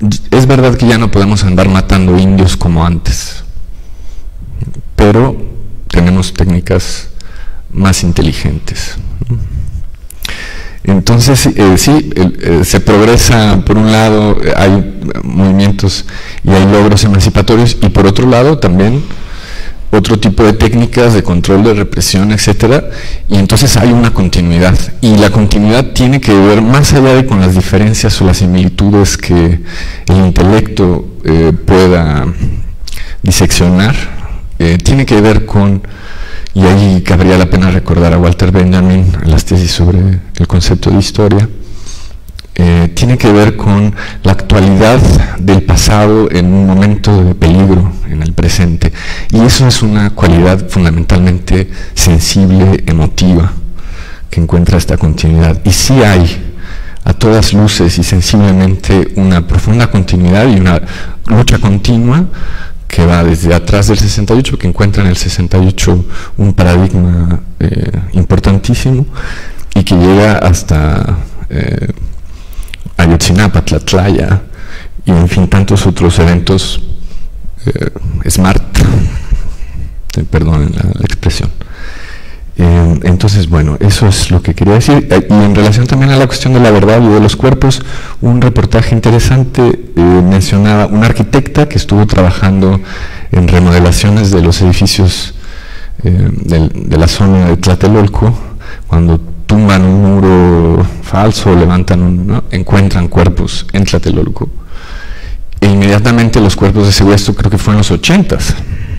es verdad que ya no podemos andar matando indios como antes, pero tenemos técnicas más inteligentes. Entonces, eh, sí, eh, se progresa, por un lado, hay movimientos y hay logros emancipatorios, y por otro lado también otro tipo de técnicas de control de represión, etcétera, y entonces hay una continuidad, y la continuidad tiene que ver más allá de con las diferencias o las similitudes que el intelecto eh, pueda diseccionar, eh, tiene que ver con, y ahí cabría la pena recordar a Walter Benjamin en las tesis sobre el concepto de historia, eh, tiene que ver con la actualidad del pasado en un momento de peligro en el presente, y eso es una cualidad fundamentalmente sensible, emotiva, que encuentra esta continuidad. Y sí hay a todas luces y sensiblemente una profunda continuidad y una lucha continua que va desde atrás del sesenta y ocho, que encuentra en el sesenta y ocho un paradigma eh, importantísimo, y que llega hasta eh, Ayotzinapa, Tlatlaya, y en fin tantos otros eventos eh, smart, eh, perdonen la, la expresión. Eh, entonces, bueno, eso es lo que quería decir. Eh, y en relación también a la cuestión de la verdad y de los cuerpos, un reportaje interesante eh, mencionaba una arquitecta que estuvo trabajando en remodelaciones de los edificios eh, de, de la zona de Tlatelolco. Cuando tumban un muro falso, levantan un, ¿no? encuentran cuerpos en Tlatelolco, e inmediatamente los cuerpos de seguridad, esto creo que fue en los ochentas,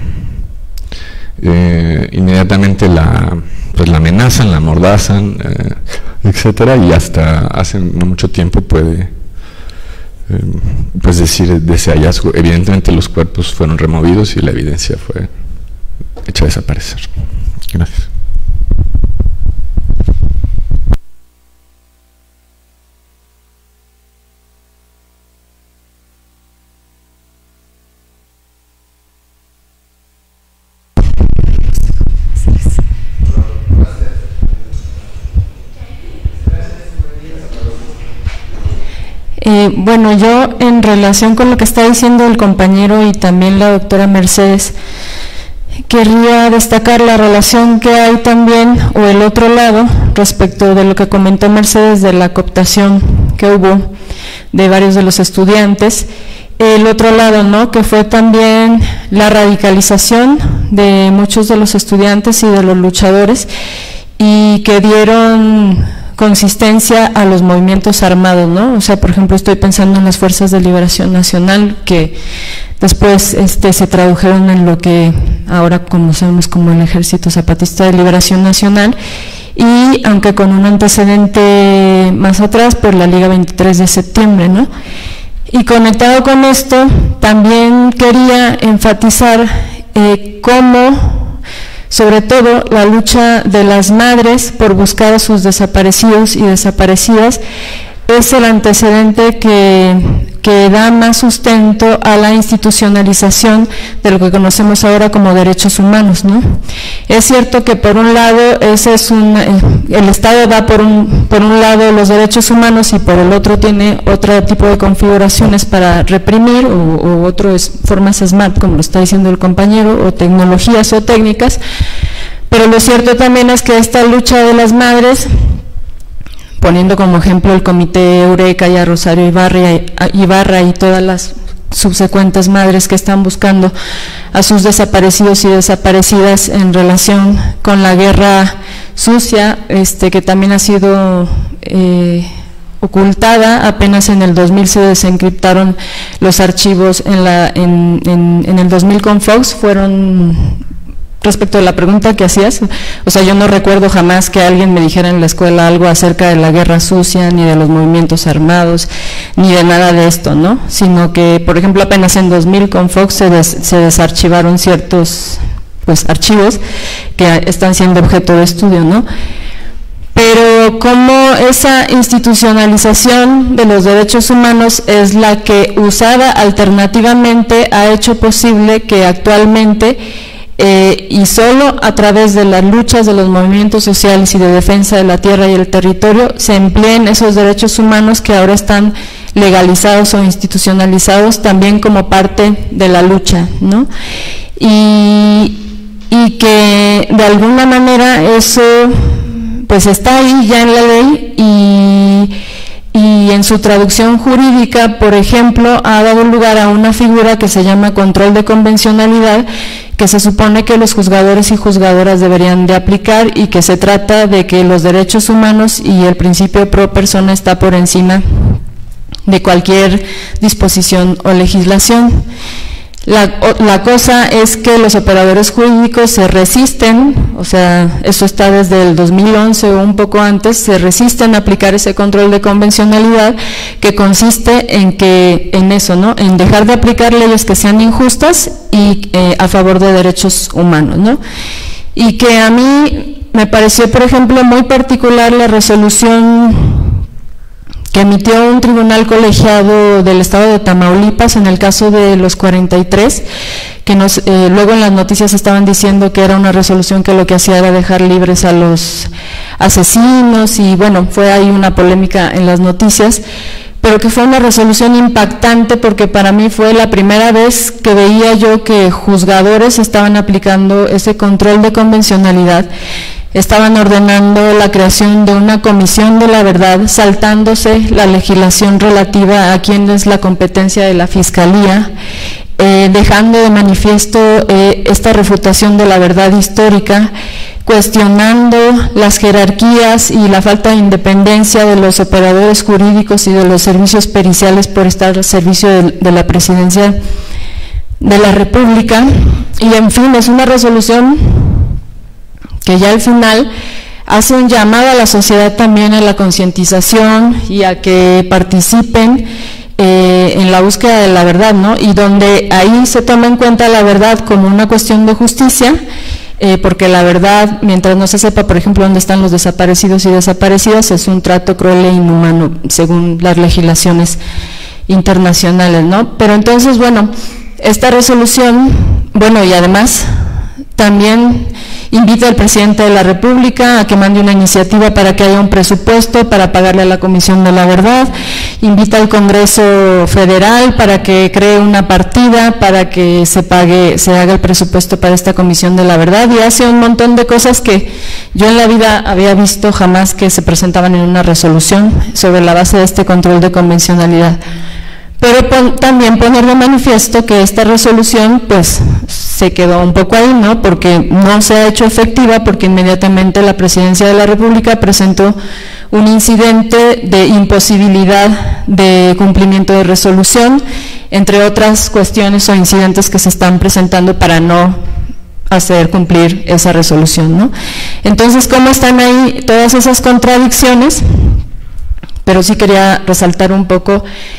eh, inmediatamente la, pues la amenazan, la amordazan, eh, etcétera, y hasta hace no mucho tiempo puede eh, pues decir de ese hallazgo. Evidentemente los cuerpos fueron removidos y la evidencia fue hecha desaparecer. Gracias. Eh, bueno, yo en relación con lo que está diciendo el compañero y también la doctora Mercedes, querría destacar la relación que hay también, o el otro lado, respecto de lo que comentó Mercedes de la cooptación que hubo de varios de los estudiantes. El otro lado, ¿no?, que fue también la radicalización de muchos de los estudiantes y de los luchadores, y que dieron consistencia a los movimientos armados, ¿no? O sea, por ejemplo, estoy pensando en las Fuerzas de Liberación Nacional, que después este, se tradujeron en lo que ahora conocemos como el Ejército Zapatista de Liberación Nacional, y aunque con un antecedente más atrás, por la Liga veintitrés de septiembre, ¿no? Y conectado con esto, también quería enfatizar eh, cómo, sobre todo, la lucha de las madres por buscar a sus desaparecidos y desaparecidas es el antecedente que, que da más sustento a la institucionalización de lo que conocemos ahora como derechos humanos, ¿no? Es cierto que por un lado ese es un, el Estado da por un, por un lado los derechos humanos y por el otro tiene otro tipo de configuraciones para reprimir, o, o otras formas smart, como lo está diciendo el compañero, o tecnologías o técnicas, pero lo cierto también es que esta lucha de las madres, poniendo como ejemplo el Comité Eureka y a Rosario Ibarra, Ibarra y todas las subsecuentes madres que están buscando a sus desaparecidos y desaparecidas en relación con la guerra sucia, este, que también ha sido eh, ocultada. Apenas en el dos mil se desencriptaron los archivos, en, la, en, en, en el dos mil con Fox fueron... Respecto a la pregunta que hacías, o sea, yo no recuerdo jamás que alguien me dijera en la escuela algo acerca de la guerra sucia, ni de los movimientos armados, ni de nada de esto, ¿no? Sino que, por ejemplo, apenas en dos mil con Fox se, des, se desarchivaron ciertos, pues, archivos que están siendo objeto de estudio, ¿no? Pero como esa institucionalización de los derechos humanos es la que, usada alternativamente, ha hecho posible que actualmente Eh, y solo a través de las luchas de los movimientos sociales y de defensa de la tierra y el territorio se empleen esos derechos humanos que ahora están legalizados o institucionalizados también como parte de la lucha, ¿no? Y, y que de alguna manera eso pues está ahí ya en la ley y, y en su traducción jurídica, por ejemplo, ha dado lugar a una figura que se llama control de convencionalidad, que se supone que los juzgadores y juzgadoras deberían de aplicar y que se trata de que los derechos humanos y el principio pro persona está por encima de cualquier disposición o legislación. La, la cosa es que los operadores jurídicos se resisten, o sea, eso está desde el dos mil once o un poco antes, se resisten a aplicar ese control de convencionalidad que consiste en que, en eso, ¿no?, en dejar de aplicar leyes que sean injustas y eh, a favor de derechos humanos, ¿no? Y que a mí me pareció, por ejemplo, muy particular la resolución que emitió un tribunal colegiado del estado de Tamaulipas en el caso de los cuarenta y tres, que nos, eh, luego en las noticias estaban diciendo que era una resolución que lo que hacía era dejar libres a los asesinos y bueno, fue ahí una polémica en las noticias, pero que fue una resolución impactante porque para mí fue la primera vez que veía yo que juzgadores estaban aplicando ese control de convencionalidad. Estaban ordenando la creación de una comisión de la verdad, saltándose la legislación relativa a quién es la competencia de la Fiscalía, eh, dejando de manifiesto eh, esta refutación de la verdad histórica, cuestionando las jerarquías y la falta de independencia de los operadores jurídicos y de los servicios periciales por estar al servicio de, de la Presidencia de la República. Y en fin, es una resolución que ya al final hace un llamado a la sociedad también a la concientización y a que participen eh, en la búsqueda de la verdad, ¿no? Y donde ahí se toma en cuenta la verdad como una cuestión de justicia, eh, porque la verdad, mientras no se sepa, por ejemplo, dónde están los desaparecidos y desaparecidas, es un trato cruel e inhumano, según las legislaciones internacionales, ¿no? Pero entonces, bueno, esta resolución, bueno, y además también invita al presidente de la República a que mande una iniciativa para que haya un presupuesto para pagarle a la Comisión de la Verdad, invita al Congreso Federal para que cree una partida para que se pague, se haga el presupuesto para esta Comisión de la Verdad, y hace un montón de cosas que yo en la vida había visto jamás que se presentaban en una resolución sobre la base de este control de convencionalidad. Pero pon, también poner de manifiesto que esta resolución pues se quedó un poco ahí, ¿no? Porque no se ha hecho efectiva, porque inmediatamente la Presidencia de la República presentó un incidente de imposibilidad de cumplimiento de resolución, entre otras cuestiones o incidentes que se están presentando para no hacer cumplir esa resolución, ¿no? Entonces, ¿cómo están ahí todas esas contradicciones? Pero sí quería resaltar un poco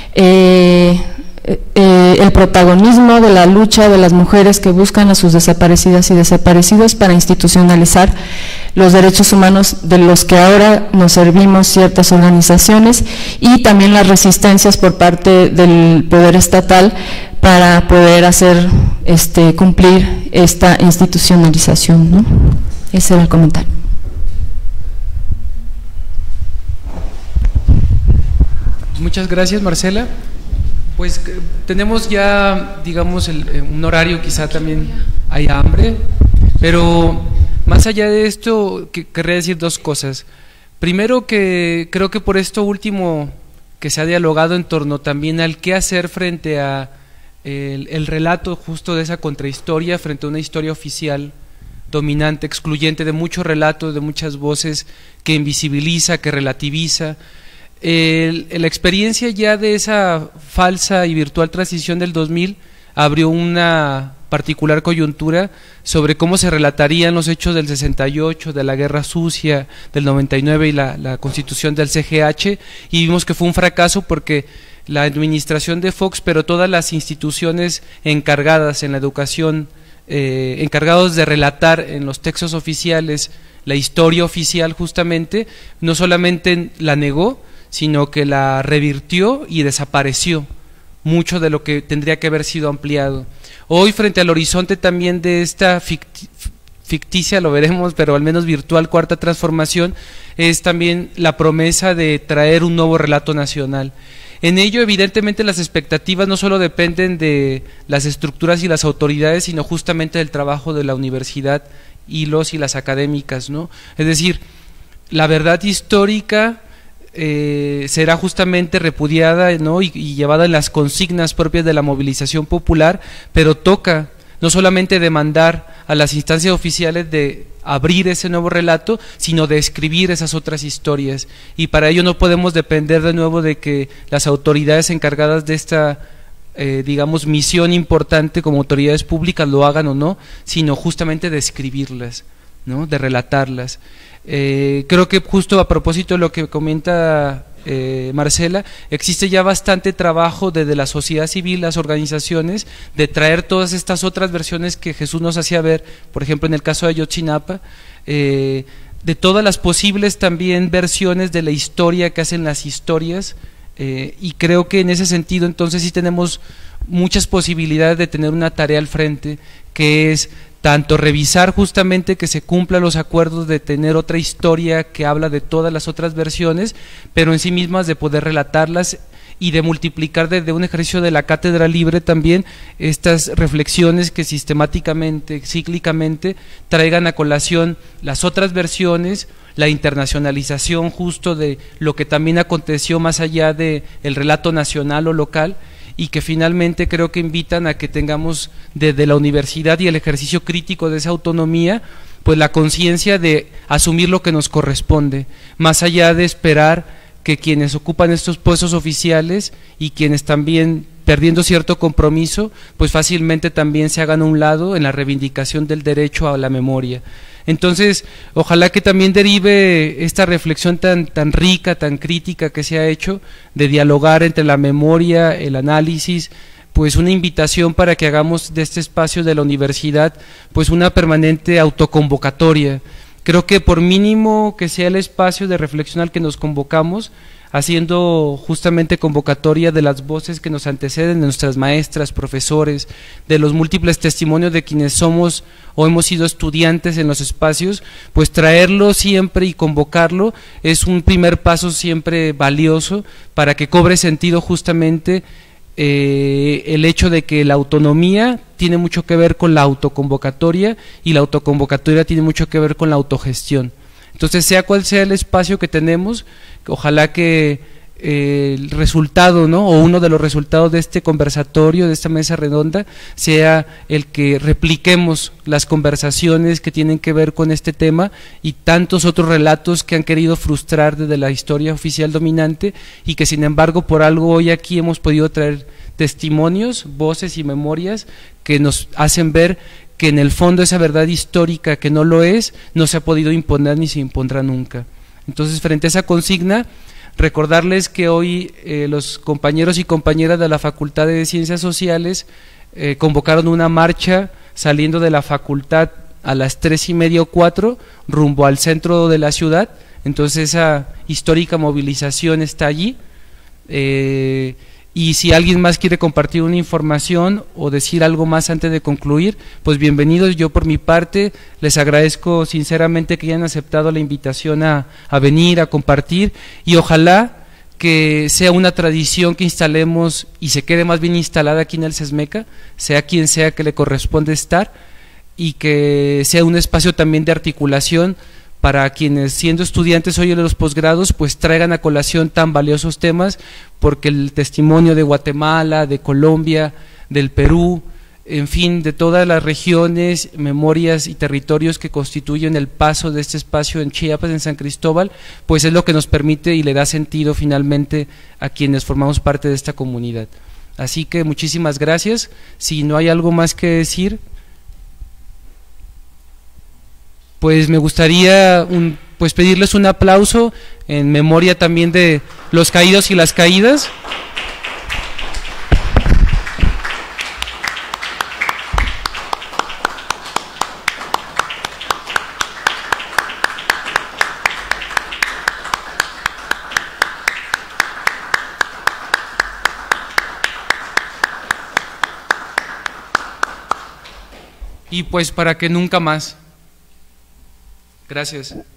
eh, eh, el protagonismo de la lucha de las mujeres que buscan a sus desaparecidas y desaparecidos para institucionalizar los derechos humanos de los que ahora nos servimos ciertas organizaciones, y también las resistencias por parte del poder estatal para poder hacer este, cumplir esta institucionalización, ¿no? Ese era el comentario. Muchas gracias, Marcela. Pues tenemos ya, digamos, el, un horario, quizá también hay hambre, pero más allá de esto, que, querría decir dos cosas. Primero, que creo que por esto último que se ha dialogado en torno también al qué hacer frente a el, el relato justo de esa contrahistoria, frente a una historia oficial dominante, excluyente, de muchos relatos, de muchas voces, que invisibiliza, que relativiza. El, la experiencia ya de esa falsa y virtual transición del dos mil abrió una particular coyuntura sobre cómo se relatarían los hechos del sesenta y ocho, de la Guerra Sucia, del noventa y nueve y la, la constitución del C G H, y vimos que fue un fracaso porque la administración de Fox, pero todas las instituciones encargadas en la educación, eh, encargados de relatar en los textos oficiales la historia oficial, justamente, no solamente la negó, sino que la revirtió y desapareció mucho de lo que tendría que haber sido ampliado. Hoy, frente al horizonte también de esta ficticia, lo veremos, pero al menos virtual cuarta transformación, es también la promesa de traer un nuevo relato nacional. En ello, evidentemente, las expectativas no solo dependen de las estructuras y las autoridades, sino justamente del trabajo de la universidad y los y las académicas, ¿no? Es decir, la verdad histórica eh, será justamente repudiada, ¿no? y, y llevada en las consignas propias de la movilización popular, pero toca no solamente demandar a las instancias oficiales de abrir ese nuevo relato, sino de escribir esas otras historias, y para ello no podemos depender de nuevo de que las autoridades encargadas de esta eh, digamos misión importante como autoridades públicas lo hagan o no, sino justamente de escribirlas, ¿no? De relatarlas. Eh, creo que justo a propósito de lo que comenta Eh, Marcela, existe ya bastante trabajo desde la sociedad civil, las organizaciones, de traer todas estas otras versiones que Jesús nos hacía ver, por ejemplo en el caso de Ayotzinapa, eh, de todas las posibles también versiones de la historia que hacen las historias, eh, y creo que en ese sentido entonces sí tenemos muchas posibilidades de tener una tarea al frente, que es tanto revisar justamente que se cumplan los acuerdos de tener otra historia que habla de todas las otras versiones, pero en sí mismas de poder relatarlas y de multiplicar desde un ejercicio de la cátedra libre también estas reflexiones que sistemáticamente, cíclicamente traigan a colación las otras versiones, la internacionalización justo de lo que también aconteció más allá de el relato nacional o local, y que finalmente creo que invitan a que tengamos desde la universidad y el ejercicio crítico de esa autonomía, pues la conciencia de asumir lo que nos corresponde, más allá de esperar que quienes ocupan estos puestos oficiales y quienes también perdiendo cierto compromiso, pues fácilmente también se hagan a un lado en la reivindicación del derecho a la memoria. Entonces, ojalá que también derive esta reflexión tan, tan rica, tan crítica que se ha hecho, de dialogar entre la memoria, el análisis, pues una invitación para que hagamos de este espacio de la universidad pues una permanente autoconvocatoria. Creo que por mínimo que sea el espacio de reflexión al que nos convocamos, haciendo justamente convocatoria de las voces que nos anteceden, de nuestras maestras, profesores, de los múltiples testimonios de quienes somos o hemos sido estudiantes en los espacios, pues traerlo siempre y convocarlo es un primer paso siempre valioso para que cobre sentido justamente eh, el hecho de que la autonomía tiene mucho que ver con la autoconvocatoria y la autoconvocatoria tiene mucho que ver con la autogestión. Entonces, sea cual sea el espacio que tenemos, ojalá que eh, el resultado, ¿no? o uno de los resultados de este conversatorio, de esta mesa redonda, sea el que repliquemos las conversaciones que tienen que ver con este tema y tantos otros relatos que han querido frustrar desde la historia oficial dominante y que sin embargo por algo hoy aquí hemos podido traer testimonios, voces y memorias que nos hacen ver que en el fondo esa verdad histórica que no lo es, no se ha podido imponer ni se impondrá nunca. Entonces, frente a esa consigna, recordarles que hoy eh, los compañeros y compañeras de la Facultad de Ciencias Sociales eh, convocaron una marcha saliendo de la facultad a las tres y media o cuatro rumbo al centro de la ciudad. Entonces esa histórica movilización está allí. Eh, Y si alguien más quiere compartir una información o decir algo más antes de concluir, pues bienvenidos. Yo por mi parte les agradezco sinceramente que hayan aceptado la invitación a, a venir, a compartir, y ojalá que sea una tradición que instalemos y se quede más bien instalada aquí en el SESMECA, sea quien sea que le corresponde estar, y que sea un espacio también de articulación para quienes siendo estudiantes hoy de los posgrados pues traigan a colación tan valiosos temas, porque el testimonio de Guatemala, de Colombia, del Perú, en fin, de todas las regiones, memorias y territorios que constituyen el paso de este espacio en Chiapas, en San Cristóbal, pues es lo que nos permite y le da sentido finalmente a quienes formamos parte de esta comunidad. Así que muchísimas gracias. Si no hay algo más que decir, pues me gustaría un, pues pedirles un aplauso en memoria también de los caídos y las caídas. Y pues para que nunca más. Gracias.